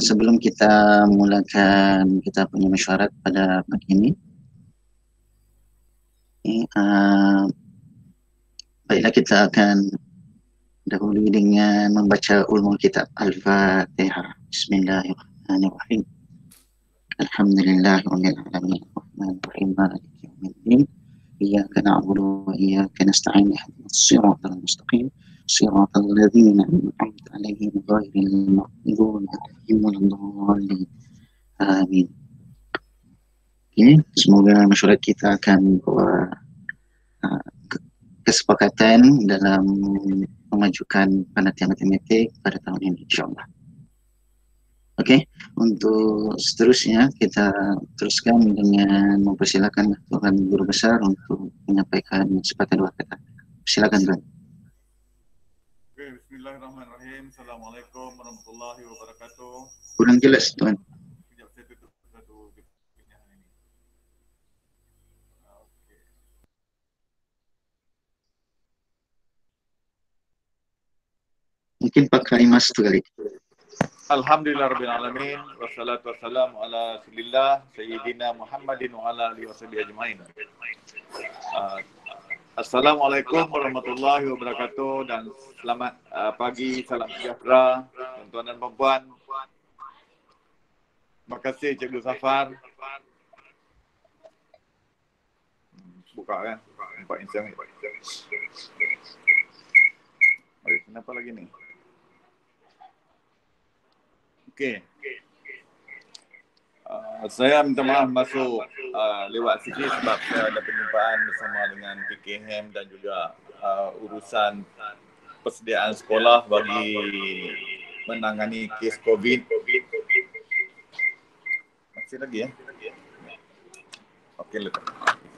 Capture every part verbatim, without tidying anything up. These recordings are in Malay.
sebelum kita mulakan kita punya mesyuarat pada pagi ini, uh, baiklah kita akan dahului dengan membaca ulumul kitab Al-Fatihah. Bismillahirrahmanirrahim. Alhamdulillahirabbil alamin, arrahmanirrahim, maliki yaumiddin. Iyyaka na'budu wa iyyaka nasta'in, ihdinas siratal mustaqim, siratal ladzina an'amta 'alaihim ghairil maghdubi 'alaihim waladdallin. Amin. Okay, semoga mesyuarat kita akan membawa uh, kesepakatan dalam memajukan penelitian matematik pada tahun ini, insyaAllah. Okey, untuk seterusnya kita teruskan dengan mempersilakan Tuan Guru Besar untuk menyampaikan sepatah dua kata. Silakan Tuan. Okay, Bismillahirrahmanirrahim. Assalamualaikum warahmatullahi wabarakatuh. Kurang jelas Tuan. Sekejap saya tutup satu pinjaman ini. Okay. Mungkin pakai mas tu kali. Alhamdulillahirrahmanirrahim. Wassalatu wassalamu ala rasulillah Sayyidina Muhammadin wa ala alihi washabihi ajma'in. Uh, Assalamualaikum warahmatullahi wabarakatuh dan selamat uh, pagi, salam sejahtera tuan-tuan dan puan-puan. Terima kasih Cikgu Safar. Buka kan? Nampak Instagram ni. Oi, kenapa lagi ni? Okey. Uh, saya minta maaf masuk uh, lewat sikit sebab saya ada perjumpaan bersama dengan P K M dan juga uh, urusan persediaan sekolah bagi menangani kes COVID. Masih lagi ya? Okey, letak.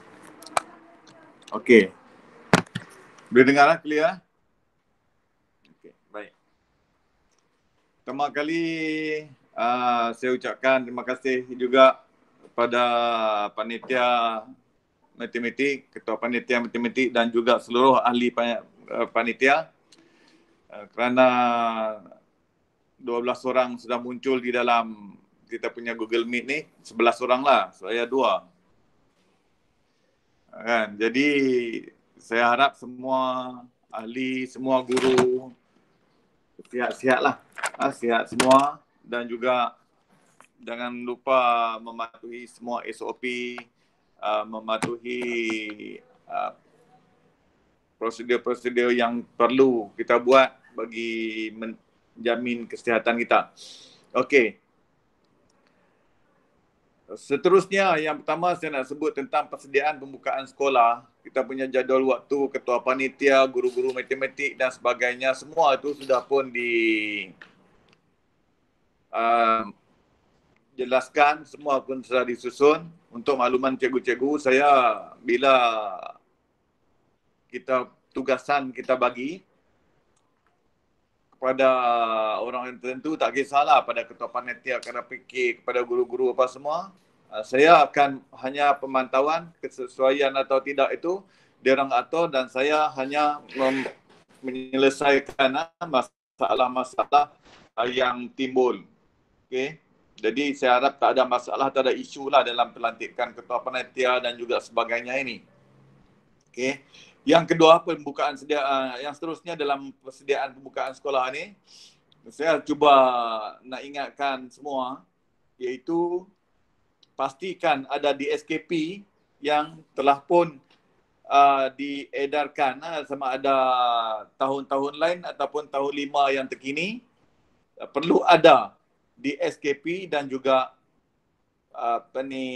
Okey. Boleh dengar lah, clear? Okey, baik. Pertama kali uh, saya ucapkan terima kasih juga kepada panitia matematik, ketua panitia matematik dan juga seluruh ahli panitia uh, kerana dua belas orang sudah muncul di dalam kita punya Google Meet ni, sebelas orang lah, saya dua. Kan? Jadi saya harap semua ahli, semua guru sihat-sihat lah, ha, sihat semua dan juga jangan lupa mematuhi semua S O P, uh, mematuhi uh, prosedur-prosedur yang perlu kita buat bagi menjamin kesihatan kita. Okey. Seterusnya, yang pertama saya nak sebut tentang persediaan pembukaan sekolah. Kita punya jadual waktu, ketua panitia, guru-guru matematik dan sebagainya, semua itu sudah pun di uh, jelaskan, semua pun sudah disusun. Untuk makluman cikgu-cikgu, saya bila kita tugasan kita bagi kepada orang yang tertentu, tak kisahlah pada ketua panitia, kepada P K, kepada guru-guru apa semua, saya akan hanya pemantauan kesesuaian atau tidak itu dia orang atur dan saya hanya menyelesaikan masalah-masalah yang timbul. Okey. Jadi saya harap tak ada masalah, tak ada isu lah dalam pelantikan ketua panitia dan juga sebagainya ini. Okey. Yang kedua, pembukaan sedia, yang seterusnya dalam persediaan pembukaan sekolah ini, saya cuba nak ingatkan semua, iaitu pastikan ada D S K P yang telah pun uh, diedarkan, uh, sama ada tahun-tahun lain ataupun tahun lima yang terkini, uh, perlu ada D S K P dan juga uh, apa ni,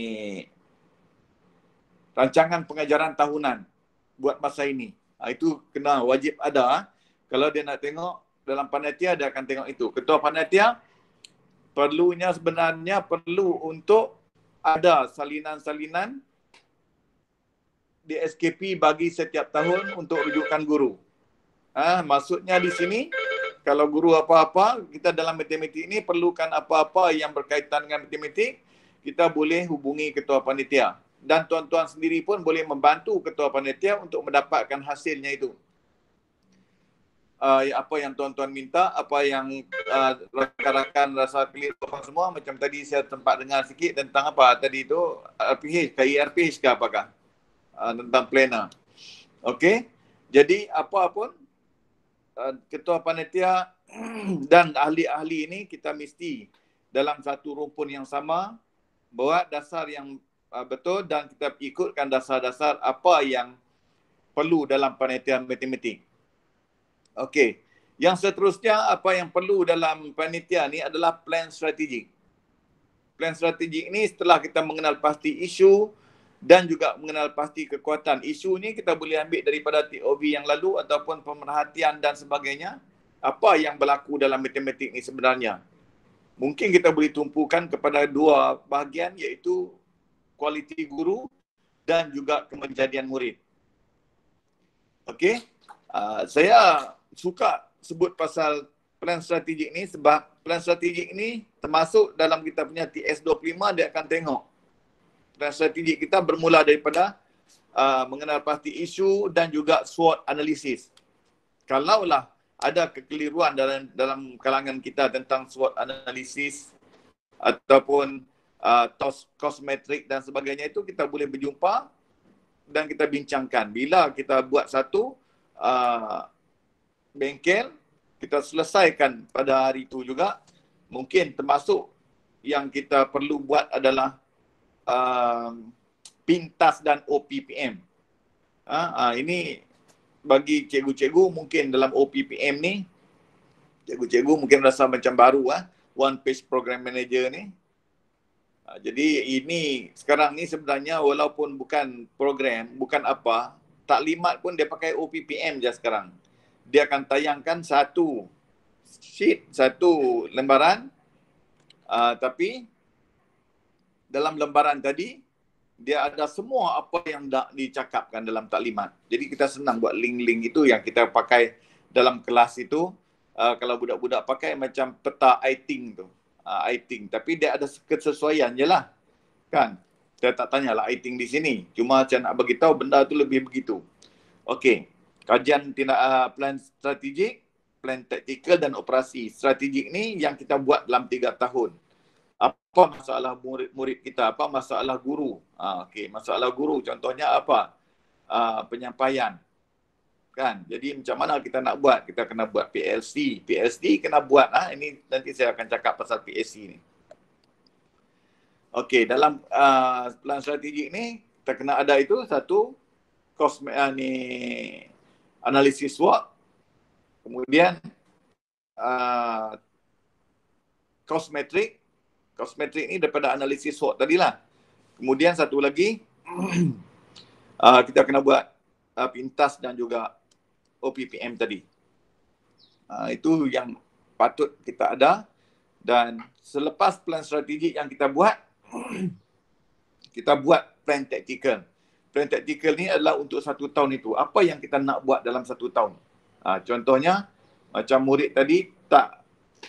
rancangan pengajaran tahunan buat masa ini. Ha, itu kena wajib ada. Kalau dia nak tengok dalam panitia, dia akan tengok itu. Ketua panitia perlunya sebenarnya perlu untuk ada salinan-salinan D S K P bagi setiap tahun untuk rujukan guru. Ha, maksudnya di sini, kalau guru apa-apa, kita dalam matematik ini perlukan apa-apa yang berkaitan dengan matematik, kita boleh hubungi ketua panitia. Dan tuan-tuan sendiri pun boleh membantu ketua panitia untuk mendapatkan hasilnya itu. uh, apa yang tuan-tuan minta, apa yang uh, rakan-rakan rasa keliru semua. Macam tadi saya sempat dengar sikit tentang apa tadi tu, R P H, K I R P H ke apakah? Uh, tentang planner. Okey. Jadi apa pun uh, ketua panitia dan ahli-ahli ini kita mesti dalam satu rumpun yang sama buat dasar yang uh, betul dan kita ikutkan dasar-dasar apa yang perlu dalam panitia matematik. Okey. Yang seterusnya apa yang perlu dalam panitia ni adalah plan strategik. Plan strategik ni setelah kita mengenal pasti isu dan juga mengenal pasti kekuatan. Isu ni kita boleh ambil daripada T O V yang lalu ataupun pemerhatian dan sebagainya. Apa yang berlaku dalam matematik ni sebenarnya? Mungkin kita boleh tumpukan kepada dua bahagian, iaitu kualiti guru dan juga kemenjadian murid. Okey, uh, saya suka sebut pasal plan strategik ni sebab plan strategik ni termasuk dalam kita punya T S dua puluh lima, dia akan tengok plan strategik kita bermula daripada uh, mengenal pasti isu dan juga SWOT analisis. Kalaulah ada kekeliruan dalam dalam kalangan kita tentang SWOT analisis ataupun uh, cost metric dan sebagainya, itu kita boleh berjumpa dan kita bincangkan. Bila kita buat satu uh, bengkel, kita selesaikan pada hari itu juga. Mungkin termasuk yang kita perlu buat adalah uh, pintas dan O P P M. Uh, uh, ini bagi cikgu-cikgu mungkin dalam O P P M ni, cikgu-cikgu mungkin rasa macam baru ah, one page program manager ni. Uh, jadi ini sekarang ni sebenarnya walaupun bukan program, bukan apa, taklimat pun dia pakai O P P M je sekarang. Dia akan tayangkan satu sheet, satu lembaran, uh, tapi dalam lembaran tadi dia ada semua apa yang dah dicakapkan dalam taklimat. Jadi kita senang buat link-link itu yang kita pakai dalam kelas itu. Uh, kalau budak-budak pakai macam peta I-Think tu. Uh, I-Think. Tapi dia ada kesesuaian je lah. Kan? Saya tak tanyalah I-Think di sini. Cuma saya nak beritahu benda tu lebih begitu. Okey. Kajian tindak uh, plan strategik, plan taktikal dan operasi. Strategik ni yang kita buat dalam tiga tahun. Apa masalah murid-murid kita? Apa masalah guru? Ha, okey, masalah guru contohnya apa? Uh, penyampaian. Kan? Jadi macam mana kita nak buat? Kita kena buat P L C. P L C kena buat. Ha? Ini nanti saya akan cakap pasal P L C ni. Okey, dalam uh, plan strategik ni, kita kena ada itu satu, cost, uh, ni, analisis SWOT. Kemudian, uh, cost metric. Cost metric ni daripada analisis SWOT tadilah. Kemudian satu lagi, uh, kita kena buat uh, pintas dan juga O P P M tadi. Uh, itu yang patut kita ada. Dan selepas plan strategik yang kita buat, kita buat plan tactical. Plan tactical ni adalah untuk satu tahun itu. Apa yang kita nak buat dalam satu tahun? Uh, contohnya, macam murid tadi tak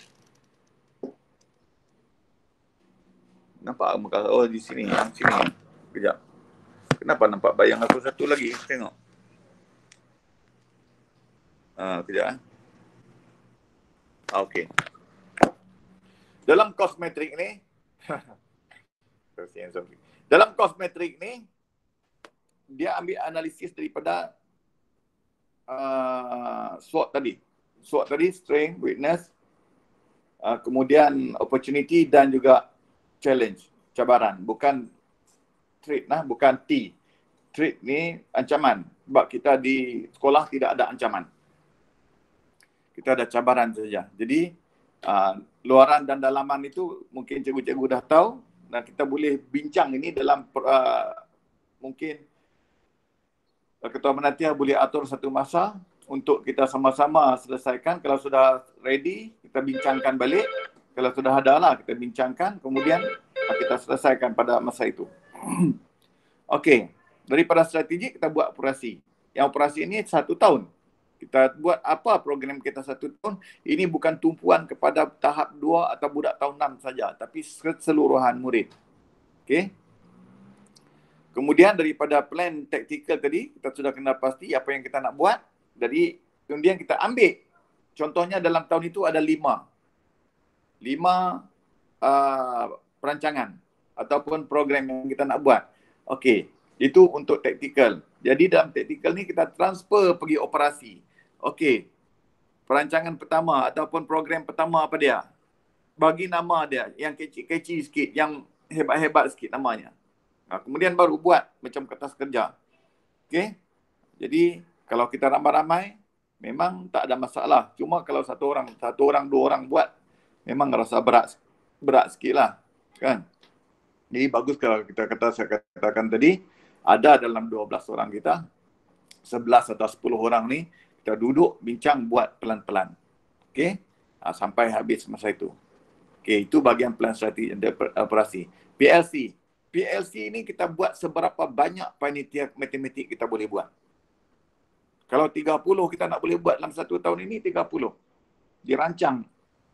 nampak muka, oh di sini, yang sini. Kejap. Kenapa nampak bayang aku satu lagi? Tengok. Ah, kejap. Ah, okey. Dalam cost metric ni, dalam cost metric ni, dia ambil analisis daripada uh, SWOT tadi. SWOT tadi, strength, weakness, uh, kemudian opportunity dan juga challenge, cabaran, bukan threat nah, bukan T. Threat ni ancaman. Sebab kita di sekolah tidak ada ancaman. Kita ada cabaran saja. Jadi uh, luaran dan dalaman itu mungkin cikgu-cikgu dah tahu dan kita boleh bincang ini dalam uh, mungkin uh, ketua penantian boleh atur satu masa untuk kita sama-sama selesaikan. Kalau sudah ready, kita bincangkan balik. Kalau sudah ada lah, kita bincangkan, kemudian kita selesaikan pada masa itu. Okey, daripada strategi kita buat operasi. Yang operasi ini satu tahun. Kita buat apa program kita satu tahun, ini bukan tumpuan kepada tahap dua atau budak tahun enam saja, tapi keseluruhan murid. Okey. Kemudian daripada plan taktikal tadi, kita sudah kena pasti apa yang kita nak buat. Jadi, kemudian kita ambil contohnya dalam tahun itu ada lima. Lima uh, perancangan ataupun program yang kita nak buat. Okey, itu untuk taktikal. Jadi dalam taktikal ni kita transfer pergi operasi. Okey, perancangan pertama ataupun program pertama apa dia? Bagi nama dia yang kecil-kecil sikit, yang hebat-hebat sikit namanya. Nah, kemudian baru buat macam kertas kerja. Okey. Jadi kalau kita ramai-ramai memang tak ada masalah. Cuma kalau satu orang, satu orang, dua orang buat memang rasa berat berat sikitlah, kan? Jadi bagus kalau kita kata saya katakan tadi ada dalam dua belas orang kita, sebelas atau sepuluh orang ni kita duduk bincang buat pelan-pelan. Okey? Ha, sampai habis masa itu. Okey, itu bahagian plan strategi operasi. P L C. P L C ni kita buat seberapa banyak panitia matematik kita boleh buat. Kalau tiga puluh kita nak boleh buat dalam satu tahun ini, tiga puluh. Dirancang.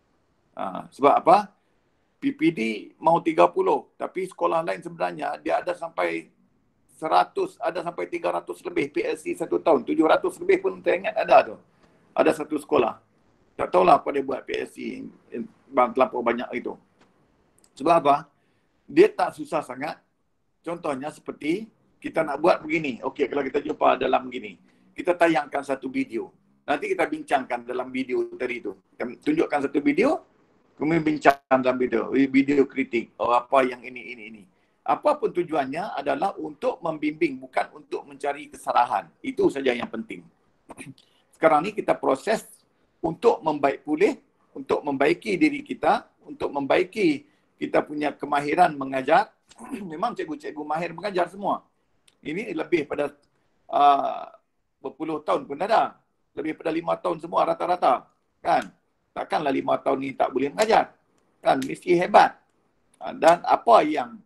Ha, sebab apa? P P D mau tiga puluh. Tapi sekolah lain sebenarnya dia ada sampai seratus, ada sampai tiga ratus lebih P L C satu tahun. tujuh ratus lebih pun saya ingat ada tu. Ada satu sekolah. Tak tahulah apa dia buat P L C terlampau banyak itu. Sebab apa? Dia tak susah sangat. Contohnya seperti kita nak buat begini. Okey, kalau kita jumpa dalam begini. Kita tayangkan satu video. Nanti kita bincangkan dalam video tadi itu. Kita tunjukkan satu video, kemudian bincang dalam video. Video kritik. Oh, apa yang ini, ini, ini. Apapun tujuannya adalah untuk membimbing, bukan untuk mencari kesalahan. Itu saja yang penting. Sekarang ni kita proses untuk membaik pulih, untuk membaiki diri kita, untuk membaiki kita punya kemahiran mengajar. Memang cikgu-cikgu mahir mengajar semua. Ini lebih pada uh, berpuluh tahun pun ada. Lebih pada lima tahun semua rata-rata. Kan? Takkanlah lima tahun ni tak boleh mengajar. Kan? Mesti hebat. Dan apa yang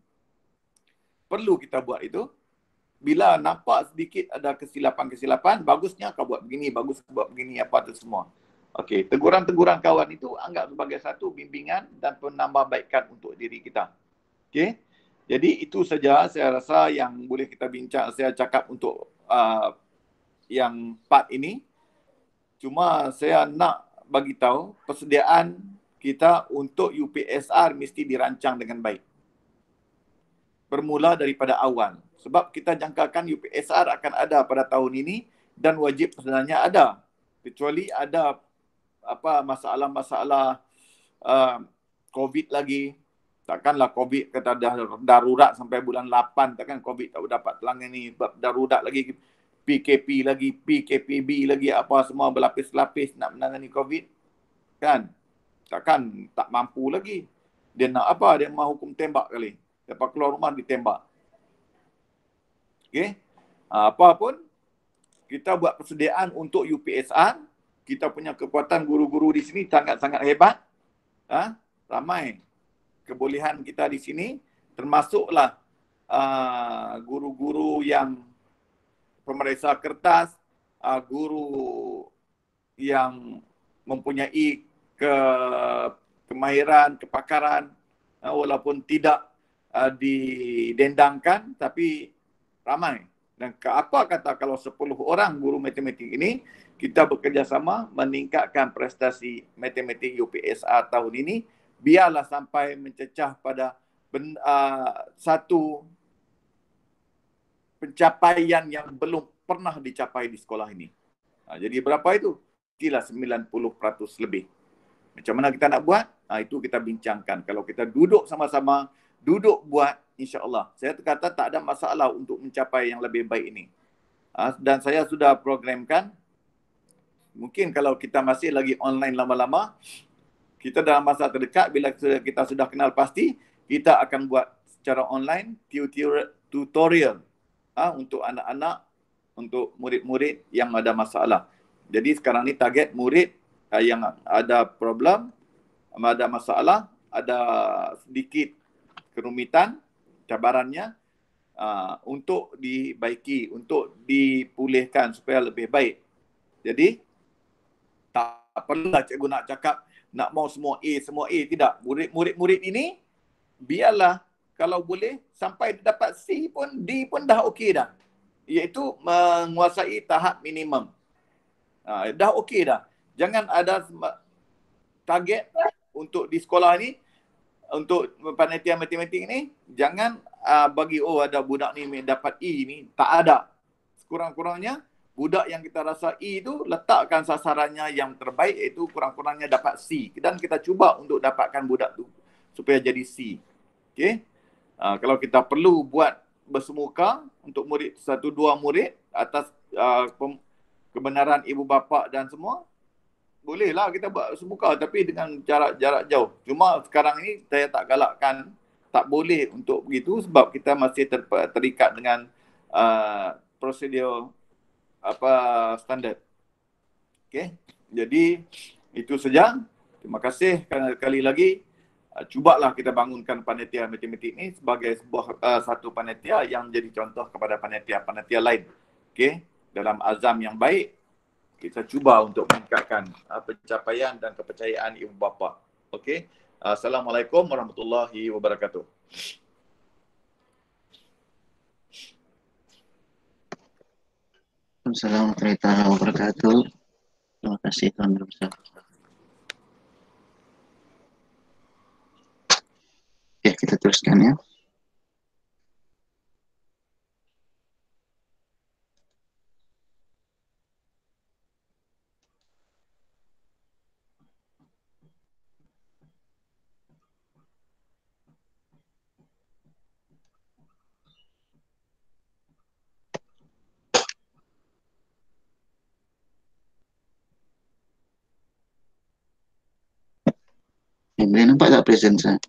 perlu kita buat itu, bila nampak sedikit ada kesilapan-kesilapan, bagusnya kau buat begini, bagus buat begini, apa tu semua. Okey, teguran-teguran kawan itu anggap sebagai satu bimbingan dan penambahbaikan untuk diri kita. Okey, jadi itu saja saya rasa yang boleh kita bincang, saya cakap untuk uh, yang part ini. Cuma saya nak bagi tahu persediaan kita untuk U P S R mesti dirancang dengan baik. Bermula daripada awal. Sebab kita jangkakan U P S R akan ada pada tahun ini dan wajib sebenarnya ada. Kecuali ada apa masalah-masalah uh, COVID lagi. Takkanlah COVID kata dah darurat sampai bulan lapan, takkan COVID tak dapat telangani, darurat lagi, P K P lagi, P K P B lagi, apa semua berlapis-lapis nak menangani COVID. Kan? Takkan tak mampu lagi. Dia nak apa? Dia mahu hukum tembak kali. Lepas keluar rumah ditembak. Okey. Apa pun, kita buat persediaan untuk U P S R. Kita punya kekuatan guru-guru di sini sangat-sangat hebat. Ha? Ramai kebolehan kita di sini. Termasuklah uh, guru-guru yang pemeriksa kertas, uh, guru yang mempunyai ke kemahiran, kepakaran, uh, walaupun tidak uh, didendangkan, tapi ramai. Dan apa kata kalau sepuluh orang guru matematik ini, kita bekerjasama meningkatkan prestasi matematik U P S R tahun ini, biarlah sampai mencecah pada ben, uh, satu pencapaian yang belum pernah dicapai di sekolah ini. Uh, jadi berapa itu? Kira sembilan puluh peratus lebih. Macam mana kita nak buat? Uh, itu kita bincangkan. Kalau kita duduk sama-sama, duduk buat, insya-Allah. Saya kata tak ada masalah untuk mencapai yang lebih baik ini. Uh, dan saya sudah programkan. Mungkin kalau kita masih lagi online lama-lama, kita dalam masa terdekat bila kita sudah kenal pasti, kita akan buat secara online tutorial uh, untuk anak-anak, untuk murid-murid yang ada masalah. Jadi sekarang ni target murid uh, yang ada problem, ada masalah, ada sedikit kerumitan, cabarannya uh, untuk dibaiki, untuk dipulihkan supaya lebih baik. Jadi tak perlulah cikgu nak cakap nak mau semua A, semua A. Tidak. Murid-murid ini biarlah kalau boleh sampai dapat C pun, D pun dah okey dah. Iaitu menguasai tahap minimum. Ha, dah okey dah. Jangan ada target untuk di sekolah ni, untuk panitia matematik ni, jangan uh, bagi oh ada budak ni dapat E ni, tak ada. Kurang-kurangnya budak yang kita rasa E tu letakkan sasarannya yang terbaik, iaitu kurang-kurangnya dapat C, dan kita cuba untuk dapatkan budak tu supaya jadi C. Okey. Uh, kalau kita perlu buat bersemuka untuk murid satu dua murid atas uh, kebenaran ibu bapa dan semua, bolehlah kita buat semuka, tapi dengan jarak-jarak jauh. Cuma sekarang ini saya tak galakkan, tak boleh untuk begitu sebab kita masih ter, terikat dengan uh, prosedur apa standard. Okey. Jadi itu saja. Terima kasih sekali lagi. Uh, cubalah kita bangunkan panitia matematik ni sebagai sebuah uh, satu panitia yang jadi contoh kepada panitia-panitia lain. Okey, dalam azam yang baik, kita cuba untuk meningkatkan uh, pencapaian dan kepercayaan ibu bapa. Okey. Uh, Assalamualaikum warahmatullahi wabarakatuh. Assalamualaikum warahmatullahi wabarakatuh. Terima kasih Tuan Guru Besar. Oke, kita teruskan ya. Eh, boleh nampak tak present saya?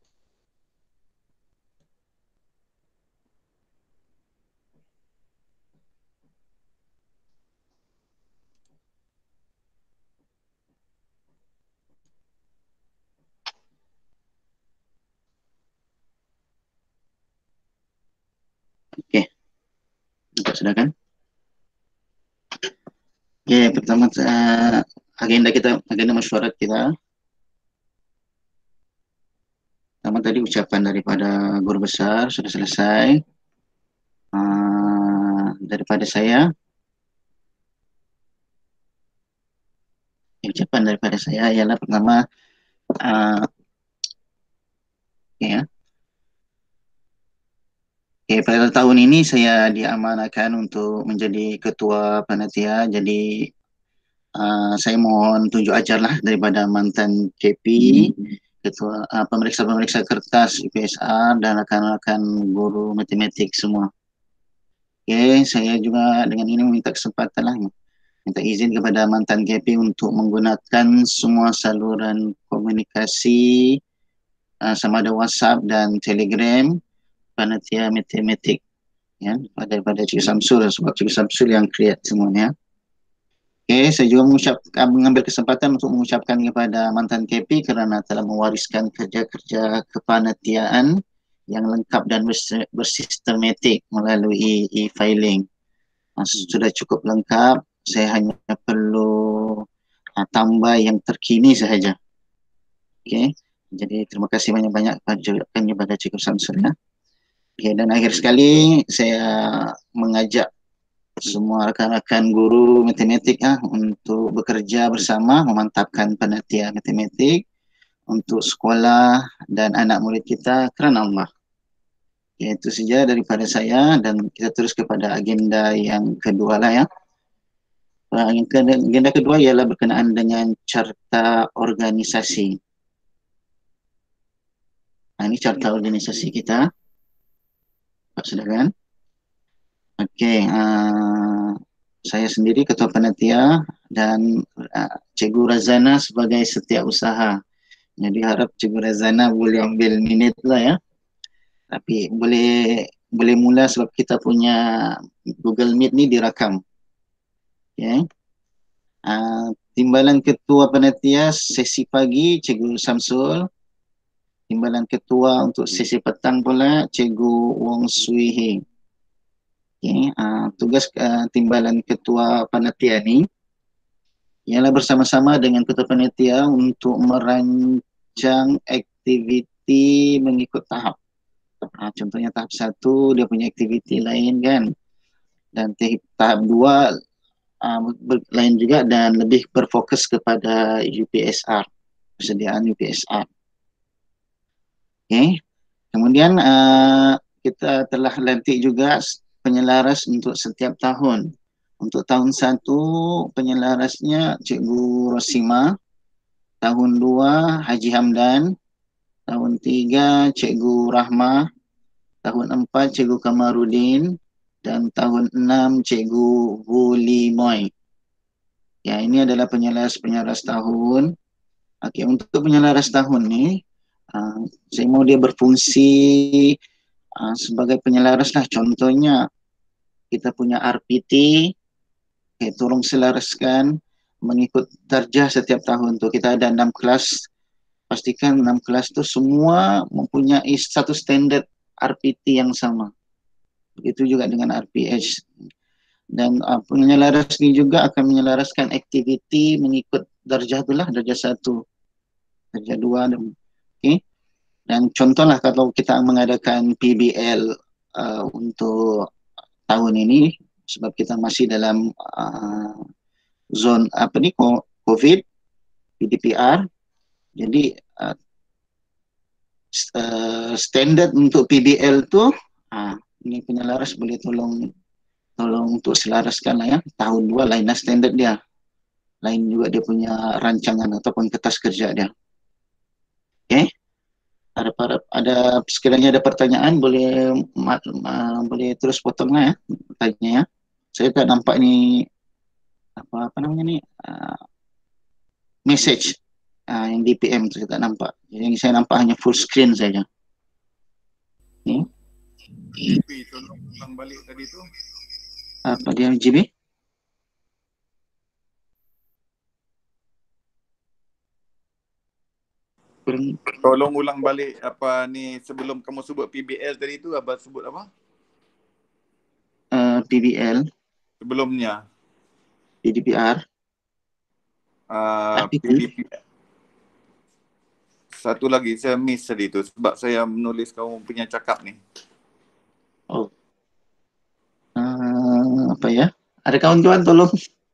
Oke, nampak sudah kan? Oke, pertama uh, agenda kita, agenda mesyuarat kita. Pertama tadi ucapan daripada guru besar sudah selesai. Uh, daripada saya, ucapan daripada saya ialah pertama, uh, ya. Okay, pada tahun ini saya diamanahkan untuk menjadi ketua panitia. Jadi uh, saya mohon tunjuk ajarlah daripada mantan K P, ketua uh, pemeriksa-pemeriksa kertas I P S R dan rakan-rakan guru matematik semua. Okay, saya juga dengan ini meminta kesempatan lah, minta izin kepada mantan K P untuk menggunakan semua saluran komunikasi uh, sama ada WhatsApp dan Telegram panitia matematik, ya, daripada Cikgu Samsul, sebab Cikgu Samsul yang create semuanya. Okey, saya juga mengucapkan, mengambil kesempatan untuk mengucapkan kepada mantan K P kerana telah mewariskan kerja-kerja kepanitiaan yang lengkap dan bersistematik melalui e-filing. Sudah cukup lengkap, saya hanya perlu uh, tambah yang terkini sahaja. Okey, jadi terima kasih banyak-banyak kepada Cikgu Samsul, ya. Okay, dan akhir sekali saya mengajak semua rakan-rakan guru matematik ah, untuk bekerja bersama memantapkan panitia matematik untuk sekolah dan anak murid kita kerana Allah. Okay, itu saja daripada saya dan kita terus kepada agenda yang kedua lah, ya. Agenda kedua ialah berkenaan dengan carta organisasi. Nah, ini carta organisasi kita. Pak sudah kan? Okey, uh, saya sendiri ketua panitia dan uh, Cikgu Razana sebagai setiausaha. Jadi harap Cikgu Razana boleh ambil minit lah, ya. Tapi boleh boleh mula sebab kita punya Google Meet ni dirakam. Okey. Uh, timbalan ketua panitia sesi pagi Cikgu Samsul. Timbalan ketua untuk sesi petang pula Cikgu Wong Sui Hing. Okay, uh, tugas uh, timbalan ketua panitia ni ialah bersama-sama dengan ketua panitia untuk merancang aktiviti mengikut tahap. Uh, contohnya tahap satu dia punya aktiviti lain kan, dan tahap dua uh, ber- lain juga dan lebih berfokus kepada U P S R, persediaan U P S R. Okay. Kemudian uh, kita telah lantik juga penyelaras untuk setiap tahun. Untuk tahun satu penyelarasnya Cikgu Rosima, tahun dua Haji Hamdan, tahun tiga Cikgu Rahmah, tahun empat Cikgu Kamarudin, dan tahun enam Cikgu Guli Moy. Ya, ini adalah penyelaras-penyelaras tahun. Okey, untuk penyelaras tahun ni, uh, saya mau dia berfungsi uh, sebagai penyelaras lah. Contohnya, kita punya R P T, okay, tolong selaraskan mengikut darjah setiap tahun tu. Kita ada enam kelas, pastikan enam kelas tu semua mempunyai satu standard R P T yang sama. Begitu juga dengan R P H. Dan uh, penyelaras ni juga akan menyelaraskan aktiviti mengikut darjah tu lah, darjah satu, darjah dua. Okay. Dan contohlah kalau kita mengadakan P B L uh, untuk tahun ini, sebab kita masih dalam uh, zon apa ni, COVID, P D P R. Jadi uh, uh, standard untuk P B L tu, uh, ini penyelaras boleh tolong tolong untuk selaraskan lah ya. Tahun dua lain lah standard dia. Lain juga dia punya rancangan ataupun kertas kerja dia. Okay. Ada, ada, ada sekiranya ada pertanyaan boleh ma, ma, boleh terus potong lah ya, tanya ya. Saya tak nampak ni apa apa namanya ni uh, message uh, yang D P M tu saya tak nampak. Yang saya nampak hanya full screen saja. Ni. Tapi tolong ulang balik tadi tu. Apa dia G B? Tolong ulang balik apa ni sebelum kamu sebut P B L tadi tu, apa sebut apa? Uh, P B L. Sebelumnya. P D P R. Uh, P D P R. Satu lagi saya miss tadi tu sebab saya menulis kamu punya cakap ni. Oh. Uh, apa ya? Ada kawan-kawan tolong.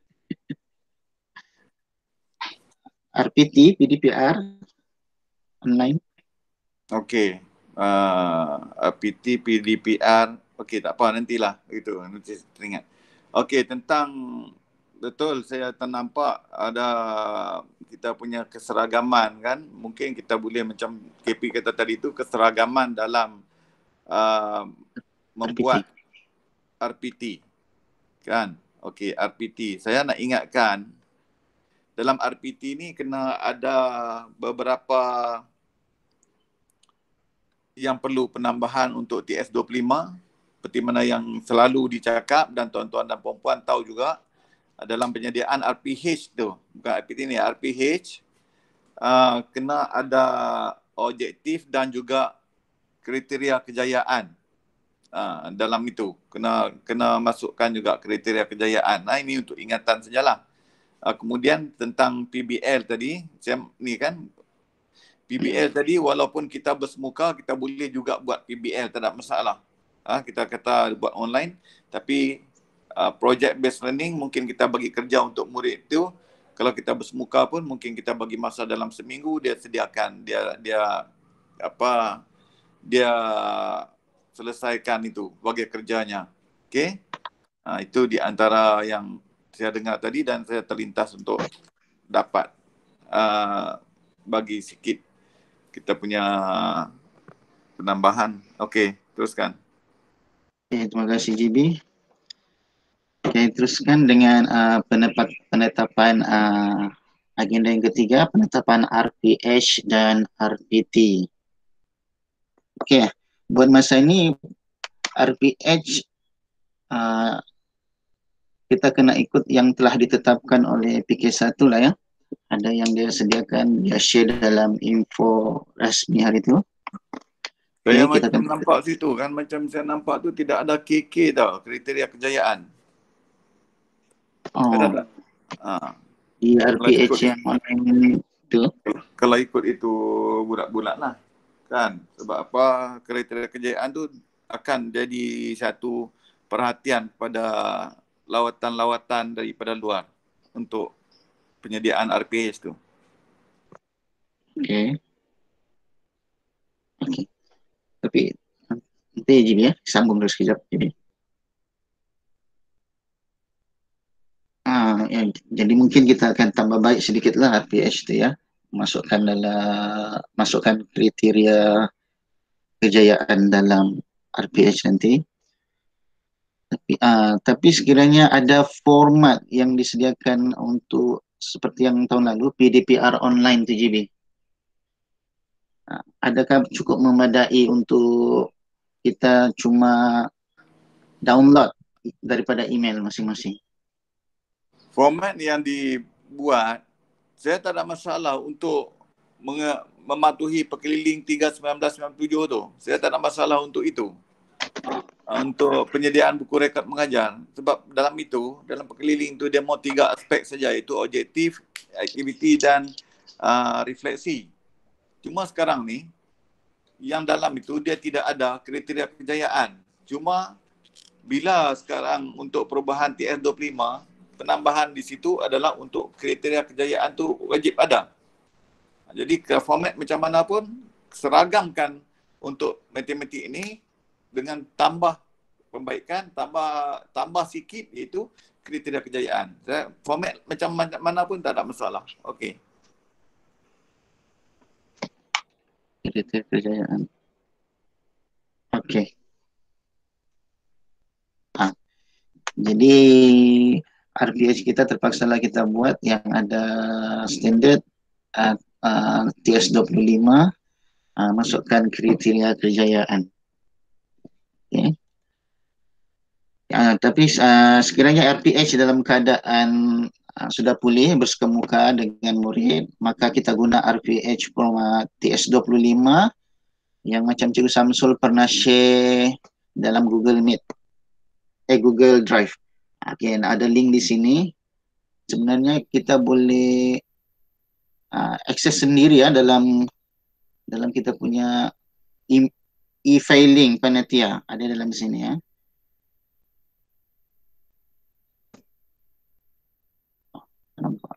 R P T, P D P R, online. Okey. Uh, R P T, P D P R. Okey, tak apa, nantilah. Itu, nanti teringat. Okey, tentang, betul saya ternampak ada kita punya keseragaman kan. Mungkin kita boleh macam K P kata tadi tu, keseragaman dalam uh, membuat R P T. Kan? Okey, R P T. Saya nak ingatkan, dalam R P T ni kena ada beberapa yang perlu penambahan untuk T S dua puluh lima, seperti mana yang selalu dicakap dan tuan-tuan dan puan-puan tahu juga, dalam penyediaan R P H tu, bukan R P T ni, R P H uh, kena ada objektif dan juga kriteria kejayaan uh, dalam itu. Kena kena masukkan juga kriteria kejayaan. Nah, ini untuk ingatan sajalah. Uh, kemudian tentang P B L tadi, saya ni kan, P B L tadi walaupun kita bersemuka, kita boleh juga buat P B L, tak ada masalah. Ha, kita kata buat online, tapi uh, project based learning mungkin kita bagi kerja untuk murid itu. Kalau kita bersemuka pun mungkin kita bagi masa dalam seminggu, dia sediakan, dia dia apa dia selesaikan itu bagi kerjanya. Okey. Ha, itu di antara yang saya dengar tadi dan saya terlintas untuk dapat uh, bagi sikit kita punya penambahan. Okey, teruskan. Okay, terima kasih G B. Okay, teruskan dengan uh, penepat, penetapan uh, agenda yang ketiga, penetapan R P H dan R P T. Okay, buat masa ini R P H uh, kita kena ikut yang telah ditetapkan oleh P K satu lah ya. Ada yang dia sediakan, dia share dalam info rasmi hari itu. Saya Okay, macam kita nampak situ kan, macam saya nampak tu tidak ada K K tau, kriteria kejayaan. oh, Ada tak? Ha. di R P H Ikut, yang online itu. kalau ikut itu bulat-bulat lah. Kan? Sebab apa, kriteria kejayaan tu akan jadi satu perhatian kepada lawatan-lawatan daripada luar untuk penyediaan R P H tu. Okey. Okey. Tapi nanti Jimmy ya, sambung terus sekejap Jimmy. Ah, ya, jadi mungkin kita akan tambah baik sedikitlah R P H tu ya. Masukkan dalam masukkan kriteria kejayaan dalam R P H nanti. Tapi ah, tapi sekiranya ada format yang disediakan untuk seperti yang tahun lalu P D P R online tu J B. Ah, adakah cukup memadai untuk kita cuma download daripada email masing-masing? Format yang dibuat, saya tak ada masalah untuk menge- mematuhi perkeliling tiga sembilan belas sembilan puluh tujuh tu. Saya tak ada masalah untuk itu. Untuk penyediaan buku rekod mengajar. Sebab dalam itu, dalam perkeliling tu dia mau tiga aspek saja, iaitu objektif, aktiviti dan uh, refleksi. Cuma sekarang ni, yang dalam itu dia tidak ada kriteria kejayaan. Cuma bila sekarang untuk perubahan T S dua puluh lima, penambahan di situ adalah untuk kriteria kejayaan tu wajib ada. Jadi ke format macam mana pun seragamkan untuk matematik ini dengan tambah pembaikan, tambah tambah sikit iaitu kriteria kejayaan. Format macam mana pun tak ada masalah. Okey. Kriteria kejayaan. Okey. Ah. Jadi R P H kita terpaksalah kita buat yang ada standard uh, uh, T S dua puluh lima, uh, masukkan kriteria kejayaan. Okay. Uh, tapi uh, sekiranya R P H dalam keadaan uh, sudah pulih bersekemuka dengan murid, maka kita guna R P H format T S dua puluh lima yang macam Cikgu Samsul pernah share dalam Google Meet, eh Google Drive. Okay, ada link di sini. Sebenarnya kita boleh uh, akses sendiri ya dalam dalam kita punya e-filing panitia, ada dalam sini ya. Nampak.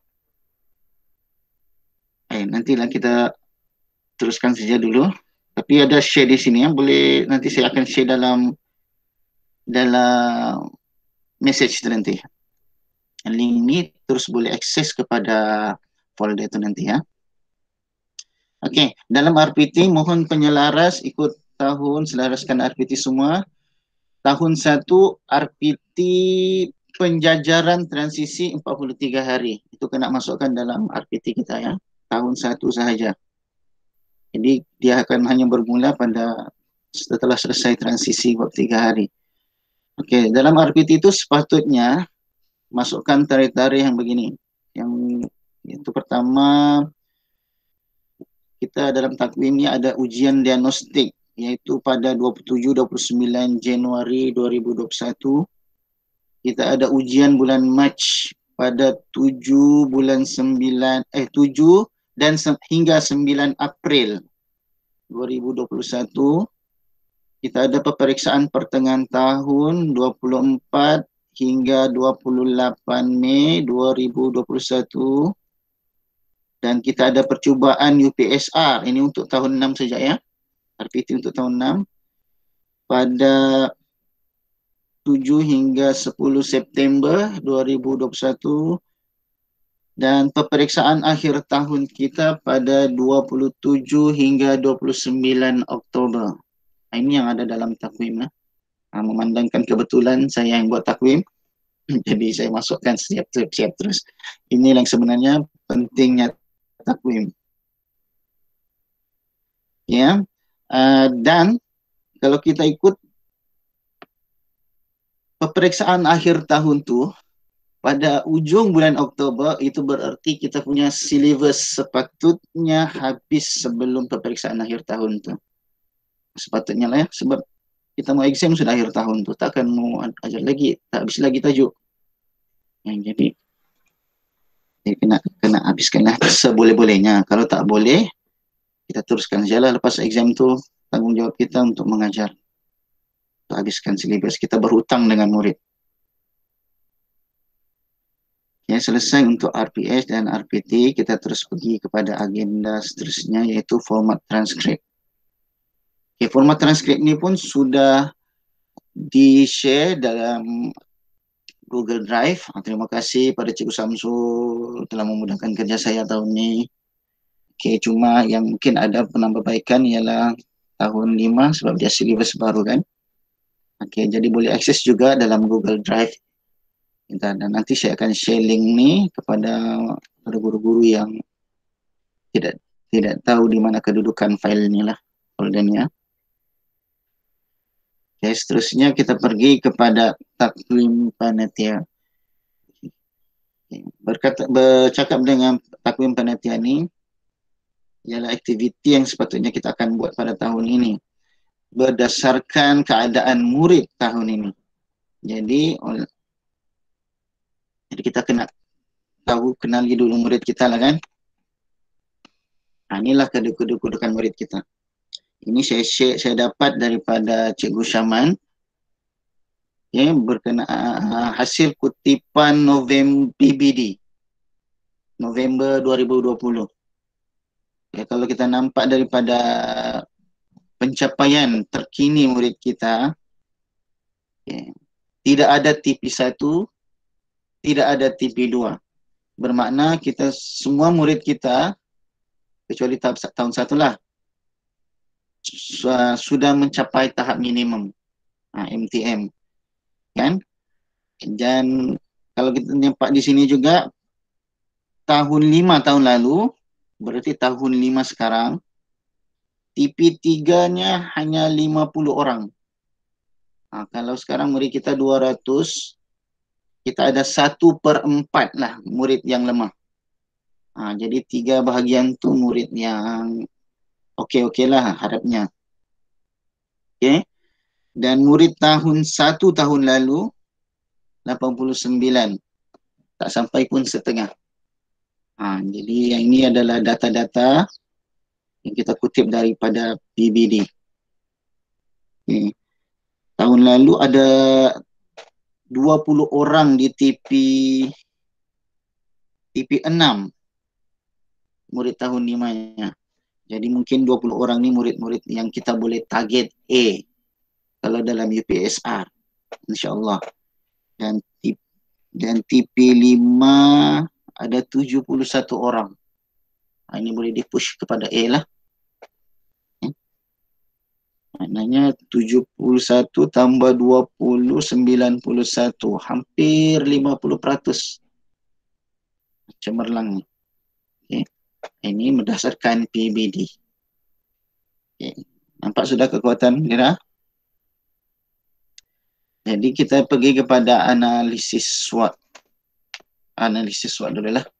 Eh, nantilah kita teruskan saja dulu. Tapi ada share di sini ya, boleh nanti saya akan share dalam dalam message tu nanti. Link ni terus boleh akses kepada folder itu nanti ya. Okey, dalam R P T mohon penyelaras ikut tahun, selaraskan R P T semua. Tahun satu R P T penjajaran transisi empat puluh tiga hari. Itu kena masukkan dalam R P T kita ya. Tahun satu sahaja. Jadi dia akan hanya bermula pada setelah selesai transisi empat puluh tiga hari. Okey, dalam R P T itu sepatutnya masukkan tarikh-tarikh yang begini. Yang itu pertama, kita dalam takwimnya ada ujian diagnostik iaitu pada dua puluh tujuh dua puluh sembilan Januari dua ribu dua puluh satu. Kita ada ujian bulan Mac pada tujuh bulan sembilan eh tujuh dan hingga sembilan April dua ribu dua puluh satu. Kita ada peperiksaan pertengahan tahun dua puluh empat hingga dua puluh lapan Mei dua ribu dua puluh satu. Dan kita ada percubaan U P S R, ini untuk tahun enam saja ya. R P T untuk tahun enam pada tujuh hingga sepuluh September dua ribu dua puluh satu. Dan peperiksaan akhir tahun kita pada dua puluh tujuh hingga dua puluh sembilan Oktober. Ini yang ada dalam takwim. Nah, memandangkan kebetulan saya yang buat takwim, jadi saya masukkan siap-siap terus. Ini yang sebenarnya pentingnya takwim. Ya, uh, dan kalau kita ikut peperiksaan akhir tahun tu pada ujung bulan Oktober, itu berarti kita punya silibus sepatutnya habis sebelum peperiksaan akhir tahun tu. Sepatutnya lah ya, sebab kita mau exam sudah akhir tahun tu, takkan mau ajar lagi, tak habis lagi tajuk. Ya, jadi jadi kena kena habiskanlah seboleh-bolehnya. Kalau tak boleh, kita teruskan sajalah lepas exam tu, tanggungjawab kita untuk mengajar. Untuk habiskan silibus, kita berhutang dengan murid. Ya, selesai untuk R P S dan R P T, kita terus pergi kepada agenda seterusnya, yaitu format transkrip. Okay, format transkrip ni pun sudah di-share dalam Google Drive. Terima kasih pada Cikgu Samsul telah memudahkan kerja saya tahun ni. Okay, cuma yang mungkin ada penambahbaikan ialah tahun lima sebab dia syllabus baru kan. Okay, jadi boleh akses juga dalam Google Drive. Dan nanti saya akan share link ni kepada para guru-guru yang tidak tidak tahu di mana kedudukan file ni lah, foldernya. Okay, seterusnya kita pergi kepada takvim panitia. Okay. Berkata, bercakap dengan takvim panitia ni ialah aktiviti yang sepatutnya kita akan buat pada tahun ini berdasarkan keadaan murid tahun ini. Jadi, jadi kita kena tahu, kenali dulu murid kita lah kan. Nah, inilah kedudukan murid kita. Ini saya share, saya dapat daripada Cikgu Syaman. Ya, berkenaan hasil kutipan November P B D November dua ribu dua puluh. Ya, kalau kita nampak daripada pencapaian terkini murid kita, ya, tidak ada T P satu, tidak ada T P dua. Bermakna kita semua murid kita, kecuali tahap tahun satu lah, sudah mencapai tahap minimum, ha, M T M. Kan? Dan kalau kita nampak di sini juga, tahun lima tahun lalu, berarti tahun lima sekarang, T P tiga-nya hanya lima puluh orang. Ha, kalau sekarang murid kita dua ratus, kita ada satu per empat lah murid yang lemah. Ha, jadi tiga bahagian tu murid yang okey-okey lah harapnya. Okay. Dan murid tahun satu tahun lalu, lapan puluh sembilan. Tak sampai pun setengah. Ha, jadi yang ini adalah data-data yang kita kutip daripada P B D. Okay. Tahun lalu ada dua puluh orang di T P T P enam murid tahun lima-nya. Jadi mungkin dua puluh orang ni murid-murid yang kita boleh target A kalau dalam U P S R, insya-Allah. Dan T, dan T P lima ada tujuh puluh satu orang. Ha, ini boleh di-push kepada A lah. Hmm. Maknanya tujuh puluh satu tambah dua puluh, sembilan puluh satu. Hampir lima puluh peratus. Cemerlang ni. Okay. Ini berdasarkan P B D. Okay. Nampak sudah kekuatan dia? Jadi kita pergi kepada analisis SWOT. Analisis SWOT dulu lah.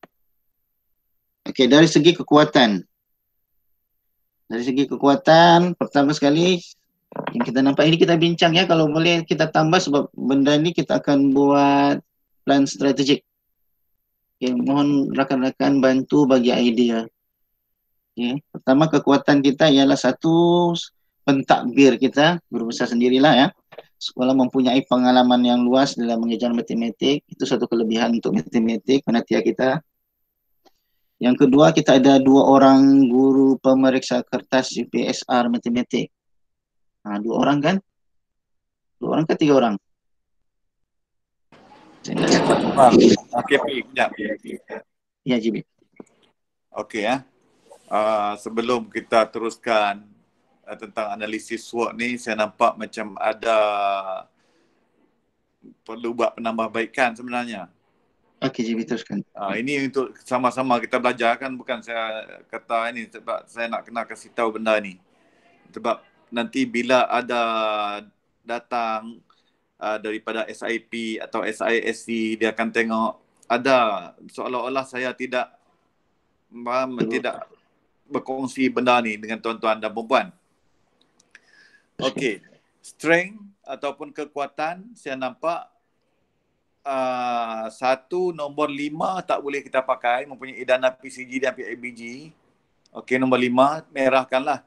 Okey, dari segi kekuatan. Dari segi kekuatan, pertama sekali yang kita nampak ini kita bincang ya, kalau boleh kita tambah sebab benda ni kita akan buat plan strategik. Okay, mohon rakan-rakan bantu bagi idea. Okay. Pertama, kekuatan kita ialah satu, pentadbir kita, guru besar sendirilah ya. Sekolah mempunyai pengalaman yang luas dalam mengajar matematik. Itu satu kelebihan untuk matematik, panitia kita. Yang kedua, kita ada dua orang guru pemeriksa kertas U P S R matematik. Ha, dua orang kan? Dua orang ke tiga orang? Saya nak cepat. K P, sekejap. Ya, J B. Okey ya. Uh, sebelum kita teruskan uh, tentang analisis SWOT ni, saya nampak macam ada perlu buat penambahbaikan sebenarnya. Okey, J B teruskan. Uh, ini untuk sama-sama kita belajar kan, bukan saya kata ini sebab saya nak kena kasih tahu benda ni. Sebab nanti bila ada datang uh, daripada S I P atau S I S C, dia akan tengok ada seolah-olah saya tidak tidak berkongsi benda ni dengan tuan-tuan dan puan-puan. Okey, strength ataupun kekuatan saya nampak uh, satu, nombor lima tak boleh kita pakai, mempunyai dana P C G dan P I B G. Okey, nombor lima merahkanlah.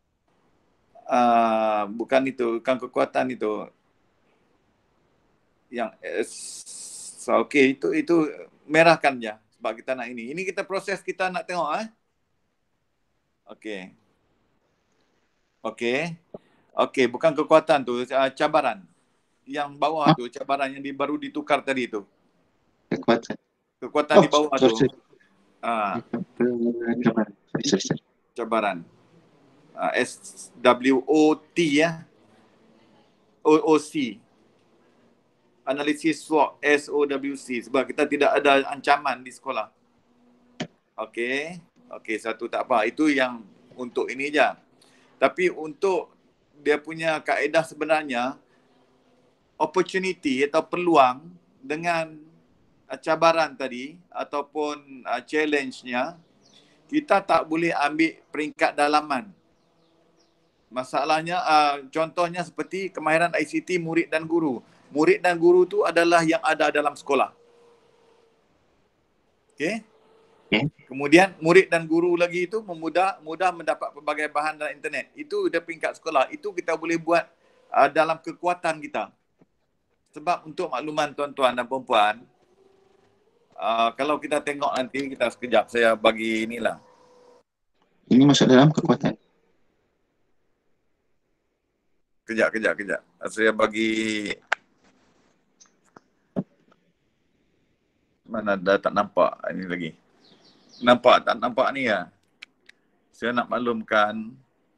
uh, bukan itu, bukan kekuatan itu. yang S. Okey, itu itu merahkan je sebab kita nak ini. Ini kita proses, kita nak tengok eh. Okey. Okey. Okey, bukan kekuatan tu, uh, cabaran. Yang bawah Ah, tu, cabaran yang di, baru ditukar tadi tu. kekuatan. Kekuatan Oh, di bawah sorry, tu. sorry. Ah, Cabaran. Sorry, sorry, sorry. cabaran. Uh, S W O T ya. O O C. Analisis SWOT, S O W C. Sebab kita tidak ada ancaman di sekolah. Okey. Okey, satu tak apa. Itu yang untuk ini je. Tapi untuk dia punya kaedah sebenarnya, opportunity atau peluang dengan uh, cabaran tadi ataupun uh, challenge-nya, kita tak boleh ambil peringkat dalaman. Masalahnya, uh, contohnya seperti kemahiran I C T murid dan guru. Murid dan guru tu adalah yang ada dalam sekolah. Okey? Okay. Kemudian murid dan guru lagi itu memudah mudah mendapat pelbagai bahan dalam internet. Itu dia peringkat sekolah. Itu kita boleh buat uh, dalam kekuatan kita. Sebab untuk makluman tuan-tuan dan puan-puan, uh, kalau kita tengok nanti, kita sekejap saya bagi inilah. Ini masuk dalam kekuatan. Kejap, kejap, kejap. Saya bagi... Mana dah tak nampak ini lagi. Nampak tak nampak ni ya? Saya nak maklumkan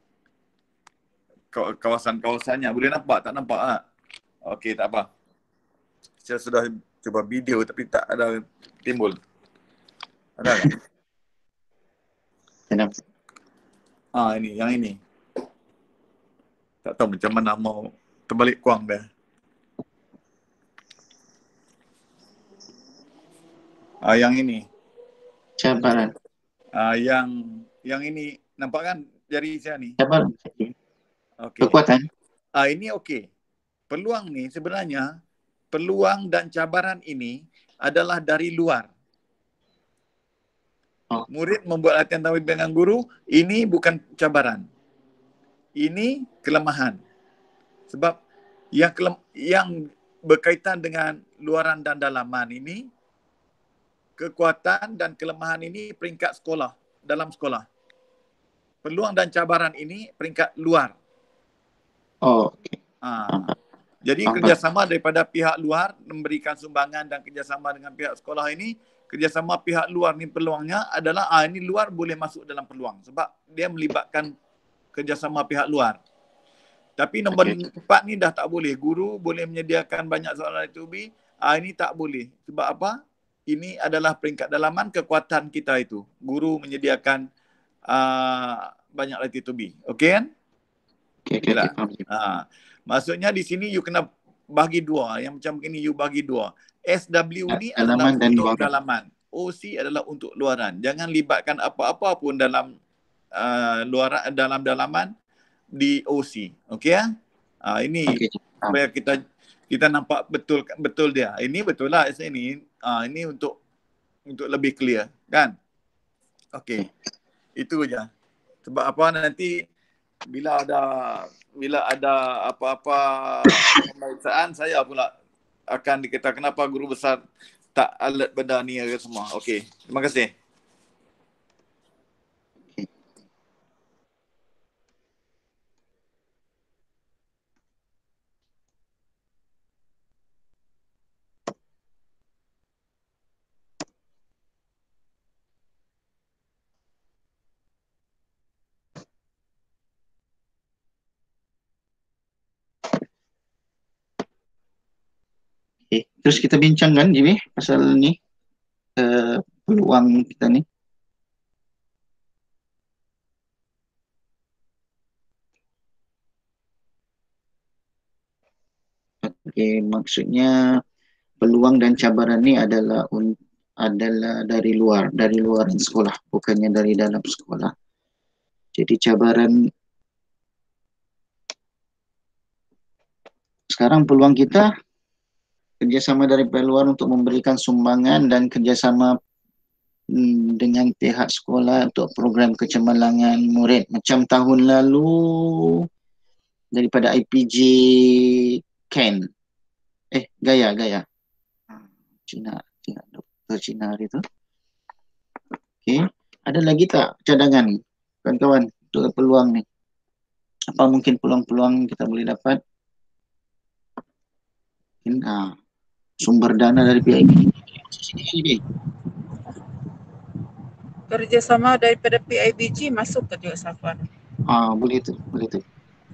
kawasan-kawasannya. Boleh nampak tak nampak tak? Okey, tak apa. Saya sudah cuba video tapi tak ada timbul. Ada tak? Kenapa? Ah, ini, yang ini. Tak tahu macam mana mau terbalik kuang dia. Ah, yang ini. Cabaran. Ah, yang yang ini nampak kan jari saya ni? Cabaran. Okey. Kekuatan. Ah, ini okey. Peluang ni sebenarnya, peluang dan cabaran ini adalah dari luar. Oh. Murid membuat latihan tawid dengan guru, ini bukan cabaran. Ini kelemahan. Sebab yang kelem- yang berkaitan dengan luaran dan dalaman ini, kekuatan dan kelemahan ini peringkat sekolah, dalam sekolah. Peluang dan cabaran ini peringkat luar. Oh, okey. Ha. Jadi Faham. kerjasama daripada pihak luar memberikan sumbangan dan kerjasama dengan pihak sekolah ini, kerjasama pihak luar ni peluangnya adalah ah ini luar boleh masuk dalam peluang sebab dia melibatkan kerjasama pihak luar. Tapi nombor Okey. empat ni dah tak boleh. Guru boleh menyediakan banyak soalan I T U B, ah ini tak boleh. Sebab apa? Ini adalah peringkat dalaman kekuatan kita itu. Guru menyediakan uh, banyak I T U B. Okey kan? Okey, okey, okey, faham. Ha. Maksudnya di sini you kena bagi dua. Yang macam begini you bagi dua. S W ni adalah Dalaman dan untuk luaran. dalaman. O C adalah untuk luaran. Jangan libatkan apa-apa pun dalam uh, luaran, dalam dalaman di O C. Okey ya? Ha, ini Okey, faham. supaya kita kita nampak betul betul dia. Ini betul lah ini. Ha, ini untuk untuk lebih clear kan? Okey. Itu je. Sebab apa nanti bila ada bila ada apa-apa pemeriksaan, saya pula akan dikata kenapa guru besar tak alert benda ni semua. Okey. Terima kasih. Okay. Terus kita bincangkan Jimmy pasal ni uh, peluang kita ni. Okay, maksudnya peluang dan cabaran ni adalah un, adalah dari luar, dari luar sekolah, bukannya dari dalam sekolah. Jadi cabaran sekarang peluang kita kerjasama dari pihak luar untuk memberikan sumbangan dan kerjasama hmm, dengan pihak sekolah untuk program kecemerlangan murid. Macam tahun lalu daripada I P J Ken. Eh, Gaya, Gaya. Cina, Cina, dokter Cina hari itu. Okey. Ada lagi tak cadangan, kawan-kawan, untuk peluang ni? Apa mungkin peluang-peluang kita boleh dapat? Mungkin ah, sumber dana dari P I B. Sini, Kerjasama daripada P I B G masuk ke juga Safar. ah, boleh tu, boleh tu.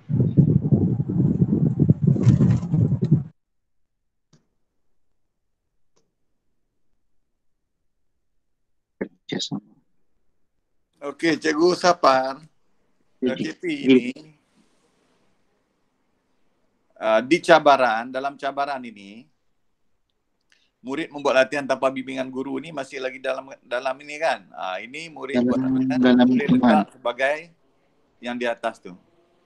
Kerjasama. Okey, Cikgu Safar. L K P ini uh, di cabaran, dalam cabaran ini, murid membuat latihan tanpa bimbingan guru ni masih lagi dalam dalam ini kan. Uh, ini murid dalam, buat latihan, dalam boleh hitungan. letak sebagai yang di atas tu.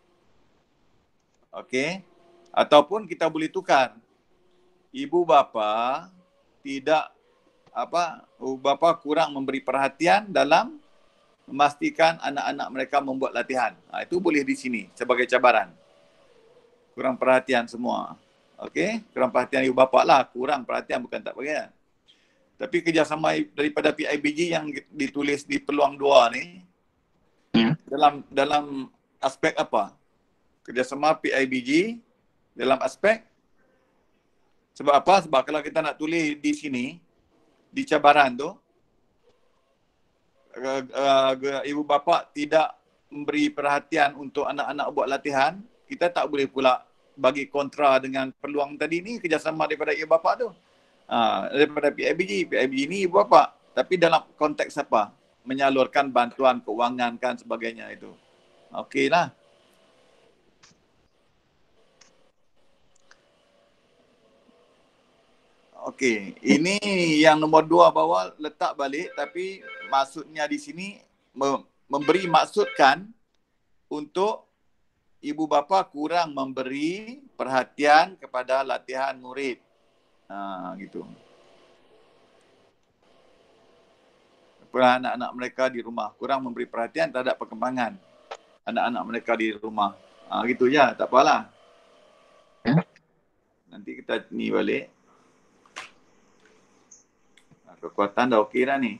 Okey. Ataupun kita boleh tukar. Ibu bapa tidak apa, ibu bapa kurang memberi perhatian dalam memastikan anak-anak mereka membuat latihan. Ha, itu boleh di sini sebagai cabaran. Kurang perhatian semua. Okey, kurang perhatian ibu bapa lah. Kurang perhatian bukan tak perhatian. Tapi kerjasama daripada P I B G yang ditulis di peluang dua ni, hmm. dalam dalam aspek apa? Kerjasama P I B G dalam aspek, sebab apa? Sebab kalau kita nak tulis di sini, di cabaran tu, uh, uh, ibu bapa tidak memberi perhatian untuk anak-anak buat latihan, kita tak boleh pula bagi kontra dengan peluang tadi ni, kerjasama daripada ibu bapa tu. Ha, daripada P I B G, P I B G ni ibu bapa. Tapi dalam konteks apa? Menyalurkan bantuan keuangan kan sebagainya itu. Okeylah. Okey, ini yang nombor dua bawah letak balik, tapi maksudnya di sini memberi maksudkan untuk ibu bapa kurang memberi perhatian kepada latihan murid. Ha, gitu. Kepada anak-anak mereka di rumah, kurang memberi perhatian terhadap perkembangan anak-anak mereka di rumah. Ha, gitu je, tak apalah. Ya. Nanti kita ni balik. Kekuatan dah okey dah ni.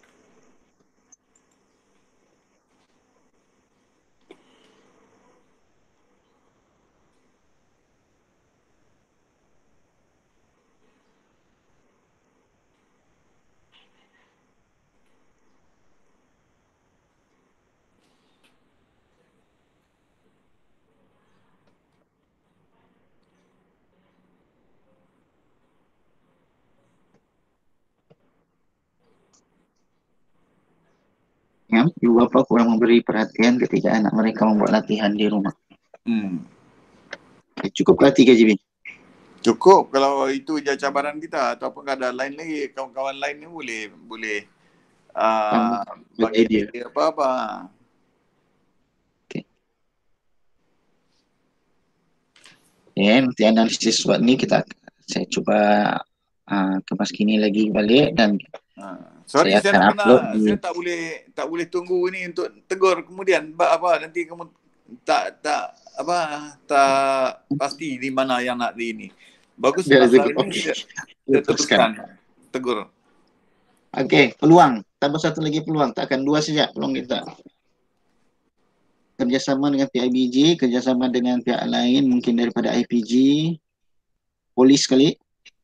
Ya, ibu bapa kurang memberi perhatian ketika anak mereka membuat latihan di rumah. Hmm. Okay, cukup ke tiga G B? Cukup kalau itu je cabaran kita, ataupun ada lain lagi, kawan-kawan lain ni boleh boleh uh, bagi idea apa-apa. Okey. Okay, nanti analisis buat ni kita saya cuba uh, kemas kini lagi balik dan uh, sorry saya, saya akan upload. Di... Saya tak boleh tak boleh tunggu ni untuk tegur kemudian apa nanti kamu tak tak apa tak pasti di mana yang nak di ini. Bagus pasal ini okay. Saya, saya teruskan tegur. Okey, peluang. Tambah satu lagi peluang. Takkan dua saja peluang kita. Kerjasama dengan P I B G, kerjasama dengan pihak lain, mungkin daripada I P G, polis sekali.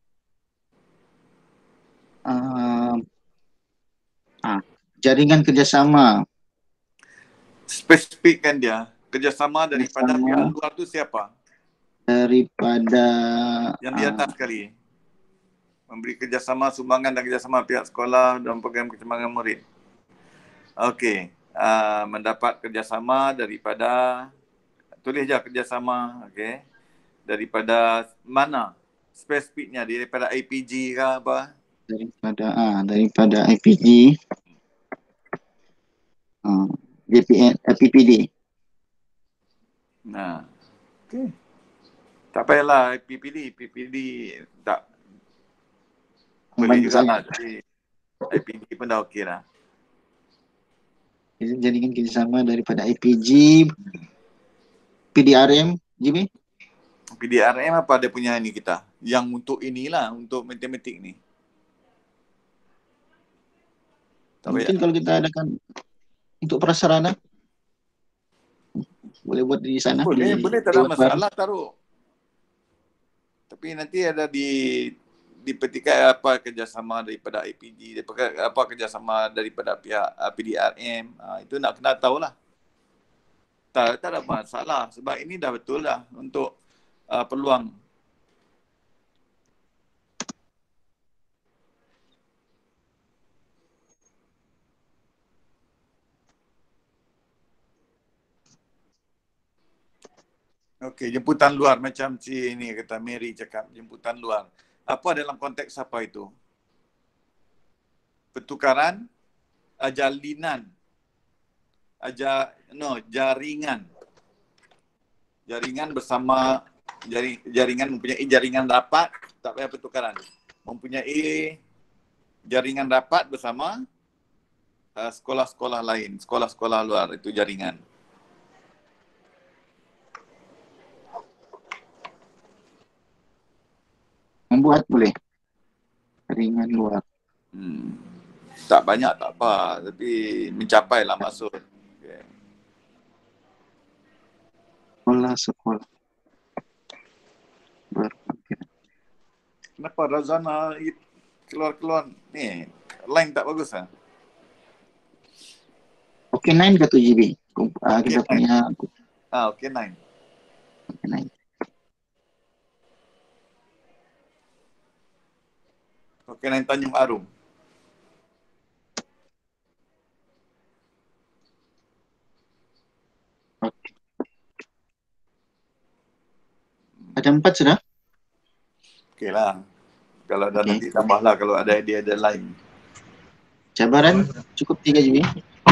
Uh, ah, jaringan kerjasama. Spesifikkan dia. Kerjasama daripada kerjasama pihak luar tu siapa? Daripada yang di atas uh, sekali. Memberi kerjasama, sumbangan dan kerjasama pihak sekolah dalam program kecemaran murid. Okey. Uh, mendapat kerjasama daripada, tulis je kerjasama, okey. Daripada mana? Spesifiknya daripada I P G ke apa? Daripada ah daripada I P G. Uh, D P N, P P D. Nah. Okey. Tak payahlah P P D, P P D tak boleh juga lah. Jadi I P G pun dah okey lah. Jaringan kerjasama daripada I P G, P D R M, Jimmy? P D R M apa dia punya ni kita? yang untuk inilah, untuk matematik ni. Tak Mungkin payah. kalau kita adakan untuk prasarana, boleh buat di sana. Boleh, di boleh, tak ada Dewan Baru. masalah taruh. Tapi nanti ada di di petikai apa kerjasama daripada I P G, daripada apa kerjasama daripada pihak P D R M, ha, itu nak kena tahulah. Tak, tak ada masalah sebab ini dah betul dah untuk uh, peluang. Okey, jemputan luar macam si ini kata Mary cakap, jemputan luar. Apa dalam konteks apa itu? Pertukaran, uh, jalinan, aja no jaringan. Jaringan bersama jaring, jaringan mempunyai jaringan rapat, tak payah pertukaran. Mempunyai jaringan rapat bersama uh, sekolah-sekolah lain, sekolah-sekolah luar, itu jaringan. Membuat boleh. Jaringan luar. Hmm. Tak banyak tak apa, tapi mencapailah maksud. Okay. Sekolah-sekolah. Berpikir. Kenapa Razana keluar-keluar ni? Line tak bagus ah? Okey nine ke two G B? Uh, kita Okay, punya Ah, okey nine. okay, nine. Okey nine Tanjung Arum. Okay. Ada empat sudah? Okey lah. Kalau ada Okay. nanti tambahlah kalau ada idea ada line. Cabaran cukup tiga G B.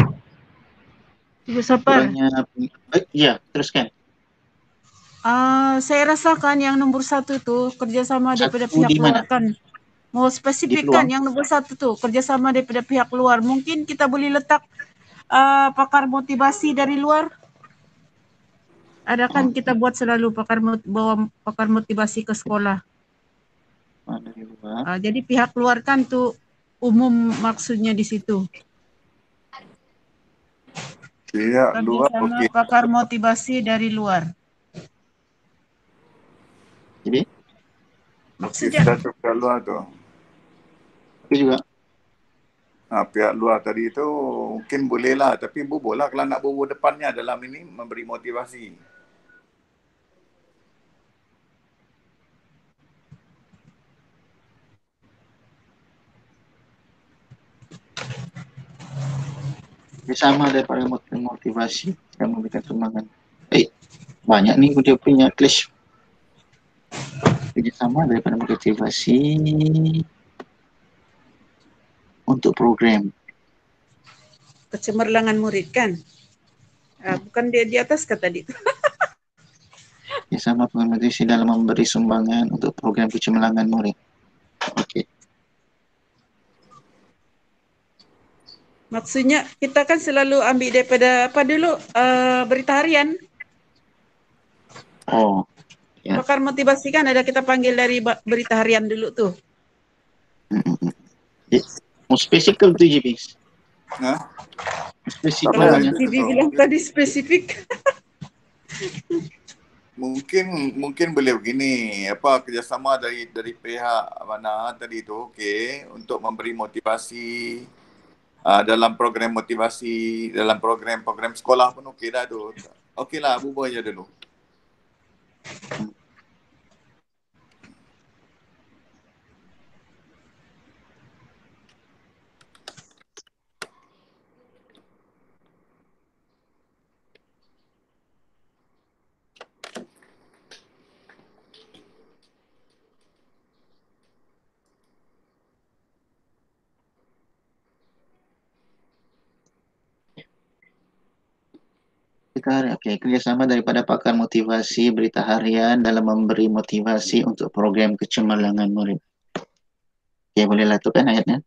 Ibu Sapar, Kurangnya, baik, ya, teruskan. uh, saya rasakan yang nombor satu tu kerjasama daripada Satu pihak di mana? luar kan. Mau Di spesifikkan peluang. yang nombor satu tu kerjasama daripada pihak luar. Mungkin kita boleh letak uh, pakar motivasi dari luar. Ada kan kita buat selalu pakar mot- bawa pakar motivasi ke sekolah. Ah, dari luar. Uh, jadi pihak luar kan tu umum maksudnya di situ. Ya, luar Kerjasama okey. pakar motivasi dari luar. Jadi, Okey, Maksudnya sudah tu pihak luar tu. itu juga. Ha, pihak luar tadi tu mungkin boleh lah, tapi bubuh lah kalau nak bubuh depannya dalam ini memberi motivasi. Bersama daripada motivasi yang memberikan sumbangan. Eh, banyak nih dia punya clash. Kerjasama daripada motivasi untuk program. kecemerlangan murid kan? Uh, bukan dia di atas kata tadi tu. Kerjasama dengan motivasi dalam memberi sumbangan untuk program kecemerlangan murid. Okey. Maksudnya kita kan selalu ambil daripada apa dulu uh, berita harian. Oh, ya. Pakar motivasi kan ada kita panggil dari berita harian dulu tu. Mm-mm. Eh, mau spesifik tu G B. Ha? Spesifik Kalau namanya. G B bilang tadi spesifik. Mungkin mungkin boleh begini, apa kerjasama dari dari pihak mana tadi tu, okey, untuk memberi motivasi uh, dalam program motivasi, dalam program-program sekolah pun okey dah tu. Okeylah, bubuh je dulu. Okey, kerjasama daripada pakar motivasi berita harian dalam memberi motivasi untuk program kecemerlangan murid. Okey, bolehlah tu kan ayatnya.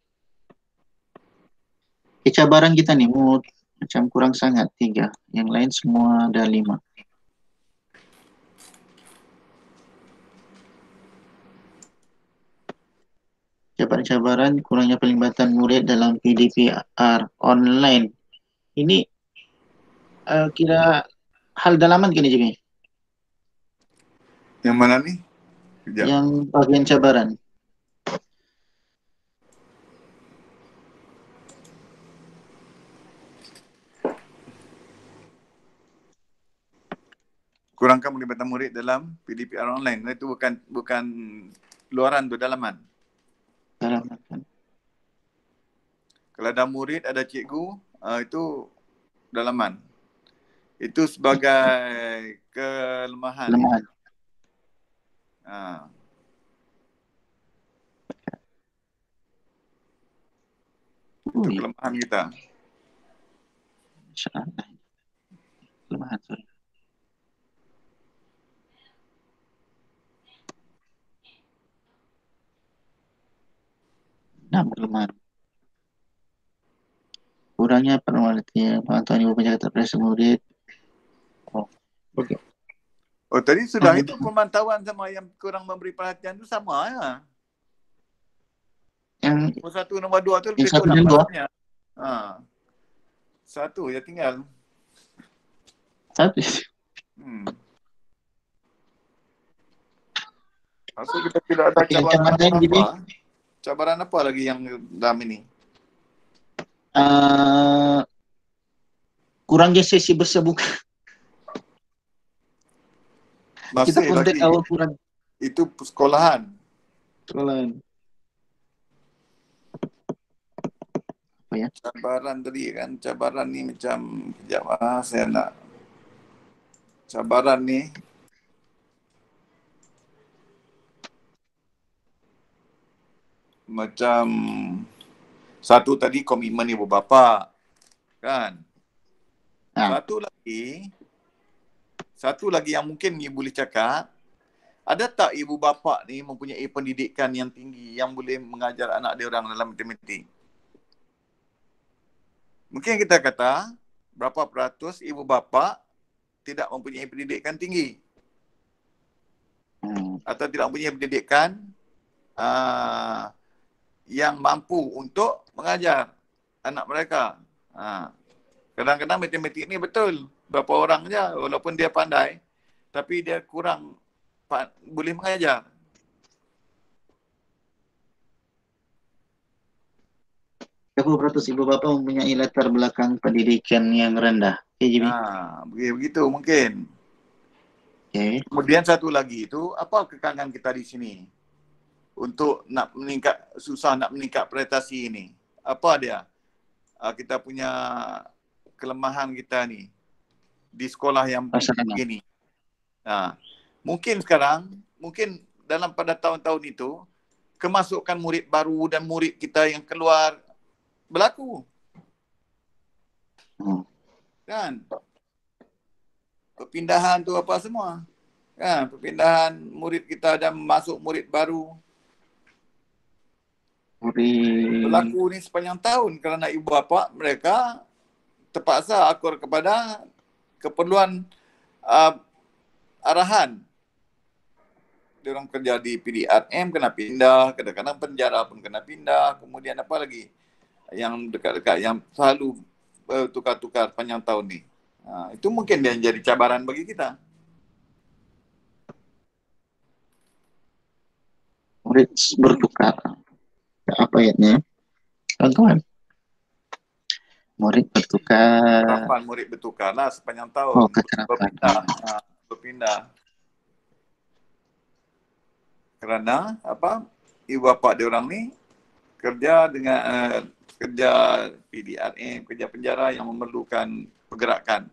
Okay, cabaran kita ni mau macam kurang sangat tiga. Yang lain semua ada lima. mendapat cabaran kurangnya pelibatan murid dalam P D P R online. Ini uh, kira hal dalaman kini Jimmy? Yang mana ni? Kejap. Yang bagian cabaran. Kurangkan pelibatan murid dalam P D P R online. Itu bukan bukan luaran tu, dalaman. Dalaman kan. Kalau ada murid, ada cikgu, uh, itu dalaman. Itu sebagai kelemahan. Kelemahan. Ha. Itu Ui, kelemahan kita. insya-Allah. Kelemahan, sorry. Nah, kelemahan. Kurangnya penelitian pengetahuan ibu penjaga terpresa murid. Oh, okey. Oh, tadi sudah Hmm. itu pemantauan sama yang kurang memberi perhatian itu sama ya. Yang Nombor satu, nombor dua tu lebih satu kurang dan dua? maksudnya. Ha. Satu ya tinggal. habis. Hmm. Maksud kita tidak ada Okey, cabaran cabaran lain, Jimmy? apa? Cabaran apa lagi yang dalam ini? Uh, kurangnya sesi bersebuka. Kita Masih kontak lagi. awal kurang Itu sekolahan. sekolahan. Apa ya? Cabaran tadi kan, cabaran ni macam, kejap ah, saya nak. Cabaran ni, macam, satu tadi komitmen ibu bapa, kan? Ha. Satu lagi, satu lagi yang mungkin ni boleh cakap, ada tak ibu bapa ni mempunyai pendidikan yang tinggi yang boleh mengajar anak dia orang dalam matematik? Mungkin kita kata, berapa peratus ibu bapa tidak mempunyai pendidikan tinggi Hmm. atau tidak mempunyai pendidikan uh, yang mampu untuk mengajar anak mereka. Ha. Kadang-kadang matematik ni betul, berapa orang je walaupun dia pandai, tapi dia kurang pa- boleh mengajar. tiga puluh peratus ibu bapa mempunyai latar belakang pendidikan yang rendah. Okey, Jimmy. Ha, begitu mungkin. Okey. Kemudian satu lagi itu, apa kekangan kita di sini untuk nak meningkat, susah nak meningkat prestasi ini? Apa dia? Uh, kita punya kelemahan kita ni di sekolah yang Pasangan. begini. Ha. Mungkin sekarang, mungkin dalam pada tahun-tahun itu, kemasukan murid baru dan murid kita yang keluar berlaku. Hmm. Kan? Perpindahan tu apa semua. Kan? Perpindahan murid kita dan masuk murid baru. Murid. Berlaku ni sepanjang tahun kerana ibu bapa mereka terpaksa akur kepada keperluan uh, arahan. Dia orang kerja di P D R M kena pindah, kadang-kadang penjara pun kena pindah, kemudian apa lagi yang dekat-dekat yang selalu uh, tukar-tukar panjang tahun ni. Ha, itu mungkin dia jadi cabaran bagi kita. Murid bertukar. Apa ayatnya? Tuan-tuan. Murid bertukar. Kerapan murid bertukar lah sepanjang tahun. Oh, kekerapan. Berpindah. Ha, berpindah. Kerana apa? Ibu bapa dia orang ni kerja dengan uh, kerja P D R M, kerja penjara yang memerlukan pergerakan.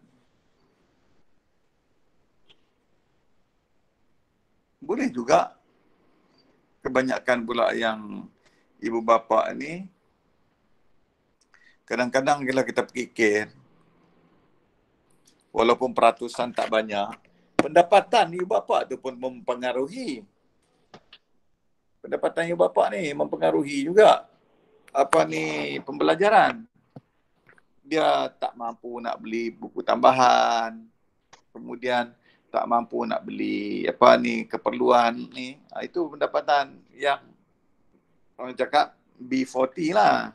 Boleh juga kebanyakan pula yang ibu bapa ni kadang-kadang bila kita fikir, walaupun peratusan tak banyak, pendapatan ibu bapa tu pun mempengaruhi. Pendapatan ibu bapa ni mempengaruhi juga apa ni pembelajaran. Dia tak mampu nak beli buku tambahan, kemudian tak mampu nak beli apa ni keperluan ni. Ha, itu pendapatan yang orang cakap B empat puluh lah.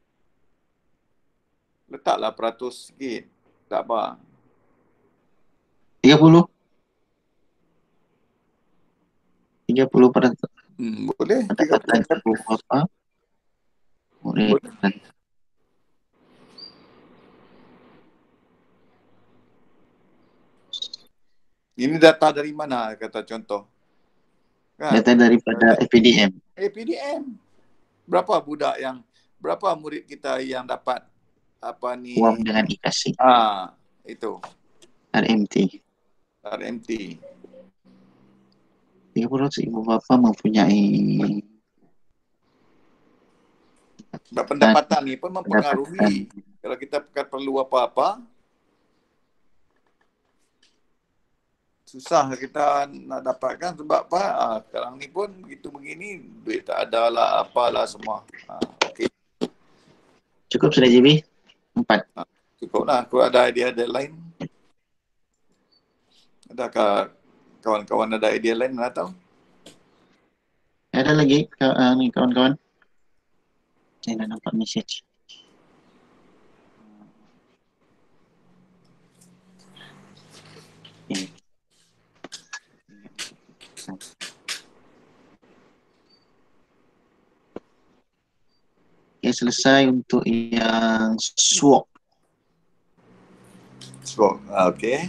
Letaklah peratus sikit. Tak apa. tiga puluh. tiga puluh peratus. Hmm, boleh. Pendapatan tiga puluh ibu bapa murid Boleh. dan Ini data dari mana, kata contoh? Kan? data daripada A P D M. A P D M. Berapa budak yang, berapa murid kita yang dapat apa ni? Uang dengan dikasih. Ah, itu. R M T. R M T. tiga puluh ibu bapa mempunyai Pendapatan ni pun mempengaruhi. pendapatan. Kalau kita perlu apa-apa, susah kita nak dapatkan sebab apa? Ah, sekarang ni pun begitu begini, duit tak ada lah, apalah semua. Ah, okay. Cukup sudah J B? Empat. Ah, cukup lah. Aku ada idea-idea lain. Adakah kawan-kawan ada idea lain? Mana tahu? Ada lagi uh, ni kawan-kawan? Saya dah nampak message. Okay. Okay, selesai untuk yang swap. Swap. Ah, okay.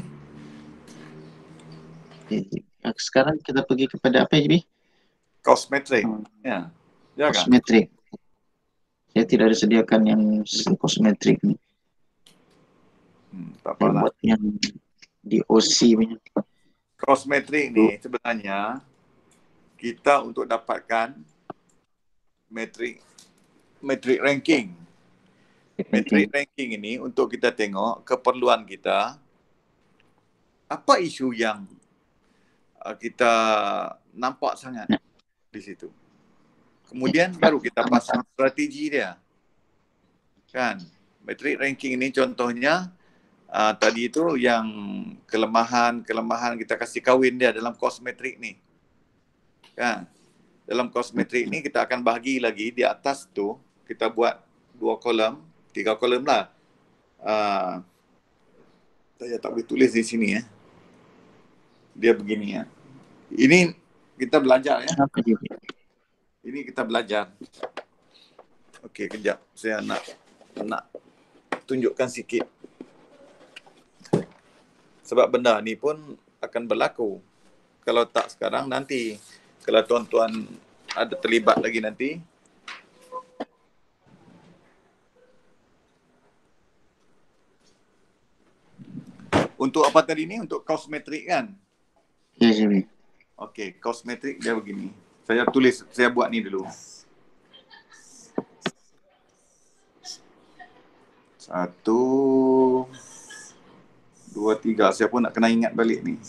Okay. Sekarang kita pergi kepada apa J B? Cosmetric. Hmm. Ya. Ya kan? Cosmetric. Saya tidak ada sediakan yang cosmetric ni. Hmm, tak Saya apalah. buat yang di O C punya. Cosmetric ni sebenarnya kita untuk dapatkan metrik metrik ranking. Metrik ranking ini untuk kita tengok keperluan kita, apa isu yang uh, kita nampak sangat di situ. Kemudian baru kita pasang strategi dia. Kan? Metrik ranking ini contohnya uh, tadi itu yang kelemahan-kelemahan kita kasih kahwin dia dalam kosmetrik ni. Kan? Dalam kosmetrik ni kita akan bahagi lagi di atas tu kita buat dua kolom, tiga kolom lah. Uh, saya tak boleh tulis di sini ya. Dia begini ya. Ini kita belajar ya. Apa J B? Ini kita belajar. Okey, kejap. Saya nak nak tunjukkan sikit. Sebab benda ni pun akan berlaku. Kalau tak sekarang, nanti. Kalau tuan-tuan ada terlibat lagi nanti. Untuk apa tadi ni? Untuk kosmetrik kan? Ya J B. Okey, kosmetrik dia begini. Saya tulis, saya buat ni dulu. Satu, dua, tiga. Saya pun nak kena ingat balik ni.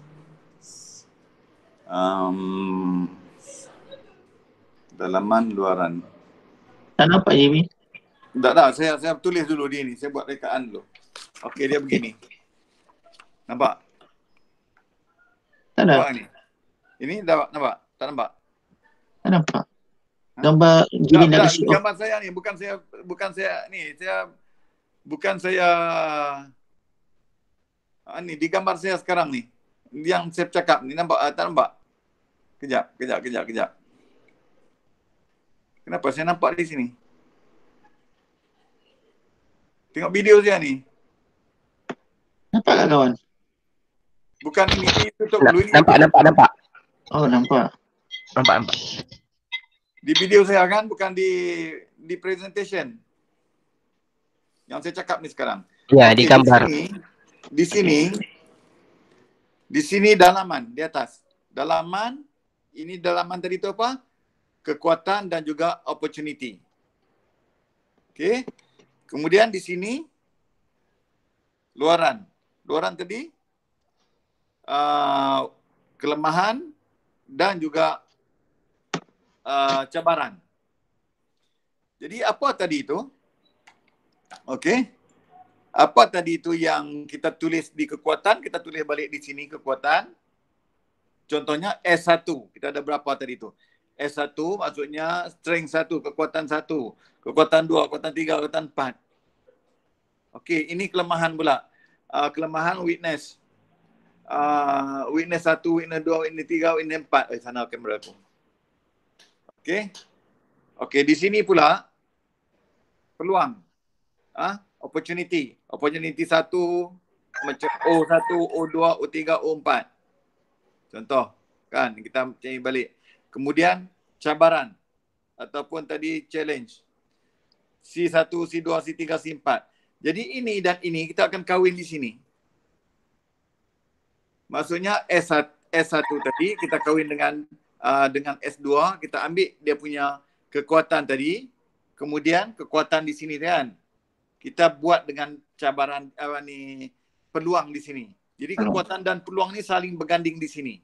Um, dalaman, luaran. Tak nampak J B? Tak, tak. Saya, saya tulis dulu dia ni. Saya buat rekaan dulu. Okey, dia begini. Nampak? Tak ada. Nampak ni? Ini dah nampak? Tak nampak? Tak nampak. Gambar J B Tak, nak tak, kasi. gambar saya ni. Bukan saya, bukan saya ni. Saya, bukan saya, ah, ni di gambar saya sekarang ni. Yang saya cakap ni. Nampak? Ah, tak nampak? Kejap, kejap, kejap, kejap. Kenapa saya nampak di sini? Tengok video saya ni. Nampak tak kawan? Bukan ini, ini tutup Nak, dulu. Ini nampak, nampak, nampak. Oh nampak. Nampak, nampak. di video saya kan, bukan di di presentation. Yang saya cakap ni sekarang. Ya, Okey, di gambar. Di sini, di sini, di sini dalaman, di atas. Dalaman, ini dalaman tadi tu apa? Kekuatan dan juga opportunity. Okey. Kemudian di sini, luaran. Luaran tadi, uh, kelemahan dan juga uh, cabaran. Jadi apa tadi itu? Okey. Apa tadi itu yang kita tulis di kekuatan, kita tulis balik di sini kekuatan. Contohnya S satu. Kita ada berapa tadi itu? S satu maksudnya strength satu, kekuatan satu, kekuatan dua, kekuatan tiga, kekuatan empat. Okey, ini kelemahan pula. Uh, kelemahan weakness. Uh, weakness satu, weakness dua, weakness tiga, weakness empat. Eh, sana kamera aku. Okey. Okey, di sini pula peluang. Ah, opportunity. Opportunity satu, macam O satu, O dua, O tiga, O empat. Contoh, kan kita cari balik. Kemudian cabaran ataupun tadi challenge. C satu, C dua, C tiga, C empat. Jadi ini dan ini kita akan kahwin di sini. Maksudnya S satu tadi kita kahwin dengan uh, dengan S dua, kita ambil dia punya kekuatan tadi, kemudian kekuatan di sini kan. Kita buat dengan cabaran apa ni peluang di sini. Jadi kekuatan dan peluang ni saling berganding di sini.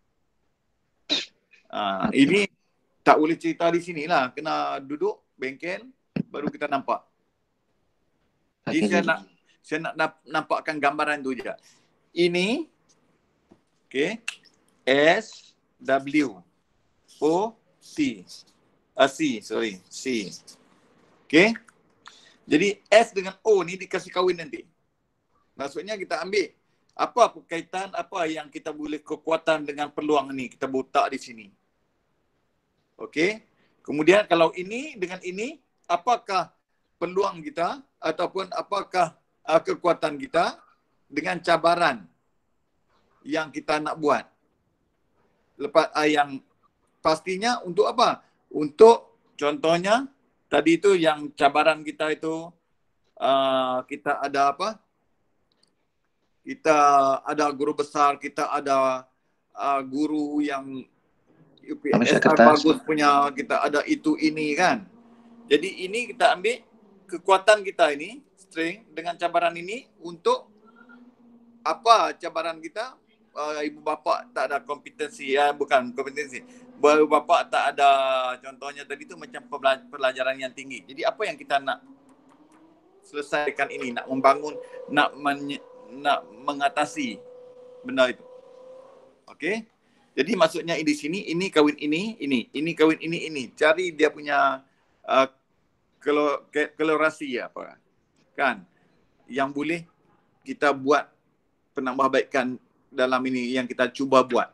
Uh, ini tak boleh cerita di sinilah, kena duduk bengkel baru kita nampak. Jadi saya nak saya nak nampakkan gambaran tu je. Ini okey, S W O T. Ah, C, sorry, C. Okey. Jadi S dengan O ni dikasih kahwin nanti. Maksudnya kita ambil apa berkaitan, apa yang kita boleh kekuatan dengan peluang ni, kita letak di sini. Okey. Kemudian kalau ini dengan ini, apakah peluang kita ataupun apakah uh, kekuatan kita dengan cabaran yang kita nak buat. Lepas uh, yang pastinya untuk apa? Untuk contohnya tadi itu yang cabaran kita itu uh, kita ada apa? Kita ada guru besar, kita ada uh, guru yang U P S R bagus punya, kita ada itu ini kan. Jadi ini kita ambil kekuatan kita ini, strength dengan cabaran ini untuk apa cabaran kita? Uh, ibu bapa tak ada kompetensi, ya bukan kompetensi. Ibu bapa tak ada, contohnya tadi tu macam pelajaran yang tinggi. Jadi apa yang kita nak selesaikan ini, nak membangun, nak men, nak mengatasi benda itu. Okey? Jadi maksudnya di sini ini kahwin ini, ini, ini kahwin ini, ini. Cari dia punya uh, kolorasi apa kan yang boleh kita buat penambahbaikan dalam ini yang kita cuba buat.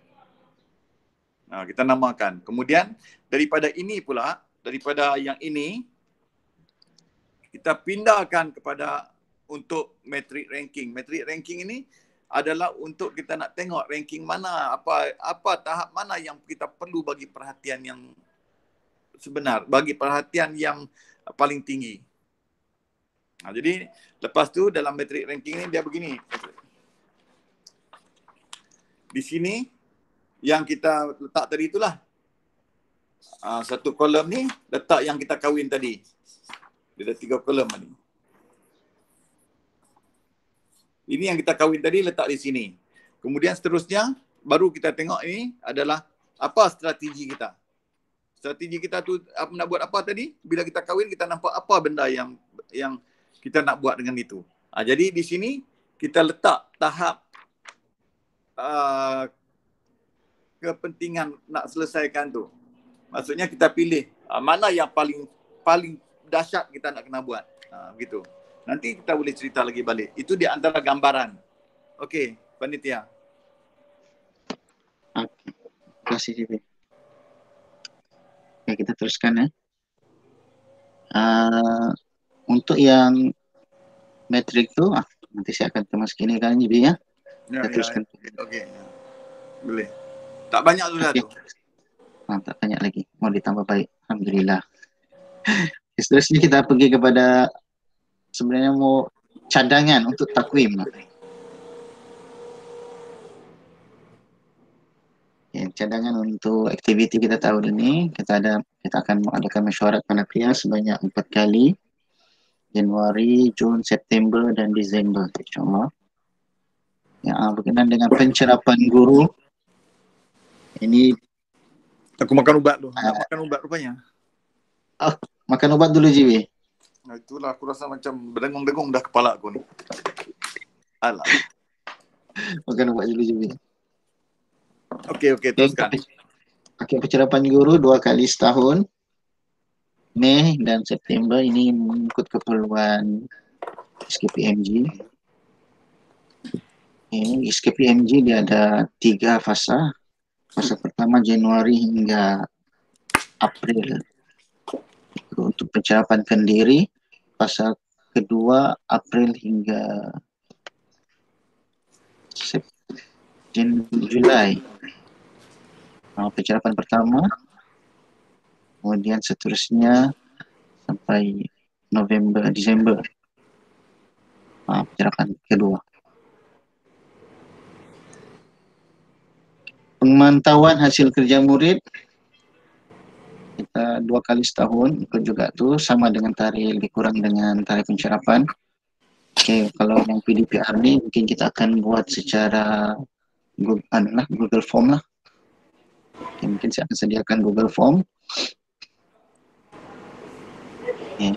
Nah, kita namakan. Kemudian daripada ini pula, daripada yang ini kita pindahkan kepada untuk metric ranking. Metric ranking ini adalah untuk kita nak tengok ranking mana, apa apa tahap mana yang kita perlu bagi perhatian yang sebenar, bagi perhatian yang paling tinggi. Nah, jadi lepas tu dalam metric ranking ni dia begini. Di sini yang kita letak tadi itulah. Uh, satu kolom ni letak yang kita kahwin tadi. Dia ada tiga kolom ni. Ini yang kita kahwin tadi letak di sini. Kemudian seterusnya baru kita tengok ini adalah apa strategi kita. Strategi kita tu nak buat apa tadi? Bila kita kahwin kita nampak apa benda yang yang kita nak buat dengan itu. Ha, jadi di sini kita letak tahap uh, kepentingan nak selesaikan tu. Maksudnya kita pilih uh, mana yang paling paling dahsyat kita nak kena buat. Ha, begitu. Nanti kita boleh cerita lagi balik. Itu di antara gambaran. Okey, panitia. Okey. Terima kasih, J P. Okay, kita teruskan ya. Uh, untuk yang metrik tu, ah, nanti saya akan termasuk ini kan J P ya. Ya, kita ya, teruskan. Ya. Okey. Boleh. Tak banyak sudah okay. tu. Ah, tak banyak lagi. Mau ditambah baik. Alhamdulillah. Seterusnya kita pergi kepada sebenarnya mau cadangan untuk takwim. Ya, cadangan untuk aktiviti kita tahun ini, kita ada kita akan mengadakan mesyuarat panitia sebanyak empat kali, Januari, Jun, September dan Disember, insyaAllah. Ya, berkenaan dengan pencerapan guru. Ini aku makan ubat tu. Nak uh, makan ubat rupanya. Oh, makan ubat dulu J B. Nah, itulah aku rasa macam berdengung-dengung dah kepala aku ni. Alah. Makan ubat dulu J B. Okey, okey, teruskan. Pakai pencerapan guru dua kali setahun, Mei dan September, ini mengikut keperluan S K P M G. Ini S K P M G dia ada tiga fasa. Fasa pertama Januari hingga April untuk pencerapan kendiri. Fasa kedua April hingga Julai. Nah, pencerapan pertama, kemudian seterusnya sampai November, Desember. Nah, pencerapan kedua. Pemantauan hasil kerja murid kita dua kali setahun, ikut juga tuh sama dengan tarikh, lebih kurang dengan tarikh pencerapan. Oke, kalau yang P D P R ni mungkin kita akan buat secara Google, lah, Google Form lah. Oke, mungkin saya akan sediakan Google Form. Oke.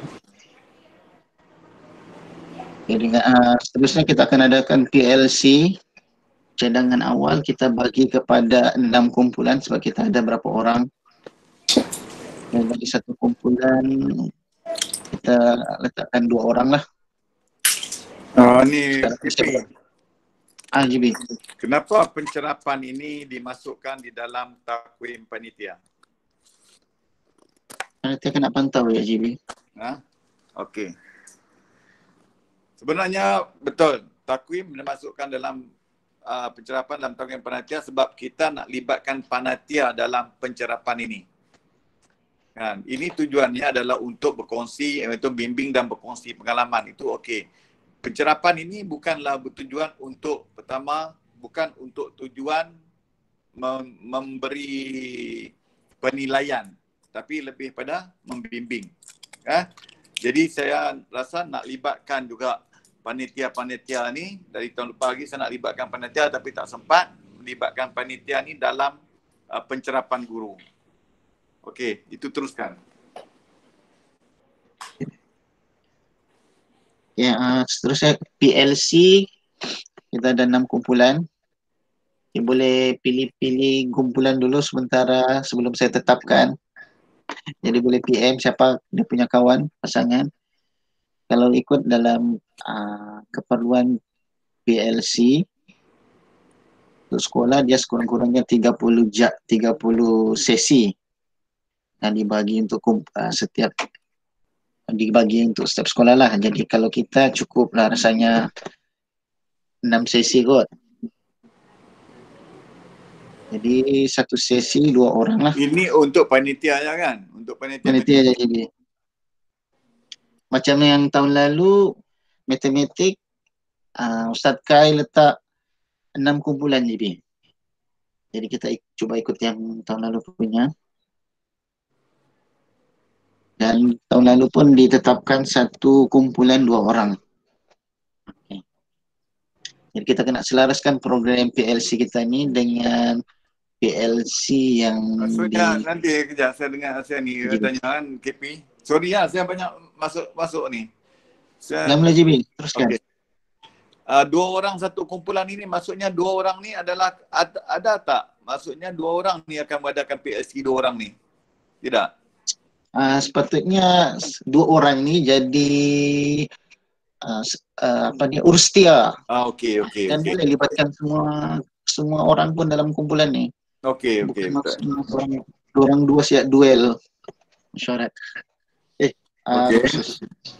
Jadi uh, seterusnya kita akan adakan P L C. Cadangan awal kita bagi kepada enam kumpulan sebab kita ada berapa orang. Dan bagi satu kumpulan kita letakkan dua orang lah. Oh, ni K P. Ah, G B. Kenapa pencerapan ini dimasukkan di dalam takwim panitia? Panitia kena pantau ya, G B. Ha? Okey. Sebenarnya betul, takwim dimasukkan dalam uh, pencerapan dalam takwim panitia sebab kita nak libatkan panitia dalam pencerapan ini. Kan? Ini tujuannya adalah untuk berkongsi, iaitu bimbing dan berkongsi pengalaman. Itu okey. Pencerapan ini bukanlah bertujuan untuk, pertama, bukan untuk tujuan mem- memberi penilaian, tapi lebih pada membimbing. Eh? Jadi saya rasa nak libatkan juga panitia-panitia ni. Dari tahun lepas lagi saya nak libatkan panitia tapi tak sempat melibatkan panitia ni dalam uh, pencerapan guru. Okey, itu teruskan. Ya, uh, seterusnya P L C kita ada enam kumpulan. Kita boleh pilih-pilih kumpulan dulu sementara sebelum saya tetapkan. Jadi boleh P M siapa dia punya kawan, pasangan. Kalau ikut dalam uh, keperluan P L C untuk sekolah dia sekurang-kurangnya tiga puluh ja, tiga puluh sesi dan dibagi untuk uh, setiap dibagi untuk setiap sekolah lah. Jadi kalau kita cukup lah rasanya enam sesi kot. Jadi satu sesi dua orang lah. Ini untuk panitia ya kan? Untuk panitia. Panitia aja jadi. Macam yang tahun lalu matematik uh, Ustaz Kai letak enam kumpulan J B. Jadi kita ik- cuba ikut yang tahun lalu punya. Dan tahun lalu pun ditetapkan satu kumpulan dua orang. Okay. Jadi kita kena selaraskan program P L C kita ni dengan P L C yang Maksudnya di... nanti kejap saya dengar saya ni J B. tanya kan K P. Sorry lah saya banyak masuk masuk ni. Saya Mula-mula J B, teruskan. okay. Uh, dua orang satu kumpulan ini maksudnya dua orang ni adalah ada, ada tak? Maksudnya dua orang ni akan mengadakan P L C dua orang ni. Tidak. Uh, sepatutnya dua orang ni jadi uh, uh, apa ni urstia. Ah okey okey Dan okey. boleh libatkan semua semua orang pun dalam kumpulan ni. Okey okey. Bukan maksudnya orang, orang dua siap duel mesyuarat. Eh, uh, Okey. khusus.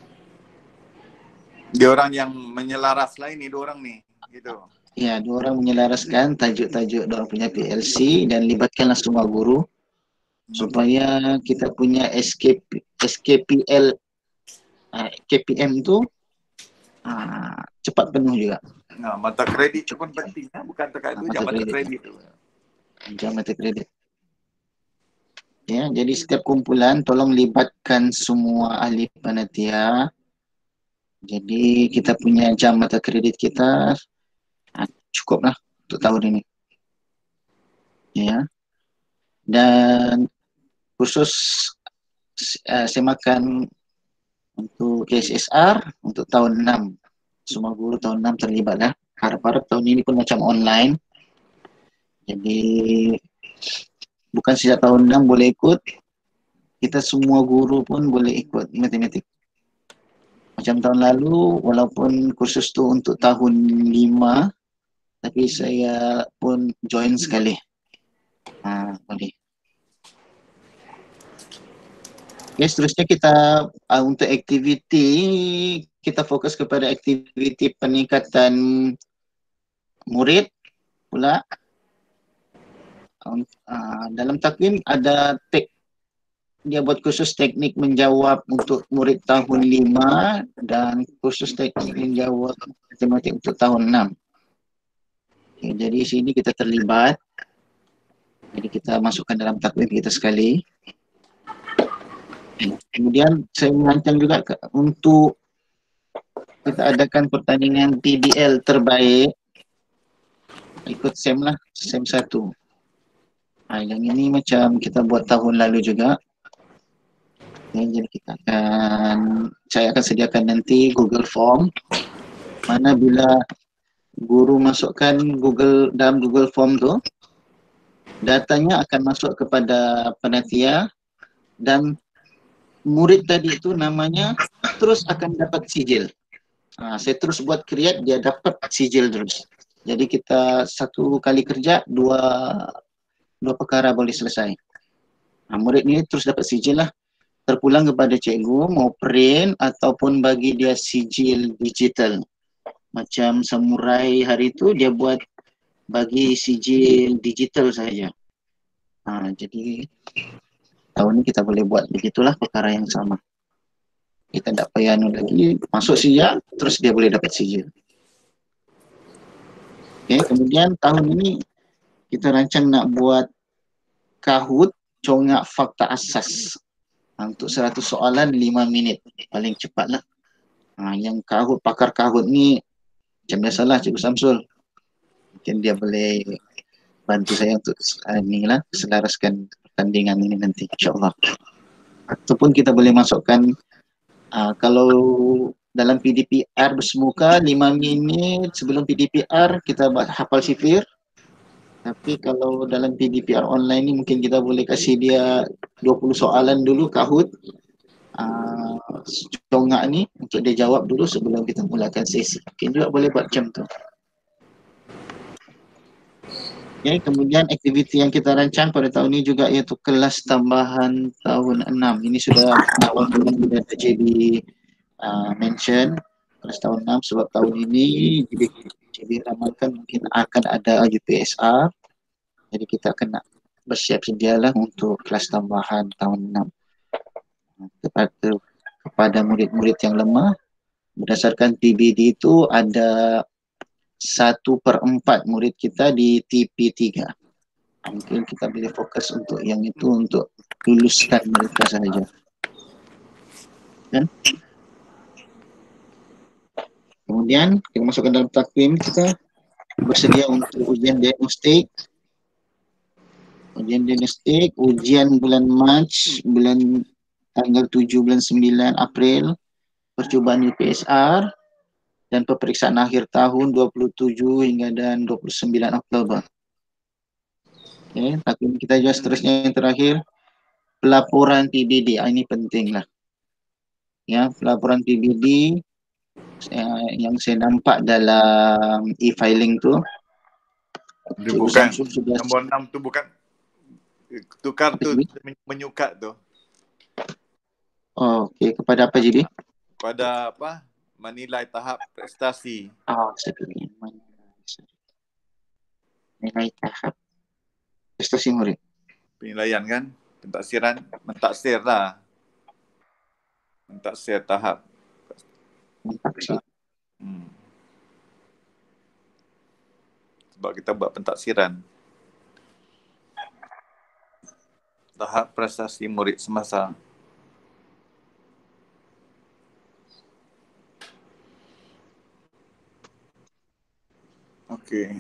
Dia orang yang menyelaras lah ini dua orang ni. Gitu. Ya, dua orang menyelaraskan tajuk-tajuk dia orang punya P L C dan libatkanlah semua guru supaya kita punya S K P, S K P L uh, K P M tu uh, cepat penuh juga. Nah, mata kredit tu pun penting kan? Bukan terkait tu, Mata jam mata kredit. kredit tu. Jam mata kredit. Ya, jadi setiap kumpulan tolong libatkan semua ahli panitia. Jadi kita punya jam mata kredit kita uh, cukuplah untuk tahun ini. Ya. Dan khusus uh, saya makan untuk K S S R untuk tahun enam. Semua guru tahun enam terlibat dah. Harap-harap tahun ini pun macam online. Jadi bukan sejak tahun enam boleh ikut, kita semua guru pun boleh ikut matematik. Macam tahun lalu, walaupun kursus tu untuk tahun lima, tapi saya pun join sekali. Ha, boleh. Okay, seterusnya kita uh, untuk aktiviti, kita fokus kepada aktiviti peningkatan murid pula. Um, uh, dalam takwim ada tek, dia buat kursus teknik menjawab untuk murid tahun lima dan kursus teknik menjawab matematik untuk tahun enam. Okay, jadi sini kita terlibat. Jadi kita masukkan dalam takwim kita sekali. Kemudian saya merancang juga ke, untuk kita adakan pertandingan P B L terbaik. Ikut SEM lah, SEM satu. Ha, yang ini macam kita buat tahun lalu juga. Okay, jadi kita akan, saya akan sediakan nanti Google Form. Mana bila guru masukkan Google dalam Google Form tu, datanya akan masuk kepada panitia dan murid tadi itu namanya terus akan dapat sijil. Ha, saya terus buat create, dia dapat sijil terus. Jadi kita satu kali kerja, dua dua perkara boleh selesai. Ha, murid ni terus dapat sijil lah. Terpulang kepada cikgu, mau print ataupun bagi dia sijil digital. Macam samurai hari tu dia buat bagi sijil digital saja. Ha, jadi tahun ni kita boleh buat begitulah perkara yang sama. Kita tak payah anu lagi, masuk sijil, terus dia boleh dapat sijil. Okay, kemudian tahun ini kita rancang nak buat Kahoot congak fakta asas. Ha, untuk seratus soalan lima minit, paling cepat lah. Ha, yang Kahoot, pakar Kahoot ni macam biasalah Cikgu Samsul. Mungkin dia boleh bantu saya untuk uh, ni lah, selaraskan pertandingan ini nanti insyaAllah. Ataupun kita boleh masukkan uh, kalau dalam P D P R bersemuka lima minit sebelum P D P R kita buat hafal sifir. Tapi kalau dalam P D P R online ni mungkin kita boleh kasih dia dua puluh soalan dulu Kahoot uh, congak ni untuk dia jawab dulu sebelum kita mulakan sesi. Mungkin juga boleh buat macam tu. Okay, kemudian aktiviti yang kita rancang pada tahun ini juga iaitu kelas tambahan tahun enam. Ini sudah awal bulan sudah J B uh, mention kelas tahun enam sebab tahun ini J B ramalkan mungkin akan ada U P S R. Jadi kita kena bersiap sedialah untuk kelas tambahan tahun enam. Kepada, kepada murid-murid yang lemah, berdasarkan P B D itu ada satu per empat murid kita di T P tiga. Mungkin kita boleh fokus untuk yang itu untuk luluskan mereka sahaja. Dan kemudian kita masukkan dalam takwim kita bersedia untuk ujian diagnostik. Ujian diagnostik, ujian bulan Mac, bulan tanggal tujuh bulan sembilan April, percubaan U P S R dan peperiksaan akhir tahun dua puluh tujuh hingga dan dua puluh sembilan Oktober. Okay, takwim kita juga seterusnya yang terakhir, pelaporan P B D. Ah, ini penting lah. Ya, pelaporan P B D eh, yang saya nampak dalam e-filing tu. Dia bukan, nombor enam tu bukan, tukar tu menyukat tu. Oh, okey, kepada apa J B? Pada apa? Menilai tahap prestasi. Oh, saya pilih menilai tahap prestasi murid. Penilaian kan? Pentaksiran, mentaksir lah. Mentaksir tahap. Mentaksir. Hmm. Sebab kita buat pentaksiran. Tahap prestasi murid semasa. Okey.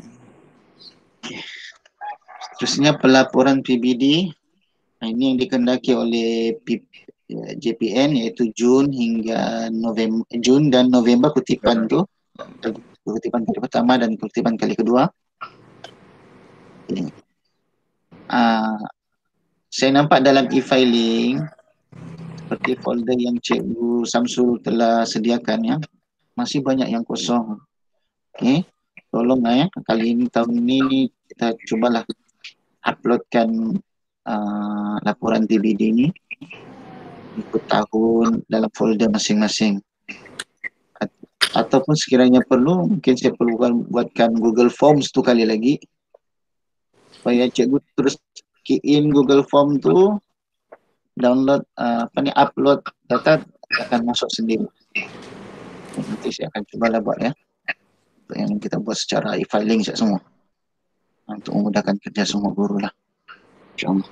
Seterusnya pelaporan P B D. Ini yang dikendaki oleh J P N iaitu Jun hingga November, Jun dan November kutipan tu. Kutipan kali pertama dan kutipan kali kedua. Okay. Uh, saya nampak dalam e-filing seperti folder yang Cikgu Samsul telah sediakan ya, masih banyak yang kosong. Okey, tolonglah ya, kali ini tahun ini kita cubalah uploadkan uh, laporan T B D ni ikut tahun dalam folder masing-masing. At- ataupun sekiranya perlu, mungkin saya perlu buatkan Google Forms tu kali lagi supaya cikgu terus key in Google Form tu, download uh, apa ni, upload data akan masuk sendiri. Nanti saya akan cubalah buat ya, untuk yang kita buat secara e-filing semua, untuk memudahkan kerja semua guru lah, insyaAllah.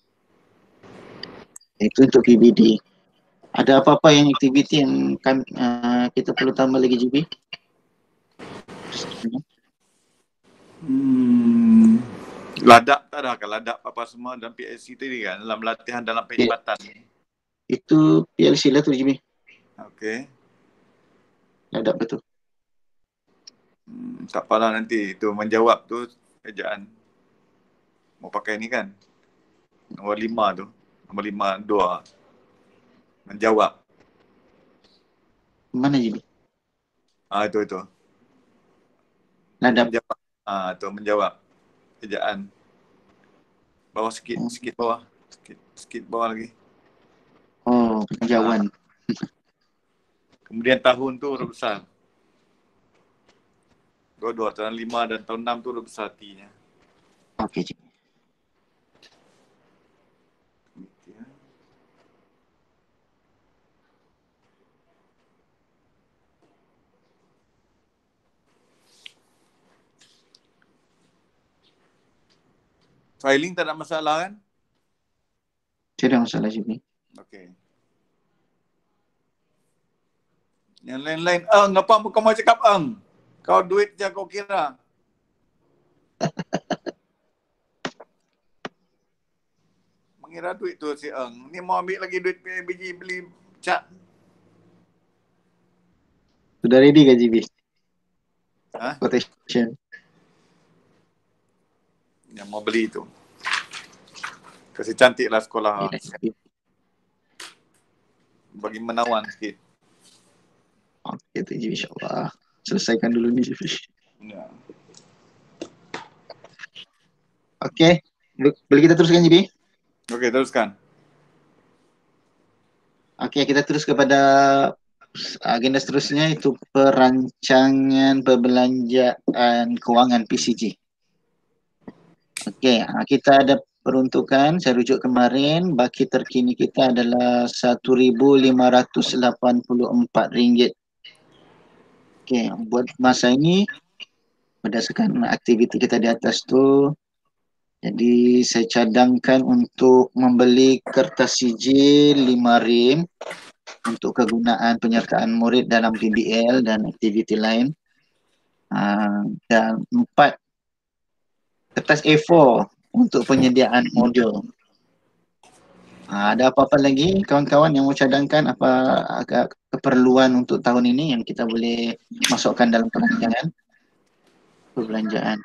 Itu untuk P B D. Ada apa-apa yang aktiviti yang kan, uh, kita perlu tambah lagi, J B? Hmm. Ladap tak ada kan? Ladap apa semua dalam P L C tadi kan? Dalam latihan dalam perkhidmatan ni. Itu P L C lah tu, J B. Okey. Ada betul. Hmm, tak apalah nanti itu menjawab tu ejaan. Mau pakai ni kan? Nombor lima tu. Nombor lima, dua. Menjawab. Mana, J B? Ah itu itu. Ladap. Menjawab. Ah tu menjawab. Ejaan. Bawah sikit, Oh. sikit bawah. Sikit, sikit bawah lagi. Oh, penjauhan. Ah. Kemudian tahun tu huruf besar. Dua-dua, tahun lima dan tahun enam tu huruf besar T-nya. Okey, J B. Filing tak ada masalah kan? Tidak masalah, J B. Okey. Yang lain-lain, Eng, apa kau mau cakap, Eng? Kau duit je kau kira. Mengira duit tu si Eng. Ni mau ambil lagi duit P I B G beli cat. Sudah ready ke, J B? Ha? Quotation. Yang mau beli tu. Kasih cantiklah sekolah. Bagi menawan sikit. Okey tu, J B, insyaAllah. Selesaikan dulu ni, J B. Ya. Okey, boleh kita teruskan, J B? Okey, teruskan. Okey, kita terus kepada agenda seterusnya, itu perancangan perbelanjaan kewangan P C G. Okey, kita ada peruntukan, saya rujuk kemarin, baki terkini kita adalah satu ribu lima ratus lapan puluh empat ringgit. Okey, buat masa ini, berdasarkan aktiviti kita di atas tu, jadi saya cadangkan untuk membeli kertas sijil lima rim untuk kegunaan penyertaan murid dalam P B L dan aktiviti lain. Uh, dan empat kertas A four untuk penyediaan modul. Uh, ada apa-apa lagi kawan-kawan yang mau cadangkan apa agak keperluan untuk tahun ini yang kita boleh masukkan dalam perancangan perbelanjaan?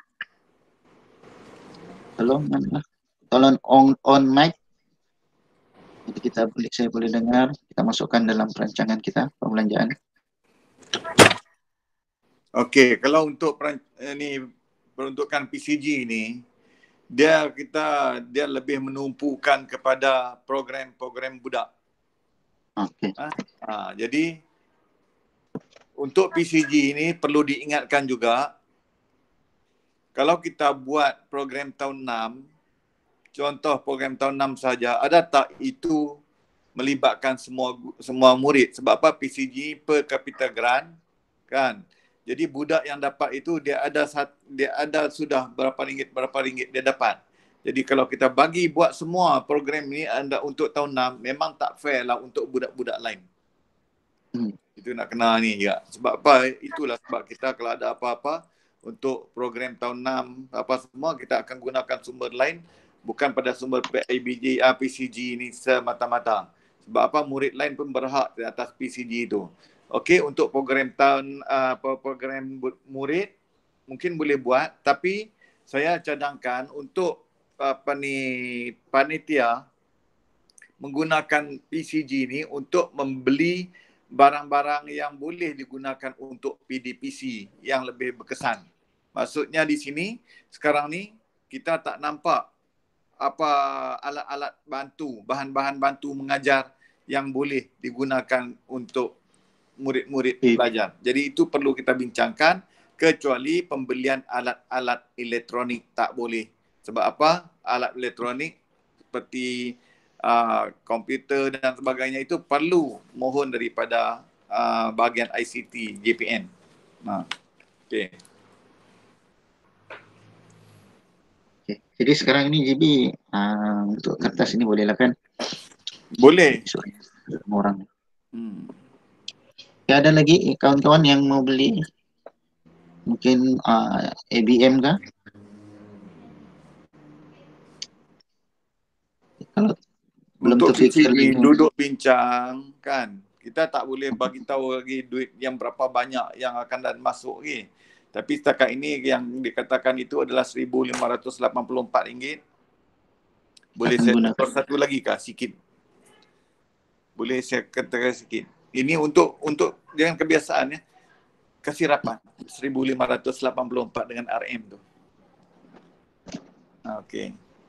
Tolong mana? Tolong on on mic. Jadi kita boleh, saya boleh dengar, kita masukkan dalam perancangan kita perbelanjaan. Okey, kalau untuk peran, ni peruntukan P C G ni, dia kita dia lebih menumpukan kepada program-program budak. Okey. Ha? Ha, jadi untuk P C G ini perlu diingatkan juga, kalau kita buat program tahun enam, contoh program tahun enam saja, ada tak itu melibatkan semua semua murid? Sebab apa? P C G per capita grant kan. Jadi budak yang dapat itu dia ada dia ada sudah berapa ringgit berapa ringgit dia dapat. Jadi kalau kita bagi buat semua program ini anda untuk tahun enam, memang tak fair lah untuk budak-budak lain. Hmm. Itu nak kena ni ya. Sebab apa? Itulah sebab kita kalau ada apa-apa untuk program tahun enam apa semua, kita akan gunakan sumber lain, bukan pada sumber P I B G, P C G ini semata-mata. Sebab apa? Murid lain pun berhak di atas P C G itu. Okey, untuk program tahun uh, program murid mungkin boleh buat, tapi saya cadangkan untuk apa ni panitia menggunakan P C G ni untuk membeli barang-barang yang boleh digunakan untuk P D P C yang lebih berkesan. Maksudnya di sini sekarang ni kita tak nampak apa alat-alat bantu, bahan-bahan bantu mengajar yang boleh digunakan untuk murid-murid pelajar. Jadi itu perlu kita bincangkan, kecuali pembelian alat-alat elektronik tak boleh. Sebab apa? Alat elektronik seperti Uh, komputer dan sebagainya itu perlu mohon daripada uh, bahagian I C T, J P N. Nah, okay. Okay. Jadi sekarang ini J B uh, untuk kertas ini boleh lah kan? Boleh. Semua orang. Hmm. Ya, ada lagi kawan-kawan yang mau beli? Mungkin uh, A B M kah? Kalau belum untuk terfikir P C G, ini. duduk bincang kan, kita tak boleh bagi tahu lagi duit yang berapa banyak yang akan dan masuk lagi. Tapi setakat ini yang dikatakan itu adalah seribu lima ratus lapan puluh empat ringgit. Boleh saya tukar satu lagi kah sikit? Boleh saya katakan sikit. Ini untuk untuk jangan kebiasaan ya. Kasih rapat seribu lima ratus lapan puluh empat dengan R M tu. Okey.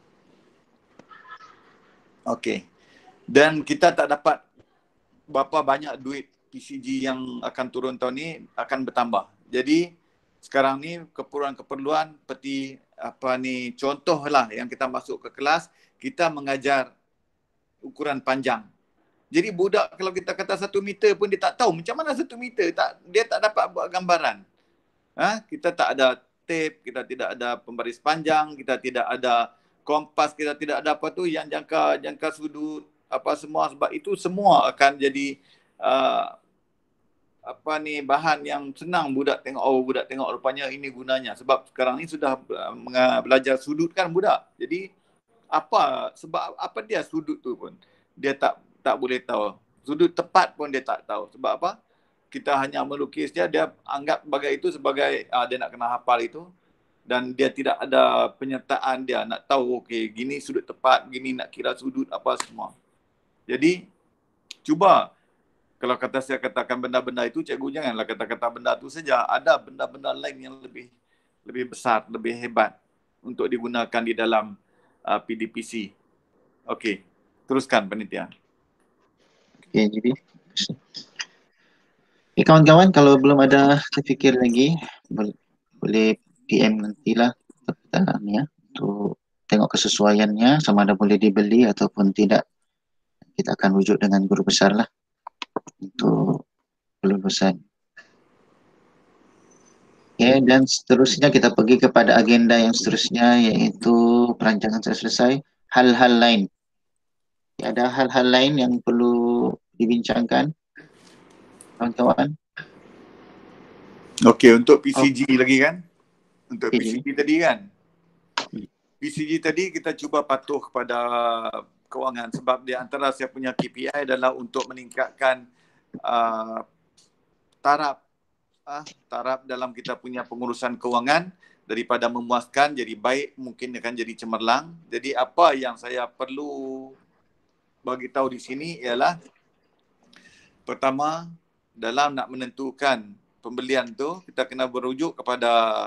Okey. Dan kita tak dapat berapa banyak duit P C G yang akan turun tahun ni akan bertambah. Jadi sekarang ni keperluan-keperluan seperti apa ni, contohlah yang kita masuk ke kelas, kita mengajar ukuran panjang. Jadi budak kalau kita kata satu meter pun dia tak tahu macam mana satu meter, tak, dia tak dapat buat gambaran. Ha? Kita tak ada tape, kita tidak ada pembaris panjang, kita tidak ada kompas, kita tidak ada apa tu yang jangka jangka sudut apa semua, sebab itu semua akan jadi uh, apa ni bahan yang senang budak tengok, oh budak tengok rupanya ini gunanya, sebab sekarang ni sudah uh, belajar sudut kan budak. Jadi apa sebab apa dia sudut tu pun dia tak tak boleh tahu. Sudut tepat pun dia tak tahu. Sebab apa? Kita hanya melukis dia, dia anggap sebagai itu sebagai uh, dia nak kena hafal itu. Dan dia tidak ada penyertaan dia nak tahu okey gini sudut tepat, gini nak kira sudut apa semua. Jadi cuba kalau kata saya katakan benda-benda itu, cikgu janganlah kata-kata benda itu saja. Ada benda-benda lain yang lebih lebih besar, lebih hebat untuk digunakan di dalam uh, P D P C. Okey, teruskan panitia. Okey, jadi okay, kawan-kawan kalau belum ada terfikir lagi boleh, boleh P M nantilah kita ni ya untuk tengok kesesuaiannya sama ada boleh dibeli ataupun tidak. Kita akan rujuk dengan guru besar lah untuk kelulusan. Okay, dan seterusnya kita pergi kepada agenda yang seterusnya, iaitu perancangan telah selesai. Hal-hal lain. Okay, ada hal-hal lain yang perlu dibincangkan kawan-kawan? Okey, untuk P C G oh. lagi kan? Untuk P C G. P C G tadi kan? P C G tadi kita cuba patuh kepada kewangan, sebab di antara saya punya K P I adalah untuk meningkatkan uh, taraf uh, taraf dalam kita punya pengurusan kewangan daripada memuaskan jadi baik, mungkin akan jadi cemerlang. Jadi apa yang saya perlu bagi tahu di sini ialah pertama, dalam nak menentukan pembelian tu kita kena berujuk kepada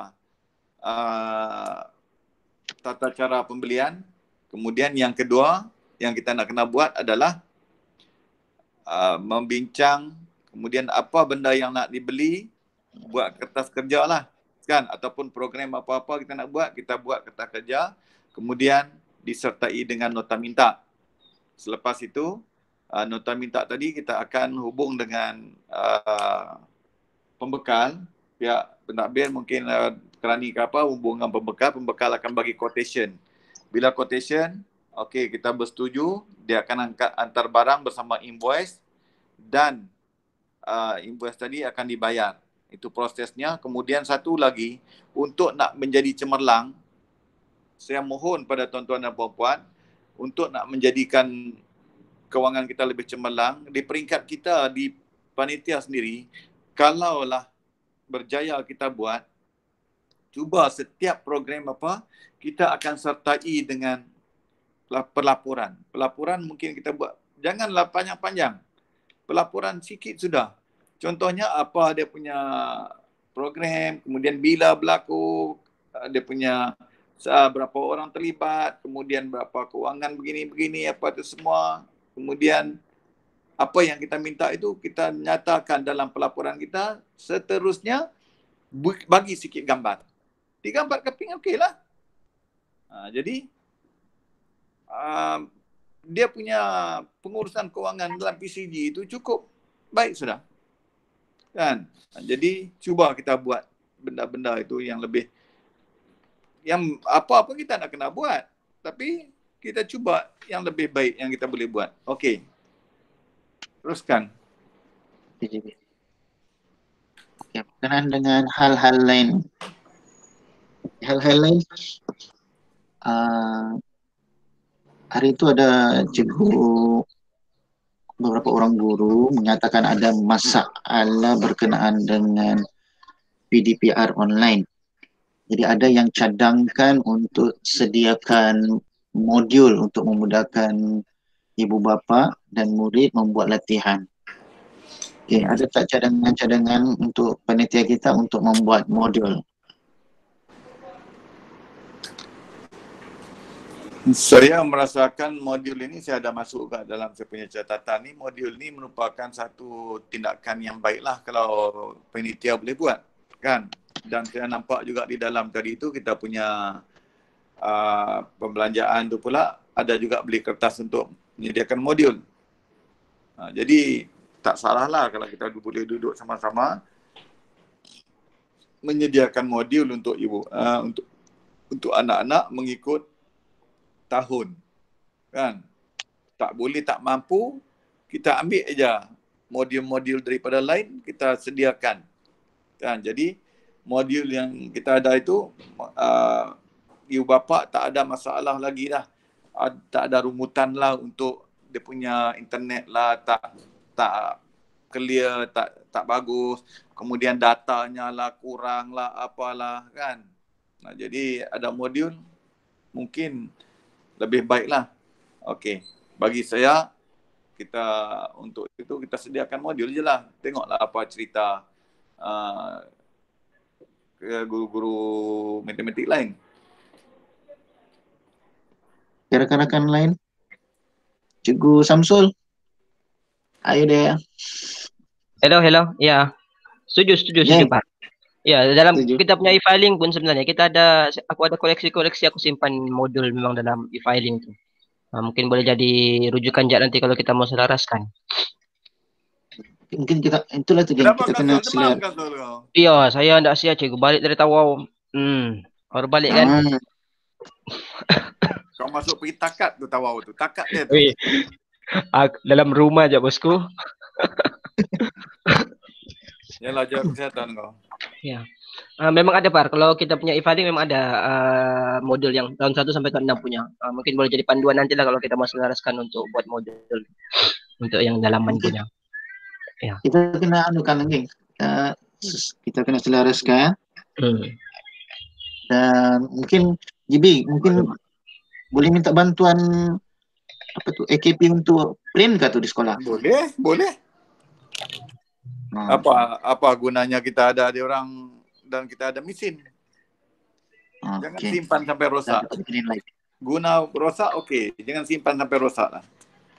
uh, tata cara pembelian. Kemudian yang kedua yang kita nak kena buat adalah uh, membincang kemudian apa benda yang nak dibeli, buat kertas kerja lah kan, ataupun program apa-apa kita nak buat, kita buat kertas kerja, kemudian disertai dengan nota minta. Selepas itu uh, nota minta tadi kita akan hubung dengan uh, pembekal, pihak pentadbir mungkin uh, kerani ke apa, hubung dengan pembekal, pembekal akan bagi quotation. Bila quotation, okey, kita bersetuju, dia akan angkat antar barang bersama invoice dan uh, invoice tadi akan dibayar. Itu prosesnya. Kemudian satu lagi, untuk nak menjadi cemerlang, saya mohon pada tuan-tuan dan puan-puan untuk nak menjadikan kewangan kita lebih cemerlang, di peringkat kita di panitia sendiri, kalaulah berjaya kita buat, cuba setiap program apa, kita akan sertai dengan pelaporan. Pelaporan mungkin kita buat, janganlah panjang-panjang. Pelaporan sikit sudah. Contohnya apa dia punya program, kemudian bila berlaku, dia punya berapa orang terlibat, kemudian berapa kewangan begini-begini, apa itu semua. Kemudian apa yang kita minta itu kita nyatakan dalam pelaporan kita. Seterusnya bagi sikit gambar. Tiga empat keping okey lah. Ha, jadi uh, dia punya pengurusan kewangan dalam P C G itu cukup baik sudah. Kan? Jadi cuba kita buat benda-benda itu yang lebih, yang apa-apa kita nak kena buat, tapi kita cuba yang lebih baik yang kita boleh buat. Okey. Teruskan. Okay, berkenaan dengan hal-hal lain. Hal-hal lain, uh, hari itu ada cikgu, beberapa orang guru menyatakan ada masalah berkenaan dengan P D P R online. Jadi ada yang cadangkan untuk sediakan modul untuk memudahkan ibu bapa dan murid membuat latihan. Okay, ada tak cadangan-cadangan untuk panitia kita untuk membuat modul? Saya merasakan modul ini, saya ada masuk ke dalam saya punya catatan ni, modul ni merupakan satu tindakan yang baiklah kalau panitia boleh buat, kan? Dan saya nampak juga di dalam tadi itu kita punya uh, pembelanjaan tu pula ada juga beli kertas untuk menyediakan modul. Uh, jadi tak salah lah kalau kita boleh duduk sama-sama menyediakan modul untuk ibu, uh, untuk untuk anak-anak mengikut tahun, kan? Tak boleh tak mampu, kita ambil aja modul-modul daripada lain kita sediakan, kan? Jadi modul yang kita ada itu uh, ibu bapa tak ada masalah lagi dah, uh, tak ada rumutan lah untuk dia punya internet lah tak tak clear, tak tak bagus, kemudian datanya lah kurang lah apalah, kan? Nah, jadi ada modul mungkin lebih baiklah. Okey, bagi saya kita untuk itu kita sediakan modul je lah. Tengoklah apa cerita uh, guru-guru matematik lain. Rakan-rakan lain? Cikgu Samsul? Are you there? Hello, hello. Ya. Setuju, setuju, setuju, Pak. Ya, dalam Setuju. kita punya e-filing pun sebenarnya kita ada, aku ada koleksi-koleksi, aku simpan modul memang dalam e-filing tu. Ha, mungkin boleh jadi rujukan jat nanti kalau kita mau selaraskan. Mungkin kita, itulah tu yang kita kena selar. Iya, saya ndak siap cikgu balik dari Tawau. Hmm, baru balik kan. Ah. Kau masuk pergi takat tu Tawau tu. Takat dia tu. Weh. Dalam rumah je bosku. Yalah, jaga kesihatan kau. Ya. Uh, memang ada Par, kalau kita punya e-filing memang ada uh, modul yang tahun satu sampai tahun enam punya. Uh, mungkin boleh jadi panduan nanti lah kalau kita mau selaraskan untuk buat modul untuk yang dalaman punya. Ya. Kita kena anukan lagi. Uh, kita kena selaraskan. Hmm. Dan mungkin G B mungkin boleh minta bantuan apa tu A K P untuk print ke tu di sekolah? Boleh, boleh. Hmm. Apa apa gunanya kita ada di orang dan kita ada mesin. Hmm, Jangan okay. simpan sampai rosak. Guna rosak okey, jangan simpan sampai rosak lah.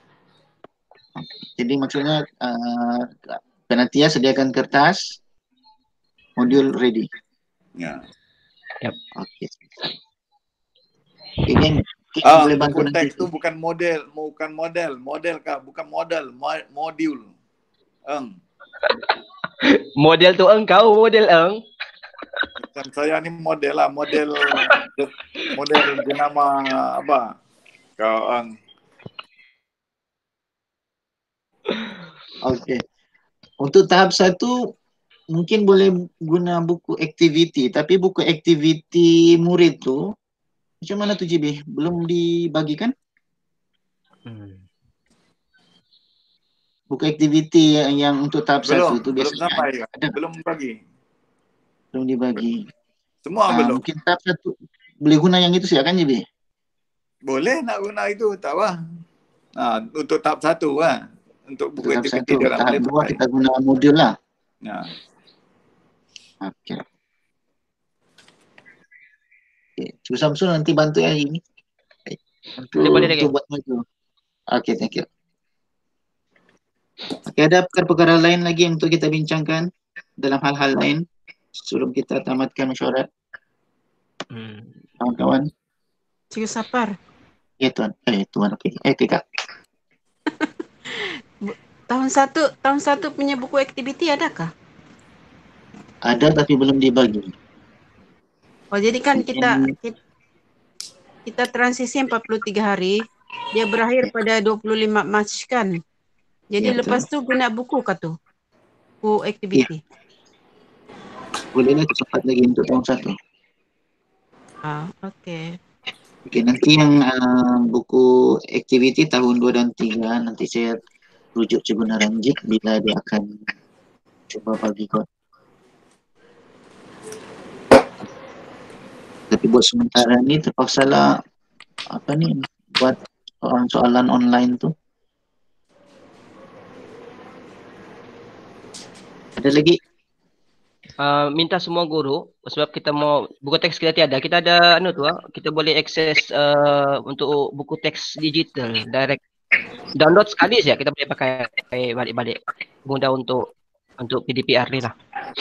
Jadi maksudnya uh, panitia sediakan kertas, modul ready. Ya. Yep. Okey. Ingin Ah, boleh bantu konteks nanti. tu bukan model, bukan model, model kah? Bukan model, mo- modul. Eng. Model tu engkau, model eng. Dan saya ni model lah, model model jenama apa? Kau Eng. Okey. Untuk tahap satu mungkin boleh guna buku aktiviti, tapi buku aktiviti murid tu macam mana tu G B? Belum dibagikan? Hmm. Buku aktiviti yang, yang untuk tahap Belum, satu tu belum biasanya sampai. ada. Belum bagi. Belum dibagi. Semua Ah, belum. mungkin tahap satu boleh guna yang itu silakan G B. Boleh nak guna itu, tak apa. Ha, untuk tahap satu lah. Untuk buku Tahap aktiviti satu, dia orang tahap boleh dua pakai. kita guna modul lah. Ha. Okey. Okay. Cikgu Samsul nanti bantu ya ini. Untuk, Boleh, boleh lagi. untuk buat modul. Okey, thank you. Okey, ada perkara-perkara lain lagi yang untuk kita bincangkan dalam hal-hal lain sebelum kita tamatkan mesyuarat, Hmm. kawan-kawan? Cikgu Sapar, Ya tuan. Eh tuan, okey. Eh okey kak. tahun satu tahun satu punya buku aktiviti adakah? Ada tapi belum dibagi. Oh, jadi kan Mungkin- kita kita, kita transisi empat puluh tiga hari, dia berakhir pada dua puluh lima Mac kan? Jadi Ya, lepas tu guna buku kah tu? Buku aktiviti. Bolehlah cepat lagi untuk tahun satu. Ah, okey. Okey, nanti yang uh, buku aktiviti tahun dua dan tiga nanti saya rujuk Cikgu Naranjit bila dia akan cuba bagi kod. Tapi buat sementara ni terpaksalah apa ni buat soalan-soalan online tu. Ada lagi? Uh, minta semua guru sebab kita mau buku teks kita tiada. Kita ada anu tu ah, kita boleh akses uh, untuk buku teks digital direct download sekali saja kita boleh pakai balik-balik. Mudah untuk untuk P D P R ni lah.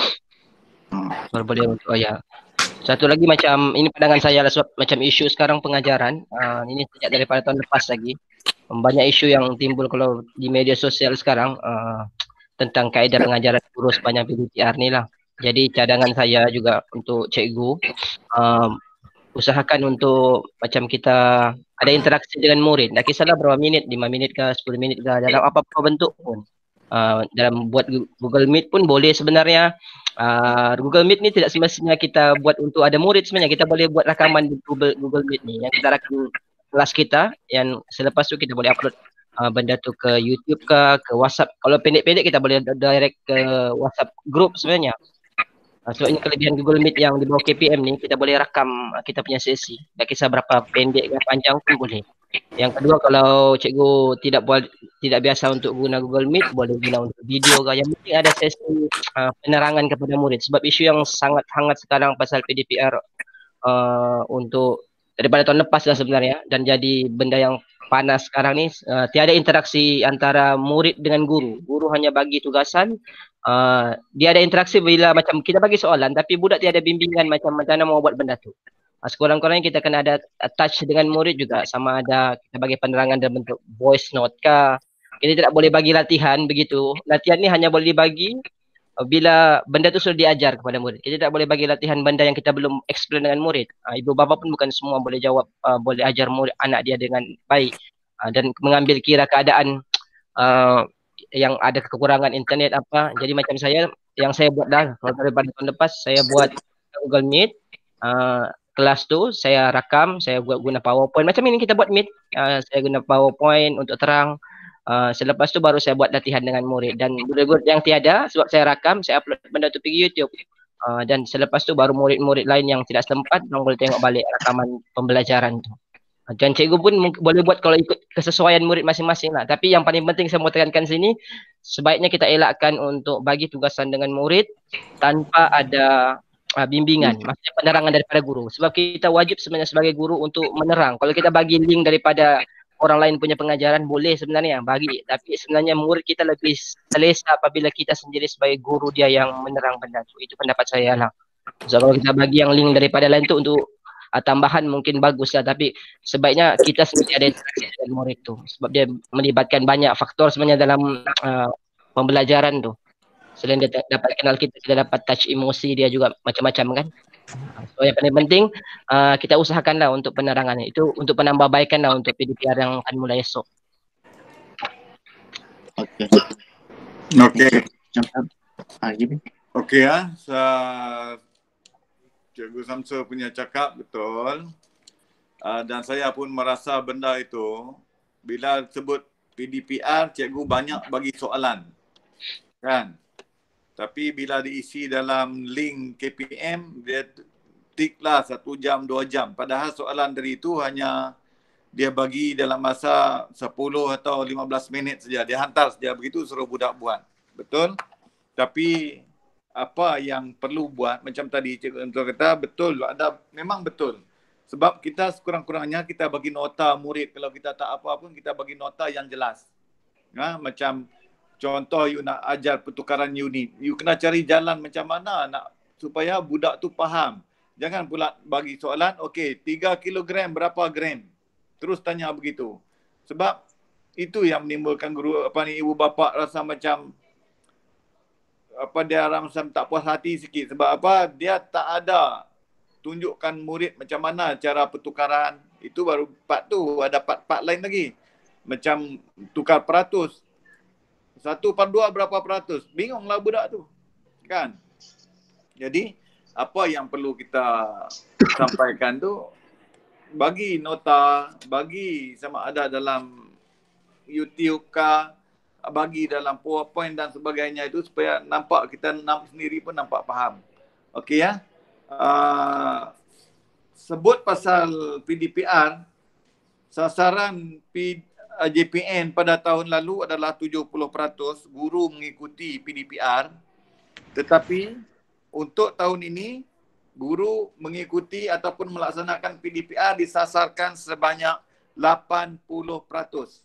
Hmm. Baru boleh untuk oh ya. Satu lagi macam ini pandangan saya lah sebab macam isu sekarang pengajaran uh, ini sejak daripada tahun lepas lagi banyak isu yang timbul kalau di media sosial sekarang uh, tentang kaedah pengajaran guru sepanjang P D P R ni lah. Jadi cadangan saya juga untuk cikgu um, usahakan untuk macam kita ada interaksi dengan murid. Tak kisahlah berapa minit, lima minit ke, sepuluh minit ke, dalam apa-apa bentuk pun. Uh, dalam buat Google Meet pun boleh sebenarnya. Uh, Google Meet ni tidak semestinya kita buat untuk ada murid sebenarnya. Kita boleh buat rakaman di Google, Google Meet ni. Yang kita rakam kelas kita, yang selepas tu kita boleh upload uh, benda tu ke YouTube ke, ke WhatsApp. Kalau pendek-pendek kita boleh direct ke WhatsApp group sebenarnya. Uh, so ini kelebihan Google Meet yang di bawah K P M ni, kita boleh rakam uh, kita punya sesi. Tak kisah berapa pendek ke panjang pun boleh. Yang kedua kalau cikgu tidak buat tidak biasa untuk guna Google Meet, boleh guna untuk video ke. Yang penting ada sesi uh, penerangan kepada murid. Sebab isu yang sangat hangat sekarang pasal P D P R uh, untuk daripada tahun lepas lah sebenarnya dan jadi benda yang panas sekarang ni uh, tiada interaksi antara murid dengan guru. Guru hanya bagi tugasan. Uh, dia ada interaksi bila macam kita bagi soalan tapi budak tiada bimbingan macam mana mau buat benda tu. Uh, sekurang-kurangnya kita kena ada touch dengan murid juga sama ada kita bagi penerangan dalam bentuk voice note kah. Kita tidak boleh bagi latihan begitu. Latihan ni hanya boleh dibagi uh, bila benda tu sudah diajar kepada murid. Kita tidak boleh bagi latihan benda yang kita belum explain dengan murid. Uh, ibu bapa pun bukan semua boleh jawab, uh, boleh ajar murid anak dia dengan baik uh, dan mengambil kira keadaan uh, yang ada kekurangan internet apa. Jadi macam saya yang saya buat dah kalau daripada tahun lepas saya buat Google Meet uh, kelas tu saya rakam, saya buat guna PowerPoint macam ini kita buat Meet, uh, saya guna PowerPoint untuk terang. Uh, selepas tu baru saya buat latihan dengan murid dan murid-murid yang tiada sebab saya rakam, saya upload benda tu pergi YouTube. Uh, dan selepas tu baru murid-murid lain yang tidak sempat orang boleh tengok balik rakaman pembelajaran tu. Dan cikgu pun boleh buat kalau ikut kesesuaian murid masing-masing lah. Tapi yang paling penting saya mau tekankan sini, sebaiknya kita elakkan untuk bagi tugasan dengan murid tanpa ada uh, bimbingan, maksudnya penerangan daripada guru. Sebab kita wajib sebenarnya sebagai guru untuk menerang. Kalau kita bagi link daripada orang lain punya pengajaran, boleh sebenarnya bagi. Tapi sebenarnya murid kita lebih selesa apabila kita sendiri sebagai guru dia yang menerang benda tu. Itu pendapat saya lah. So kalau kita bagi yang link daripada lain tu untuk Uh, tambahan mungkin bagus lah tapi sebaiknya kita sendiri ada interaksi dengan murid tu sebab dia melibatkan banyak faktor sebenarnya dalam uh, pembelajaran tu. Selain dia dapat kenal kita, kita dapat touch emosi dia juga macam-macam kan. So yang paling penting uh, kita usahakanlah untuk penerangan itu untuk penambahbaikan lah untuk P D P R yang akan mulai esok. Okey. Okey. Ah, gini. Okey ah. Uh, Cikgu Samsul punya cakap betul. Uh, dan saya pun merasa benda itu bila sebut P D P R cikgu banyak bagi soalan. Kan? Tapi bila diisi dalam link K P M dia tiklah satu jam, dua jam. Padahal soalan dari itu hanya dia bagi dalam masa sepuluh atau lima belas minit saja. Dia hantar saja, begitu suruh budak buat. Betul? Tapi apa yang perlu buat, macam tadi Cikgu Entul kata, betul, ada memang betul. Sebab kita sekurang-kurangnya kita bagi nota murid, kalau kita tak apa pun kita bagi nota yang jelas. Ha, macam contoh you nak ajar pertukaran unit, you kena cari jalan macam mana nak supaya budak tu faham. Jangan pula bagi soalan, okey, tiga kilogram berapa gram? Terus tanya begitu. Sebab itu yang menimbulkan guru apa ni ibu bapa rasa macam apa dia macam tak puas hati sikit. Sebab apa? Dia tak ada tunjukkan murid macam mana cara pertukaran. Itu baru part tu, ada part-part lain lagi. Macam tukar peratus. Satu per dua berapa peratus? Bingunglah budak tu. Kan? Jadi, apa yang perlu kita sampaikan tu, bagi nota, bagi sama ada dalam YouTube kah, bagi dalam PowerPoint dan sebagainya itu supaya nampak kita nam, sendiri pun nampak faham. Okey ya. Uh, sebut pasal P D P R, sasaran P, uh, J P N pada tahun lalu adalah tujuh puluh peratus guru mengikuti P D P R. Tetapi untuk tahun ini guru mengikuti ataupun melaksanakan P D P R disasarkan sebanyak lapan puluh peratus.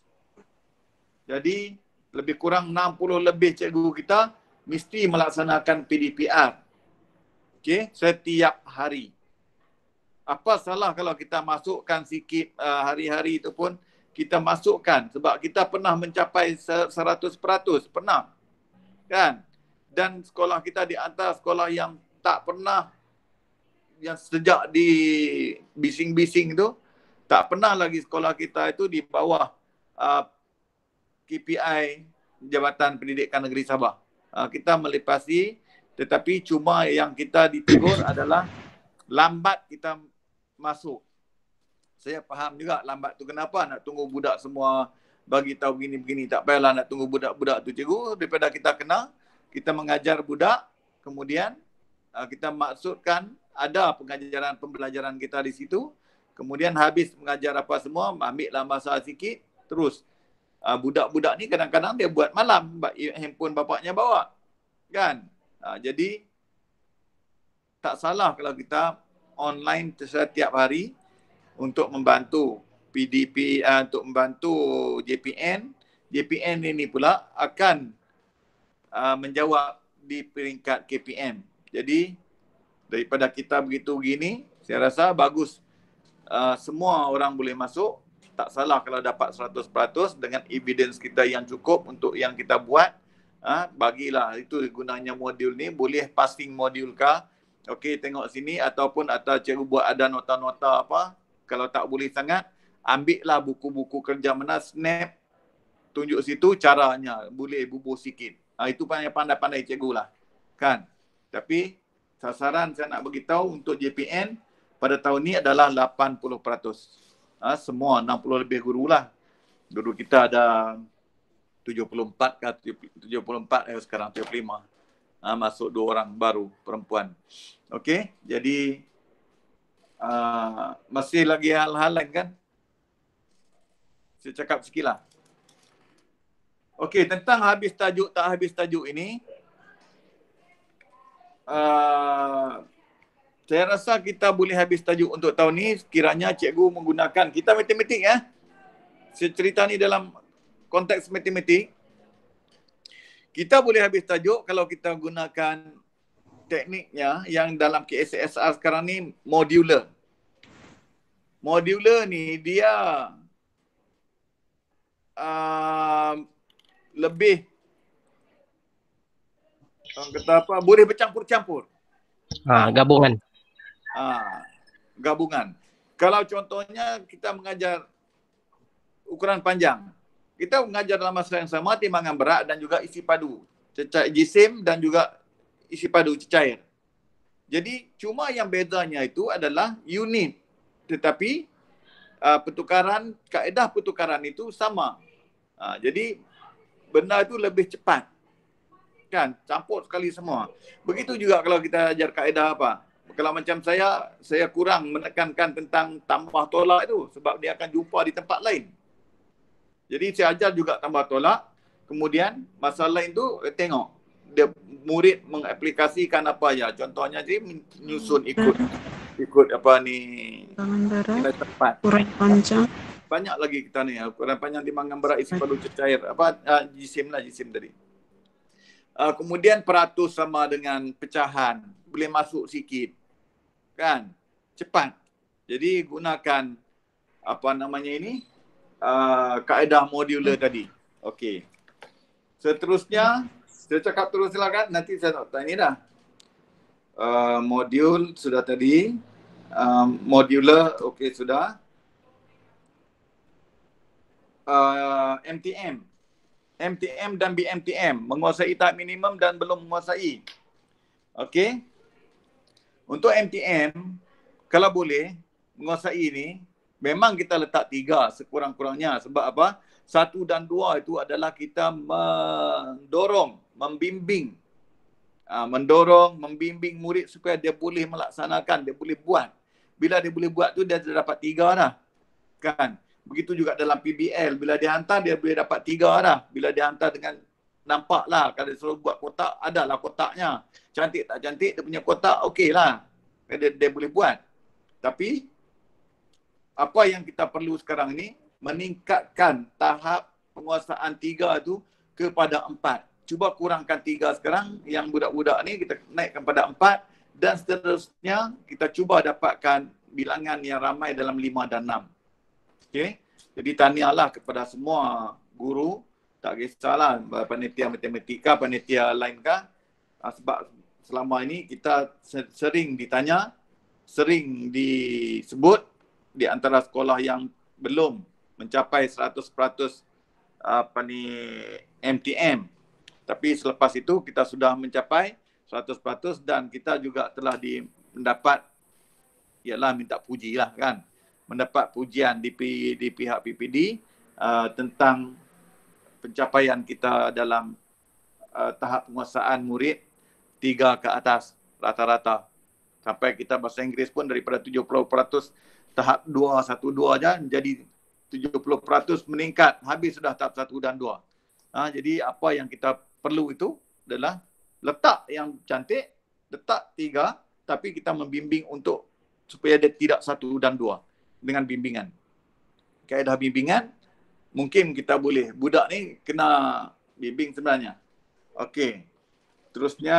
Jadi lebih kurang enam puluh lebih cikgu kita mesti melaksanakan P D P R. Okey, setiap hari. Apa salah kalau kita masukkan sikit uh, hari-hari itu pun kita masukkan sebab kita pernah mencapai seratus peratus, pernah. Kan? Dan sekolah kita di antara sekolah yang tak pernah, yang sejak di bising-bising tu, tak pernah lagi sekolah kita itu di bawah uh, K P I Jabatan Pendidikan Negeri Sabah. Uh, kita melepasi, tetapi cuma yang kita ditegur adalah lambat kita masuk. Saya faham juga lambat tu kenapa, nak tunggu budak semua bagi tahu begini-begini. Tak payahlah nak tunggu budak-budak tu cikgu, daripada kita kena, kita mengajar budak, kemudian uh, kita maksudkan ada pengajaran pembelajaran kita di situ, kemudian habis mengajar apa semua, ambillah masa sikit, terus uh, budak-budak ni kadang-kadang dia buat malam, handphone bapaknya bawa, kan? Uh, jadi tak salah kalau kita online setiap hari untuk membantu P D P, uh, untuk membantu J P N. J P N ini pula akan uh, menjawab di peringkat K P M. Jadi daripada kita begitu gini, saya rasa bagus. Uh, semua orang boleh masuk. Tak salah kalau dapat seratus peratus dengan evidence kita yang cukup untuk yang kita buat. Uh, bagilah, itu gunanya modul ni. Boleh passing modul kah? Okey, tengok sini. Ataupun atau cikgu buat ada nota-nota apa. Kalau tak boleh sangat, ambillah buku-buku kerja mana, snap, tunjuk situ caranya. Boleh bubuh sikit. Uh, itu pandai-pandai cikgu lah. Kan? Tapi sasaran saya nak beritahu untuk J P N pada tahun ni adalah lapan puluh peratus. Ha, semua enam puluh lebih guru lah. Guru kita ada tujuh puluh empat ke tujuh puluh empat eh, sekarang tujuh puluh lima. Ha, masuk dua orang baru perempuan. Okey, jadi uh, masih lagi hal-hal lain kan? Saya cakap sikit lah. Okey, tentang habis tajuk tak habis tajuk ini, Uh, saya rasa kita boleh habis tajuk untuk tahun ni sekiranya cikgu menggunakan, kita matematik ya. Saya cerita ni dalam konteks matematik. Kita boleh habis tajuk kalau kita gunakan tekniknya yang dalam K S S R sekarang ni modular. Modular ni dia uh, lebih orang kata apa, boleh bercampur-campur. Ha, gabungan. Ha, gabungan. Kalau contohnya kita mengajar ukuran panjang, kita mengajar dalam masa yang sama timbangan berat dan juga isi padu, cecair jisim dan juga isi padu cecair. Jadi cuma yang bedanya itu adalah unit, tetapi uh, pertukaran, kaedah pertukaran itu sama. Uh, jadi benda itu lebih cepat. Kan, campur sekali semua. Begitu juga kalau kita ajar kaedah apa? kalau macam saya, saya kurang menekankan tentang tambah tolak itu sebab dia akan jumpa di tempat lain. Jadi saya ajar juga tambah tolak, kemudian masalah lain tu eh, tengok dia murid mengaplikasikan apa ya. Contohnya dia menyusun ikut ikut apa ni Tangan nilai berat, tepat. urat panjang. Banyak lagi kita ni, ukuran panjang timbang berat isi palu cair apa uh, jisim lah jisim tadi. Uh, kemudian peratus sama dengan pecahan, boleh masuk sikit. Kan? Cepat. Jadi gunakan apa namanya ini? Uh, kaedah modular tadi. Okey. Seterusnya, saya cakap terus silakan. Nanti saya nak tanya ni dah. Uh, modul sudah tadi. Uh, modular, okey sudah. Uh, M T M. M T M dan B M T M. Menguasai tahap minimum dan belum menguasai. Okey. Untuk M T M, kalau boleh, menguasai ini, memang kita letak tiga sekurang-kurangnya. Sebab apa? Satu dan dua itu adalah kita mendorong, membimbing. Uh, mendorong, membimbing murid supaya dia boleh melaksanakan, dia boleh buat. Bila dia boleh buat tu dia dah dapat tiga dah. Kan? Begitu juga dalam P B L. Bila dia hantar, dia boleh dapat tiga dah. Bila dia hantar dengan nampak lah. Kalau dia suruh buat kotak, adalah kotaknya. Cantik tak cantik, dia punya kotak okey lah. Dia, dia boleh buat. Tapi, apa yang kita perlu sekarang ni, meningkatkan tahap penguasaan tiga tu kepada empat. Cuba kurangkan tiga sekarang, yang budak-budak ni kita naikkan pada empat. Dan seterusnya, kita cuba dapatkan bilangan yang ramai dalam lima dan enam. Okey. Jadi tahniahlah kepada semua guru, tak kisahlah panitia matematika, panitia lain kah, sebab selama ini kita sering ditanya, sering disebut di antara sekolah yang belum mencapai seratus peratus apa ni M T M. Tapi selepas itu kita sudah mencapai seratus peratus dan kita juga telah di, mendapat ialah minta puji lah kan. Mendapat pujian di, di pihak P P D uh, tentang pencapaian kita dalam uh, tahap penguasaan murid tiga ke atas rata-rata. Sampai kita bahasa Inggeris pun daripada tujuh puluh peratus tahap dua, satu, dua aja menjadi tujuh puluh peratus meningkat. Habis sudah tahap satu dan dua. Ha, jadi apa yang kita perlu itu adalah letak yang cantik, letak tiga, tapi kita membimbing untuk supaya dia tidak satu dan dua dengan bimbingan. Kaedah bimbingan, mungkin kita boleh. Budak ni kena bimbing sebenarnya. Okey. Terusnya,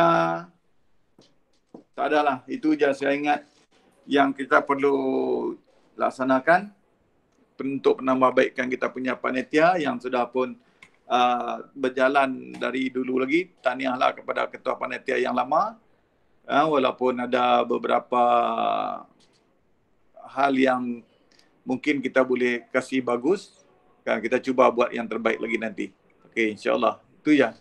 tak adalah. Itu je saya ingat yang kita perlu laksanakan untuk penambahbaikan kita punya panitia yang sudah pun uh, berjalan dari dulu lagi. Tahniahlah kepada ketua panitia yang lama. Uh, walaupun ada beberapa hal yang mungkin kita boleh kasih bagus. Kan, kita cuba buat yang terbaik lagi nanti. Okey, insyaAllah. Itu ya.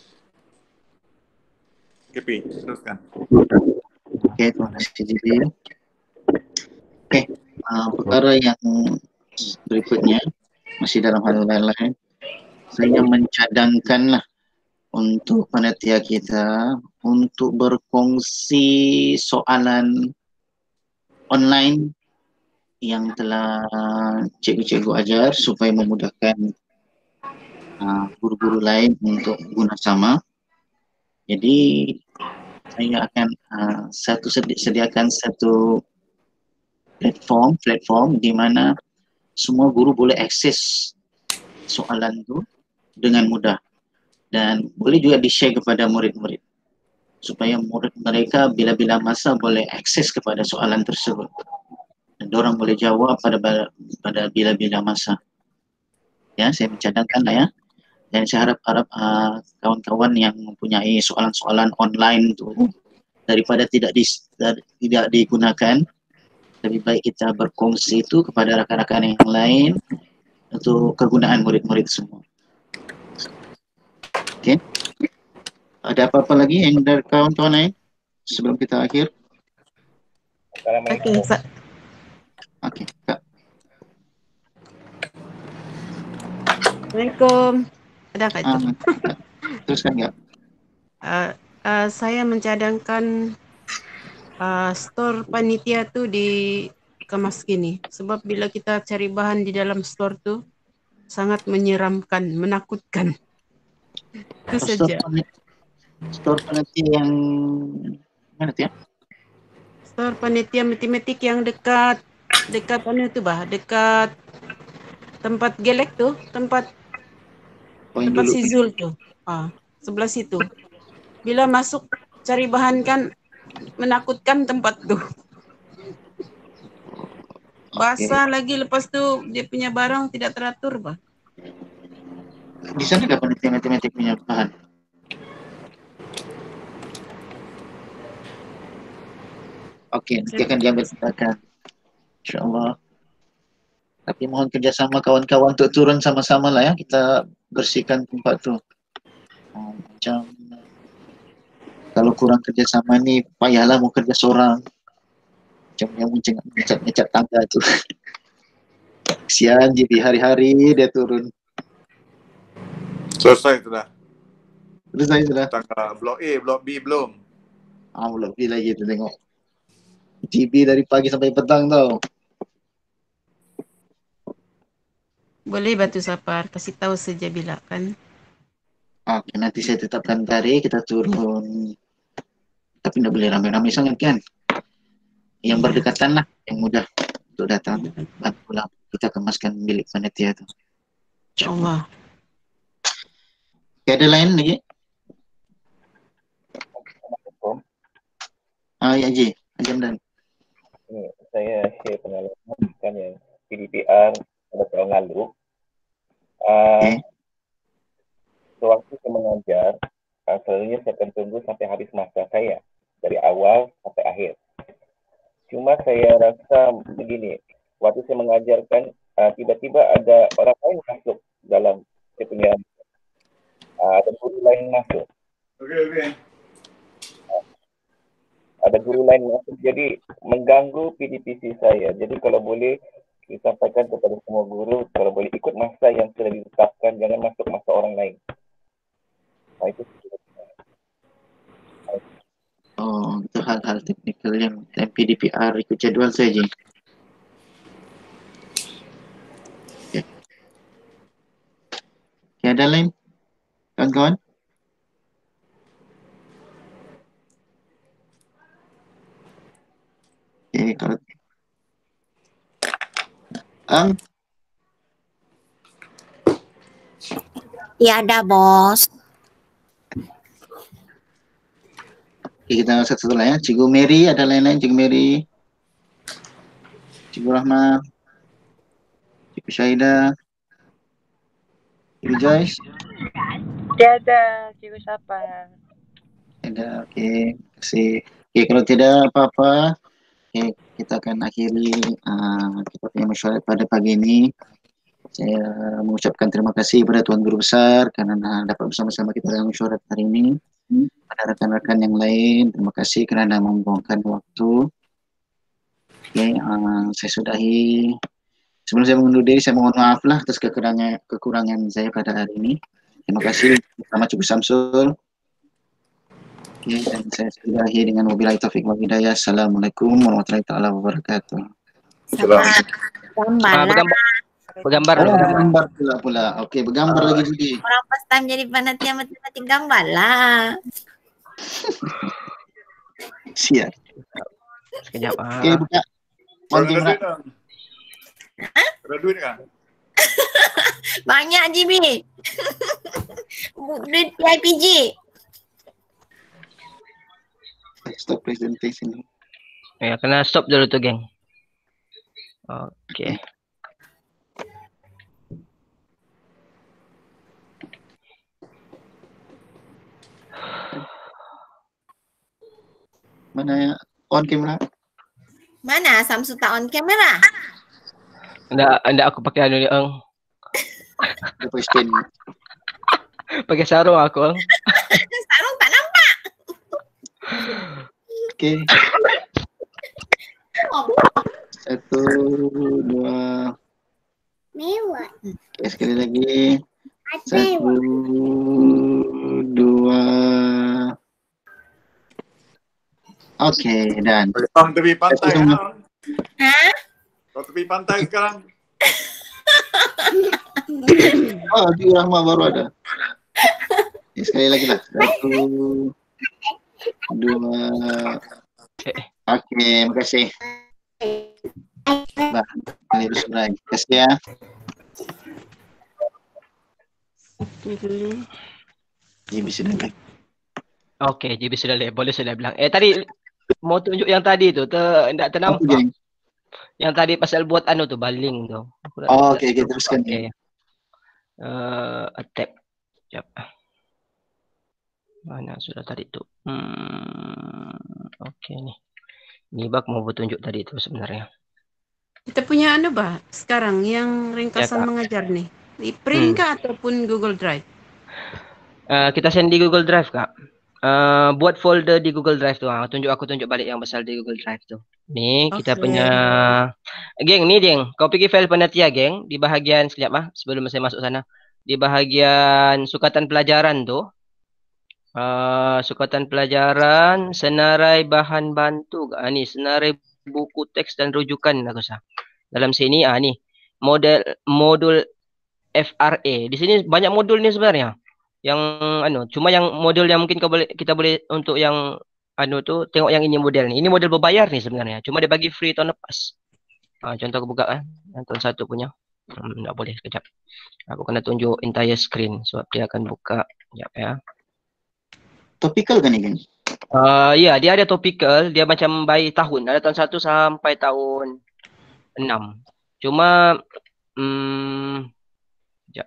K P, teruskan. Okey, terima kasih Jibril. Okey, uh, perkara yang berikutnya masih dalam hal lain, saya mencadangkanlah untuk panitia kita untuk berkongsi soalan online yang telah cikgu-cikgu ajar supaya memudahkan uh, guru-guru lain untuk guna sama. Jadi saya akan uh, satu sedi- sediakan satu platform platform di mana semua guru boleh akses soalan itu dengan mudah dan boleh juga di-share kepada murid-murid supaya murid mereka bila-bila masa boleh akses kepada soalan tersebut dan diorang boleh jawab pada pada bila-bila masa. Ya, saya mencadangkan lah ya. Dan saya harap harap uh, kawan-kawan yang mempunyai soalan-soalan online itu daripada tidak di, tidak digunakan, lebih baik kita berkongsi itu kepada rakan-rakan yang lain untuk kegunaan murid-murid semua. Okey. Ada apa-apa lagi yang dari kawan-kawan lain sebelum kita akhir? Okey, Ustaz. Okey, Kak. Assalamualaikum. Ada Kak itu? Ah, teruskan Kak. Uh, uh, saya mencadangkan uh, store panitia tu dikemas gini. Sebab bila kita cari bahan di dalam store tu sangat menyeramkan, menakutkan. Itu saja. Store panitia yang mana tu ya? Store panitia matematik yang dekat dekat mana tu bah? Dekat tempat gelek tu, tempat Poin tempat dulu. si Zul tu. Ah, sebelah situ. Bila masuk cari bahan kan menakutkan tempat tu. Basah lagi, lepas tu dia punya barang tidak teratur bah. Di sana ada panitia matematik punya bahan. Okey, nanti akan diambil tindakan. InsyaAllah. Tapi mohon kerjasama kawan-kawan untuk turun sama-sama lah ya. Kita bersihkan tempat tu. Oh, macam kalau kurang kerjasama ni, payahlah mau kerja seorang. Macam yang ngecat-ngecat tangga tu. Kesian jadi hari-hari dia turun. Selesai sudah. Selesai sudah. Tangga blok A, blok B belum. Ah, blok B lagi tu tengok. T V dari pagi sampai petang tau. Boleh Batu Sapar, kasih tahu saja bila kan. Okey, nanti saya tetapkan tarikh, kita turun. Tapi tidak boleh ramai-ramai sangat kan. Yang Ya. berdekatan lah, yang mudah untuk datang. Bantu pulang, kita kemaskan bilik panitia tu. InsyaAllah. Okay, ada lain lagi? Assalamualaikum. Ah, ya Haji, Haji Hamdan. Ini saya share pengalaman kan yang P D P R pada tahun lalu. Uh, Okay. Sewaktu saya mengajar, uh, selalunya saya akan tunggu sampai habis masa saya. Dari awal sampai akhir. Cuma saya rasa begini, waktu saya mengajarkan, uh, tiba-tiba ada orang lain masuk dalam saya punya, uh, ada guru lain masuk. Okey, okey. Ada guru lain masuk, jadi mengganggu P D P C saya. Jadi kalau boleh disampaikan kepada semua guru, kalau boleh ikut masa yang sudah ditetapkan, jangan masuk masa orang lain. Nah, itu Oh, itu hal-hal teknikal yang P D P R ikut jadual saja. Okay. Okay, ada lain? Kawan-kawan? Okay, kalau Ang, Tiada, bos. okay, kita satu-satu lah ya. Cikgu Mary, ada lain-lain Cikgu Mary? Cikgu Rahma? Cikgu Syahidah? Cikgu Joyce? Tiada, Cikgu Sapar. Ada, okey. Terima kasih. Okey, kalau tidak apa-apa, okay, kita akan akhiri uh, kita punya mesyuarat pada pagi ini. Saya mengucapkan terima kasih kepada Tuan Guru Besar kerana dapat bersama-sama kita dalam mesyuarat hari ini. Pada rakan-rakan yang lain, terima kasih kerana membuangkan waktu. Okey, uh, saya sudahi. Sebelum saya mengundur diri, saya mohon maaf lah atas kekurangan kekurangan saya pada hari ini. Terima kasih bersama Cikgu Samsul. Okay, dan saya sudahi dengan wabillahi taufiq wal hidayah. Assalamualaikum warahmatullahi taala wabarakatuh. Sama gambar Ah, lah. bergambar. Bergambar. Oh, bergambar. bergambar pula pula. Okey, bergambar lagi jadi. Orang first time jadi panitia matematik gambar lah. Siap. Sekejap. Ah. Okey, buka. On Ada kamera. duit tak? Ada duit kan? Banyak G B. Duit P I P G. Stop presentation. Ya, kena stop dulu tu, geng. Okey. Mana ya? On kamera. Mana Samsu tak on kamera? Anda anda aku pakai anu ni, Eng. Apa stand? Pakai sarung aku, Eng. Sarung tak nampak. Okey. Satu, dua. Mewah. Okay, sekali lagi. Satu, dua. Okey, dan Bang tepi pantai. Kita- Ha? Ha? Kau tepi pantai sekarang. oh, di Rahma baru ada. Ini sekali lagi lah. Satu, dua. Okey, terima kasih. Bah, ini bersurai. Terima kasih ya. Ini bisa dengar. Okey, J B sudah lihat. Boleh sudah bilang. Eh tadi mau tunjuk yang tadi tu, ter tak Apa ternampak. geng? Yang tadi pasal buat anu tu, baling tu. Aku tak- Oh, tak- okey, okey, teruskan. Okey. Uh, attack. Sekejap. Mana sudah tadi tu? Hmm, okey ni. Ni bak mau bertunjuk tadi tu sebenarnya. Kita punya anu bah sekarang yang ringkasan Ya, Kak. mengajar nih. Di print Hmm. kah ataupun Google Drive? Uh, kita send di Google Drive, Kak. Uh, buat folder di Google Drive tu. Ha. Tunjuk aku tunjuk balik yang pasal di Google Drive tu. Ni kita Okey. punya geng ni geng. Kau pergi file panitia geng di bahagian sekejap ah sebelum saya masuk sana. Di bahagian sukatan pelajaran tu. Uh, sukatan pelajaran, senarai bahan bantu. Ah ni senarai buku teks dan rujukan aku rasa. Dalam sini ah ni model modul F R A. Di sini banyak modul ni sebenarnya. Yang anu, cuma yang modul yang mungkin kau boleh kita boleh untuk yang anu tu tengok yang ini model ni. Ini model berbayar ni sebenarnya. Cuma dia bagi free tahun lepas. Ah contoh aku buka kan. Yang tahun satu punya. Hmm, tak boleh sekejap. Aku kena tunjuk entire screen sebab dia akan buka. Sekejap ya. Topikal kan ni geng? Uh, ya, dia ada topical, dia macam by tahun. Ada tahun satu sampai tahun enam. Cuma hmm sekejap.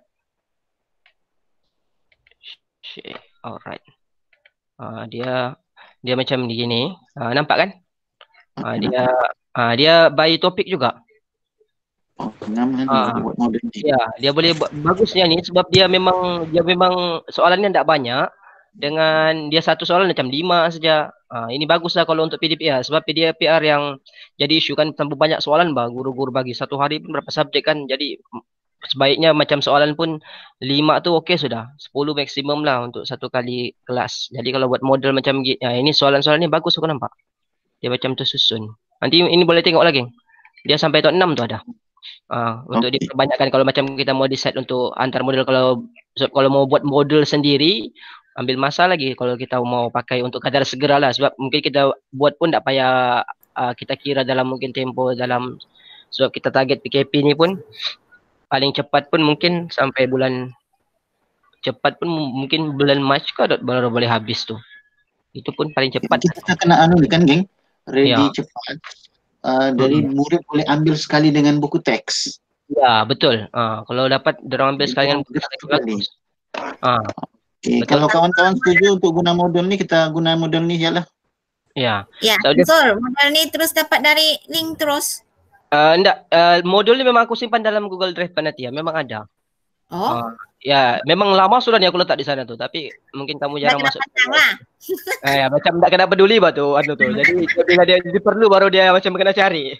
Shit. Alright. Uh, dia dia macam begini. Uh, nampak kan? Uh, dia uh, dia by topik juga. Oh, nama Ah. dia buat model ni. Ya, dia boleh buat bagusnya ni sebab dia memang dia memang soalannya tidak banyak. Dengan dia satu soalan macam lima saja. Ha, ini baguslah kalau untuk P D P R. Sebab P D P R yang jadi isu kan tambah banyak soalan bah. Guru-guru bagi satu hari pun berapa subjek kan. Jadi sebaiknya macam soalan pun lima tu okey sudah. Sepuluh maksimum lah untuk satu kali kelas. Jadi kalau buat model macam ya, ini soalan-soalan ni bagus aku nampak. Dia macam tersusun. Nanti ini boleh tengok lagi. Dia sampai tahun enam tu ada. Uh, untuk Okey. diperbanyakan kalau macam kita mau decide untuk antar model kalau kalau mau buat model sendiri ambil masa lagi kalau kita mau pakai untuk kadar segera lah sebab mungkin kita buat pun tak payah uh, kita kira dalam mungkin tempo dalam sebab kita target P K P ni pun paling cepat pun mungkin sampai bulan cepat pun mungkin bulan Mac ke baru boleh habis tu. Itu pun paling cepat. Kita kena anu ni kan geng? Ready Ya. cepat. Uh, dari Hmm. murid boleh ambil sekali dengan buku teks. Ya, betul. Uh, kalau dapat dorang ambil sekalian Dia sekali. Ah, Okay. Betul. Kalau kawan-kawan setuju untuk guna model ni, kita guna model ni je lah. ya. Ya, So, dia- betul. Modal ni terus dapat dari link terus. Uh, enggak, uh, modul ni memang aku simpan dalam Google Drive Panitia, memang ada. Oh, Uh, ya, memang lama sudah ni aku letak di sana tu, tapi mungkin kamu dah jarang kena masuk. pasang lah. Eh, ya, macam tak kena peduli bah tu, anu tu. Jadi bila dia, dia perlu baru dia macam kena cari.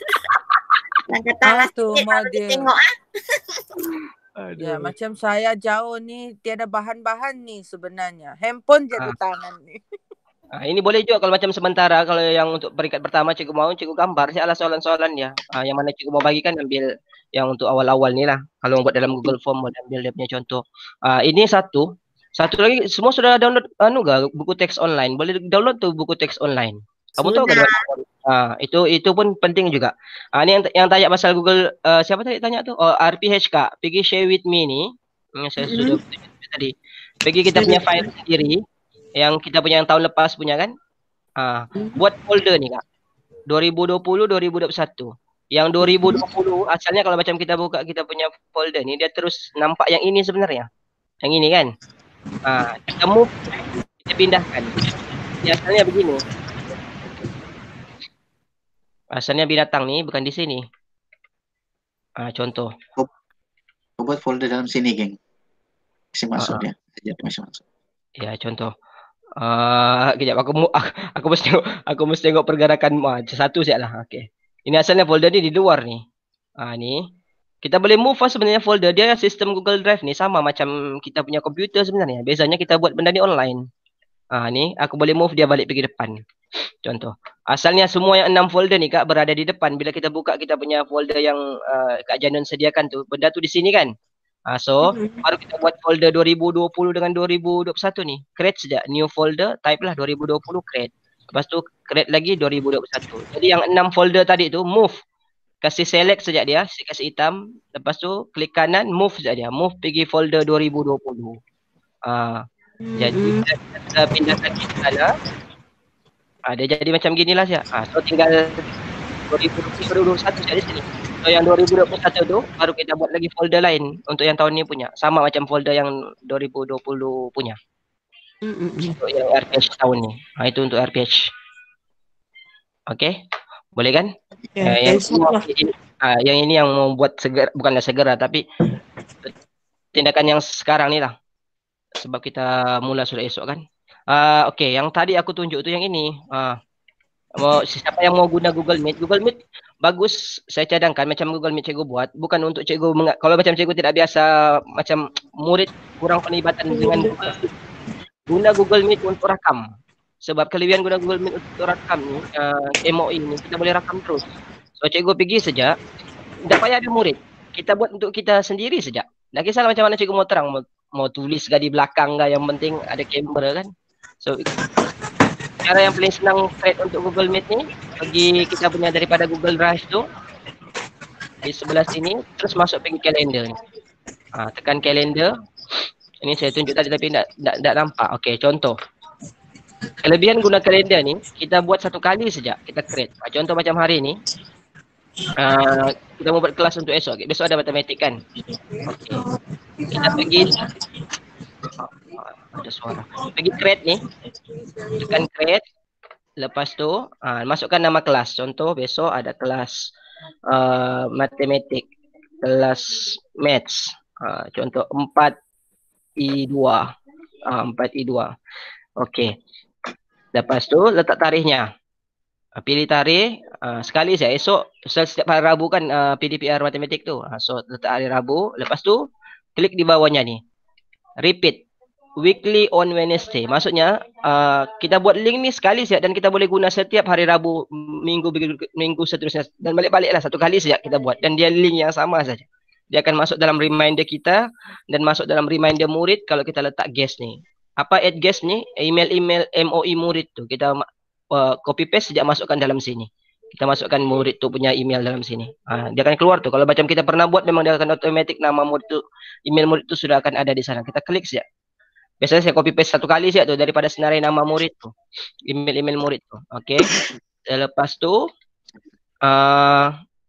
Yang kata Ah, last tu minute baru model. dia tengok ah. Aduh. Ya, macam saya jauh ni tiada bahan-bahan ni sebenarnya. Handphone je di Ah. tangan ni. Ah, ini boleh juga kalau macam sementara, kalau yang untuk peringkat pertama cikgu mau, cikgu gambar sajalah soalan-soalan dia. Ah, yang mana cikgu mau bagikan ambil yang untuk awal-awal ni lah. Kalau buat dalam Google Form boleh ambil dia punya contoh. Ah, ini satu. Satu lagi, semua sudah download anu ga buku teks online. Boleh download tu buku teks online. Kamu tahu kan? Ah, itu itu pun penting juga. Ah, ni yang yang tanya pasal Google uh, siapa tadi tanya tu? Oh, R P H Kak. Pergi share with me ni. Hmm, saya Mm-hmm. sudah tadi. Pergi kita punya file sendiri yang kita punya yang tahun lepas punya kan. Ah, buat folder ni Kak. dua ribu dua puluh dua ribu dua puluh satu. Yang dua ribu dua puluh asalnya kalau macam kita buka kita punya folder ni dia terus nampak yang ini sebenarnya. Yang ini kan. Ah, kita move kita pindahkan. Dia asalnya begini. Asalnya binatang ni bukan di sini. Ah, contoh. Kau buat folder dalam sini, geng. Masih masuk Ah. dia. Sekejap, masih masuk. Ya, contoh. Ah, uh, kejap aku mu, aku, aku mesti tengok aku mesti tengok pergerakan ah, satu sajalah. Okey. Ini asalnya folder ni di luar ni. Ah, ni. Kita boleh move lah sebenarnya folder dia sistem Google Drive ni sama macam kita punya komputer sebenarnya. Biasanya kita buat benda ni online. Ah ni aku boleh move dia balik pergi depan. Contoh. Asalnya semua yang enam folder ni Kak berada di depan. Bila kita buka kita punya folder yang uh, Kak Janun sediakan tu, benda tu di sini kan. Ah so Mm-mm. baru kita buat folder dua ribu dua puluh dengan dua ribu dua puluh satu ni. Create saja new folder, type lah dua ribu dua puluh create. Lepas tu create lagi dua ribu dua puluh satu. Jadi yang enam folder tadi tu move. Kasih select saja dia, kasih hitam. Lepas tu klik kanan, move saja dia. Move pergi folder dua ribu dua puluh. Ah jadi Mm-mm. kita pindahkan ke sana. Ah, dia jadi macam ginilah saja. Ah, so tinggal dua ribu dua puluh satu saja di sini. So yang dua ribu dua puluh satu tu baru kita buat lagi folder lain untuk yang tahun ni punya. Sama macam folder yang dua ribu dua puluh punya. Mm-mm. Untuk yang R P H tahun ni. Ah, itu untuk R P H. Okey. Boleh kan? Ya, Eh, yang insyaAllah. ini, ah, yang ini yang membuat segera, bukanlah segera tapi tindakan yang sekarang ni lah. Sebab kita mula sudah esok kan. Uh, Okey, yang tadi aku tunjuk tu yang ini. Uh, mau, siapa yang mau guna Google Meet, Google Meet bagus saya cadangkan macam Google Meet cikgu buat. Bukan untuk cikgu, menga- kalau macam cikgu tidak biasa, macam murid kurang penglibatan dengan Google Meet. Guna Google Meet untuk rakam. Sebab kelebihan guna Google Meet untuk rakam ni, uh, M O I ni, kita boleh rakam terus. So cikgu pergi saja, tidak payah ada murid. Kita buat untuk kita sendiri saja. Tak kisahlah macam mana cikgu mau terang, mau, mau tulis ke di belakang ke, yang penting ada kamera kan. So cara yang paling senang create untuk Google Meet ni, pergi kita punya daripada Google Drive tu, di sebelah sini, terus masuk pergi kalender ni. Ha, tekan kalender. Ini saya tunjuk tadi tapi tak, tak, tak nampak. Okey, contoh. Kelebihan guna kalender ni, kita buat satu kali saja kita create. Ha, contoh macam hari ni, uh, kita mau buat kelas untuk esok. Besok ada matematik kan? Okey. Kita pergi, oh, ada suara. Pergi create ni, tekan create. Lepas tu, uh, masukkan nama kelas. Contoh besok ada kelas uh, matematik, kelas maths. Uh, contoh empat I dua. Uh, empat I dua. Okey. Lepas tu letak tarikhnya. Uh, pilih tarikh. Uh, sekali saja esok. Setiap hari Rabu kan uh, P D P R matematik tu. Uh, so letak hari Rabu. Lepas tu klik di bawahnya ni. Repeat. Weekly on Wednesday. Maksudnya uh, kita buat link ni sekali saja dan kita boleh guna setiap hari Rabu, minggu minggu seterusnya dan balik-baliklah satu kali saja kita buat dan dia link yang sama saja. Dia akan masuk dalam reminder kita dan masuk dalam reminder murid kalau kita letak guest ni. Apa add guest ni? Email-email M O I murid tu kita uh, copy paste saja masukkan dalam sini. Kita masukkan murid tu punya email dalam sini. Uh, dia akan keluar tu. Kalau macam kita pernah buat memang dia akan automatic nama murid tu, email murid tu sudah akan ada di sana. Kita klik saja. Biasanya saya copy paste satu kali saja tu daripada senarai nama murid tu. Email-email murid tu. Okey. Lepas tu uh,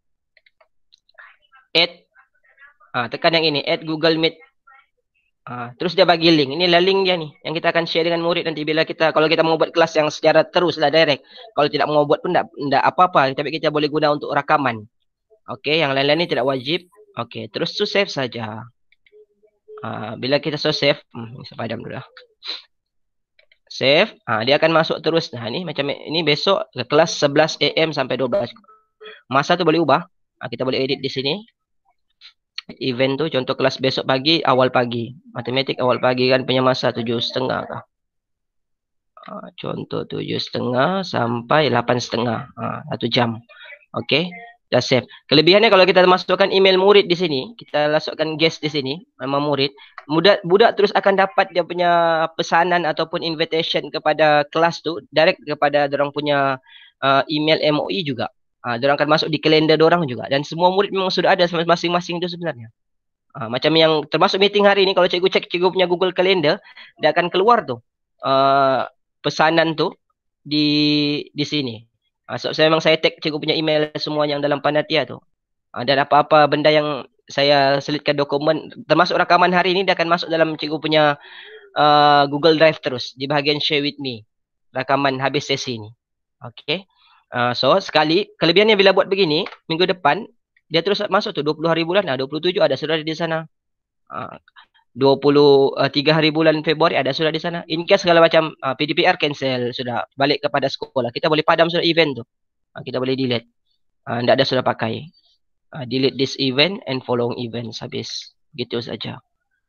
add uh, tekan yang ini, add Google Meet. Uh, terus dia bagi link. Inilah link dia ni yang kita akan share dengan murid nanti bila kita, kalau kita mau buat kelas yang secara terus lah direct. Kalau tidak mau buat pun tak enggak apa-apa, tapi kita boleh guna untuk rakaman. Okey, yang lain-lain ni tidak wajib. Okey, terus tu save saja. Uh, bila kita so save, hmm, saya padam dulu lah. Save, uh, dia akan masuk terus. Nah ni macam ini besok ke kelas sebelas A M sampai dua belas. Masa tu boleh ubah. Uh, kita boleh edit di sini. Event tu contoh kelas besok pagi, awal pagi. Matematik awal pagi kan punya masa tujuh setengah kah. Uh, contoh tujuh setengah sampai lapan setengah. Uh, satu jam. Okey. Dah save. Kelebihannya kalau kita masukkan email murid di sini, kita masukkan guest di sini, nama murid, budak budak terus akan dapat dia punya pesanan ataupun invitation kepada kelas tu direct kepada dorang punya uh, email M O I juga. Ah, uh, dorang akan masuk di kalender dorang juga dan semua murid memang sudah ada masing-masing tu sebenarnya. Uh, macam yang termasuk meeting hari ni, kalau cikgu cek cikgu punya Google Calendar, dia akan keluar tu uh, pesanan tu di di sini. Uh, so, saya memang saya tag cikgu punya email semua yang dalam panitia tu. Uh, dan apa-apa benda yang saya selitkan dokumen termasuk rakaman hari ni dia akan masuk dalam cikgu punya uh, Google Drive terus di bahagian share with me. Rakaman habis sesi ni. Okey. Uh, so sekali kelebihannya bila buat begini, minggu depan dia terus masuk tu dua puluh hari bulan, nah dua puluh tujuh ada sudah di sana. Uh, dua puluh tiga hari bulan Februari ada sudah di sana. In case segala macam uh, P D P R cancel sudah balik kepada sekolah, kita boleh padam sudah event tu. Uh, kita boleh delete. Uh, tidak ada sudah pakai. Uh, delete this event and following events habis. Gitu saja.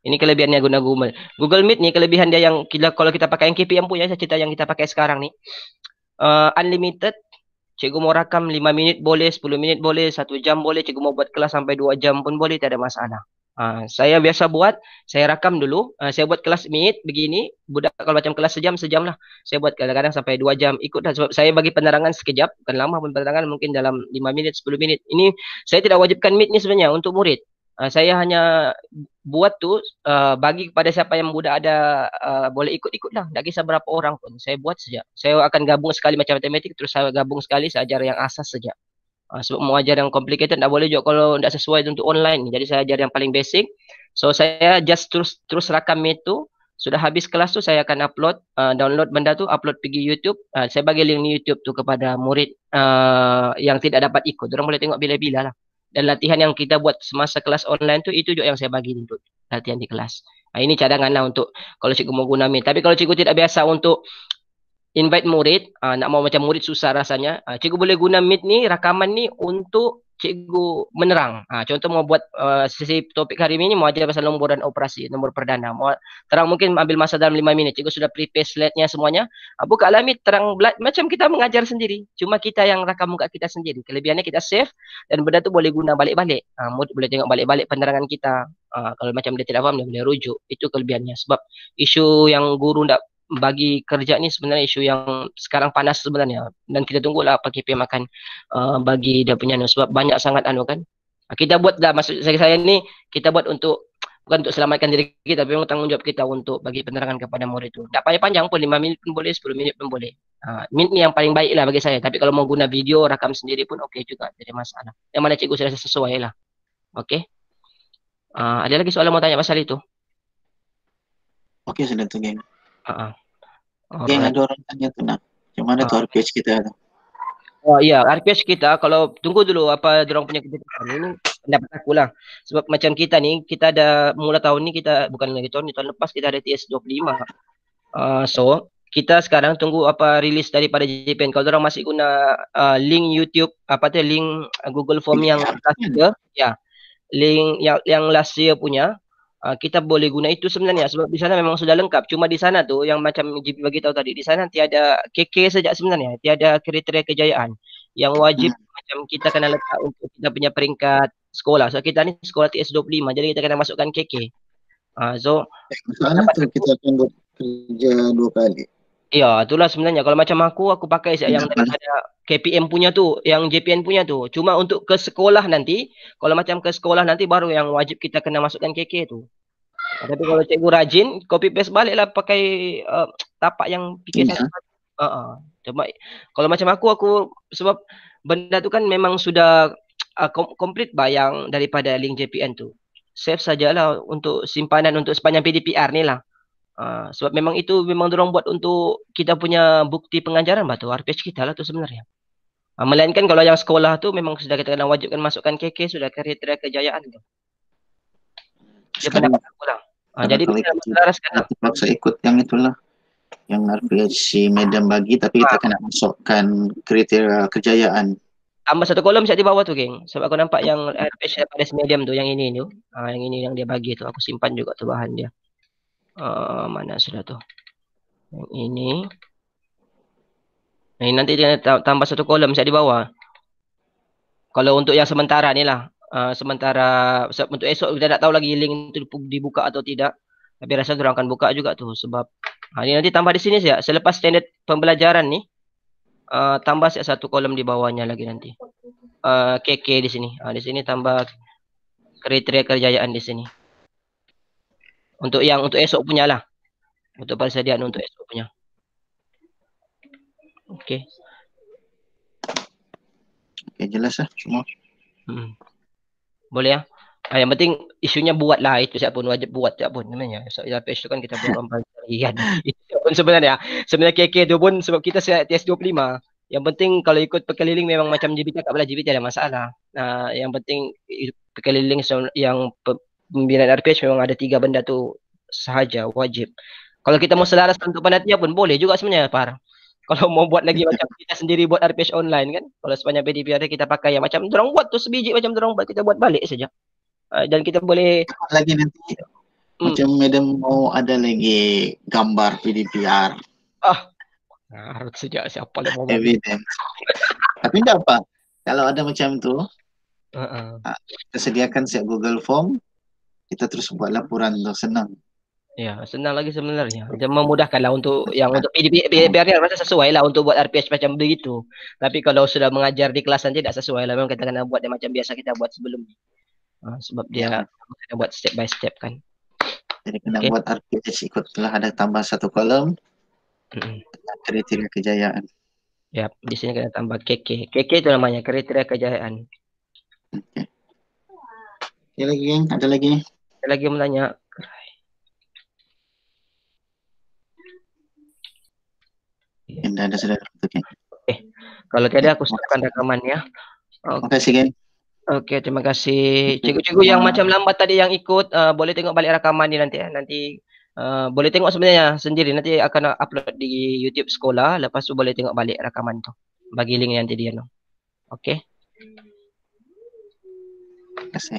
Ini kelebihannya guna Google. Google Meet nih kelebihan dia yang kita kalau kita pakai yang K P M punya cerita yang kita pakai sekarang nih. Uh, unlimited. Cikgu mau rakam lima minit boleh, sepuluh minit boleh, satu jam boleh, cikgu mau buat kelas sampai dua jam pun boleh, tidak ada masalah. Uh, saya biasa buat, saya rakam dulu, uh, saya buat kelas minit begini, budak kalau macam kelas sejam, sejam lah. Saya buat kadang-kadang sampai dua jam, ikut dah. Sebab saya bagi penerangan sekejap, bukan lama pun penerangan, mungkin dalam lima minit, sepuluh minit. Ini saya tidak wajibkan meet ni sebenarnya untuk murid. Uh, saya hanya buat tu uh, bagi kepada siapa yang budak ada uh, boleh ikut-ikut lah. Tak kisah berapa orang pun, saya buat saja. Saya akan gabung sekali macam matematik, terus saya gabung sekali, saya ajar yang asas saja. Uh, sebab mau ajar yang complicated tak boleh juga kalau tak sesuai untuk online. Jadi saya ajar yang paling basic. So saya just terus terus rakam itu. Sudah habis kelas tu saya akan upload, uh, download benda tu, upload pergi YouTube. Uh, saya bagi link YouTube tu kepada murid uh, yang tidak dapat ikut. Orang boleh tengok bila-bila lah. Dan latihan yang kita buat semasa kelas online tu itu juga yang saya bagi untuk latihan di kelas. Nah, ini cadangan lah untuk kalau cikgu mau guna Meet. Tapi kalau cikgu tidak biasa untuk invite murid, uh, nak mau macam murid susah rasanya, uh, cikgu boleh guna Meet ni, rakaman ni untuk cikgu menerang. Uh, contoh mau buat uh, sesi topik hari ini, mau ajar pasal nombor dan operasi, nombor perdana. Mau terang mungkin ambil masa dalam lima minit. Cikgu sudah prepare slide-nya semuanya. Uh, buka lah Meet, terang macam kita mengajar sendiri. Cuma kita yang rakam muka kita sendiri. Kelebihannya kita save dan benda tu boleh guna balik-balik. Uh, murid boleh tengok balik-balik penerangan kita. Uh, kalau macam dia tidak faham, dia boleh rujuk. Itu kelebihannya. Sebab isu yang guru tak bagi kerja ni sebenarnya isu yang sekarang panas sebenarnya, dan kita tunggulah apa K P M akan uh, bagi dia punya anu, sebab banyak sangat anu kan. Kita buat dah, maksud saya, saya ni kita buat untuk bukan untuk selamatkan diri kita, tapi tanggungjawab kita untuk bagi penerangan kepada murid itu. Tak payah panjang pun, lima minit pun boleh, sepuluh minit pun boleh. Uh, minit ni yang paling baik lah bagi saya. Tapi kalau mau guna video rakam sendiri pun okey juga, tidak masalah. Yang mana cikgu saya rasa sesuai lah. Okey. Uh, ada lagi soalan mau tanya pasal itu? Okey, sudah tu geng. Uh-uh. Geng, ada orang tanya tu nak. Macam mana tu R P H kita tu? Oh iya, R P H kita kalau tunggu dulu apa dorang punya keputusan ini, pendapat aku lah. Sebab macam kita ni, kita ada mula tahun ni kita bukan lagi tahun ni, tahun lepas kita ada T S dua puluh lima. Uh, so kita sekarang tunggu apa rilis daripada J P N. Kalau dorang masih guna uh, link YouTube, apa tu link uh, Google Form yang last year, ya. Link yang yang last year punya, Uh, kita boleh guna itu sebenarnya sebab di sana memang sudah lengkap. Cuma di sana tu yang macam J P bagi tahu tadi, di sana tiada K K saja sebenarnya, tiada kriteria kejayaan. Yang wajib hmm. macam kita kena letak untuk kita punya peringkat sekolah. So kita ni sekolah T S dua puluh lima, jadi kita kena masukkan K K. Uh, so masalah tu kita akan buat kerja dua kali. Ya, itulah sebenarnya. Kalau macam aku, aku pakai yang daripada K P M punya tu, yang J P N punya tu. Cuma untuk ke sekolah nanti, kalau macam ke sekolah nanti baru yang wajib kita kena masukkan K K tu. Tapi kalau cikgu rajin, copy paste baliklah pakai uh, tapak yang P K satu. Uh -uh. Cuma kalau macam aku, aku sebab benda tu kan memang sudah uh, complete bayang daripada link J P N tu. Save sajalah untuk simpanan untuk sepanjang P D P R ni lah. Uh, sebab memang itu memang dorang buat untuk kita punya bukti pengajaran batu R P H kita lah tu sebenarnya. Uh, melainkan kalau yang sekolah tu memang sudah kita kena wajibkan masukkan K K, sudah kriteria kejayaan tu. Dia pendapat aku lah. Uh, jadi kita selaraskan. Terpaksa ikut yang itulah, yang R P H si Madam bagi, tapi kita uh. kena masukkan kriteria kejayaan. Tambah satu kolom siap di bawah tu geng. Sebab aku nampak yang R P H daripada si Medium tu, yang ini tu. Uh, yang ini yang dia bagi tu, aku simpan juga tu bahan dia. Uh, mana sudah tu yang ini. Nah, ini nanti dia tambah satu kolom saya di bawah. Kalau untuk yang sementara ni lah, uh, sementara untuk esok kita tak tahu lagi link itu dibuka atau tidak. Tapi rasa orang akan buka juga tu sebab uh, ini nanti tambah di sini saja. Selepas standard pembelajaran ni, uh, tambah satu kolom di bawahnya lagi nanti. Uh, K K di sini. Uh, di sini tambah kriteria kejayaan di sini. Untuk yang untuk esok punya lah. Untuk persediaan untuk esok punya. Okey. Okey, jelas lah semua. Hmm. Boleh ya. Ah, yang penting isunya buat lah itu, siapa pun wajib buat, siapa pun namanya. So, R P H tu kan kita buat compulsory kan. Itu pun sebenarnya. Sebenarnya K K tu pun sebab kita T S dua puluh lima. Yang penting kalau ikut perkeliling memang macam J B cakap lah, J B tak ada masalah. Nah, yang penting perkeliling yang pembinaan R P H memang ada tiga benda tu sahaja wajib. Kalau kita mau selaras untuk panitia pun boleh juga sebenarnya Par. Kalau mau buat lagi macam kita sendiri buat R P H online kan, kalau sepanjang P D P R kita pakai yang macam dorang buat tu sebiji macam dorang buat, kita buat balik saja. Uh, dan kita boleh lagi nanti Hmm. Macam madam mau ada lagi gambar P D P R Ah, harus sejak siapa yang mau bagi. evidence. Tapi tidak apa. Kalau ada macam tu, Uh-uh. kita sediakan siap Google Form, kita terus buat laporan tu, senang. Ya, senang lagi sebenarnya. Dia memudahkan lah untuk yang untuk P D P R ni rasa sesuai lah untuk buat R P H macam begitu. Tapi kalau sudah mengajar di kelas nanti tidak sesuai lah. Memang kita kena buat dia macam biasa kita buat sebelum ni. Uh, sebab dia Ya. kita buat step by step kan. Jadi kena Okey. buat R P H ikutlah ada tambah satu kolom Mm-mm. kriteria kejayaan. Ya, di sini kena tambah K K. K K itu namanya kriteria kejayaan. Okey. Ada lagi, geng? Ada lagi? Ada lagi yang menanya. Tidak ada saudara. Okey. Eh, kalau tiada aku stopkan rekamannya. Terima kasih, geng. Okey, terima kasih. Cikgu-cikgu yang macam lambat tadi yang ikut, uh, boleh tengok balik rakaman ni nanti ya. Nanti uh, boleh tengok sebenarnya sendiri. Nanti akan upload di YouTube sekolah. Lepas tu boleh tengok balik rakaman tu. Bagi link nanti dia no. Okey. Terima kasih.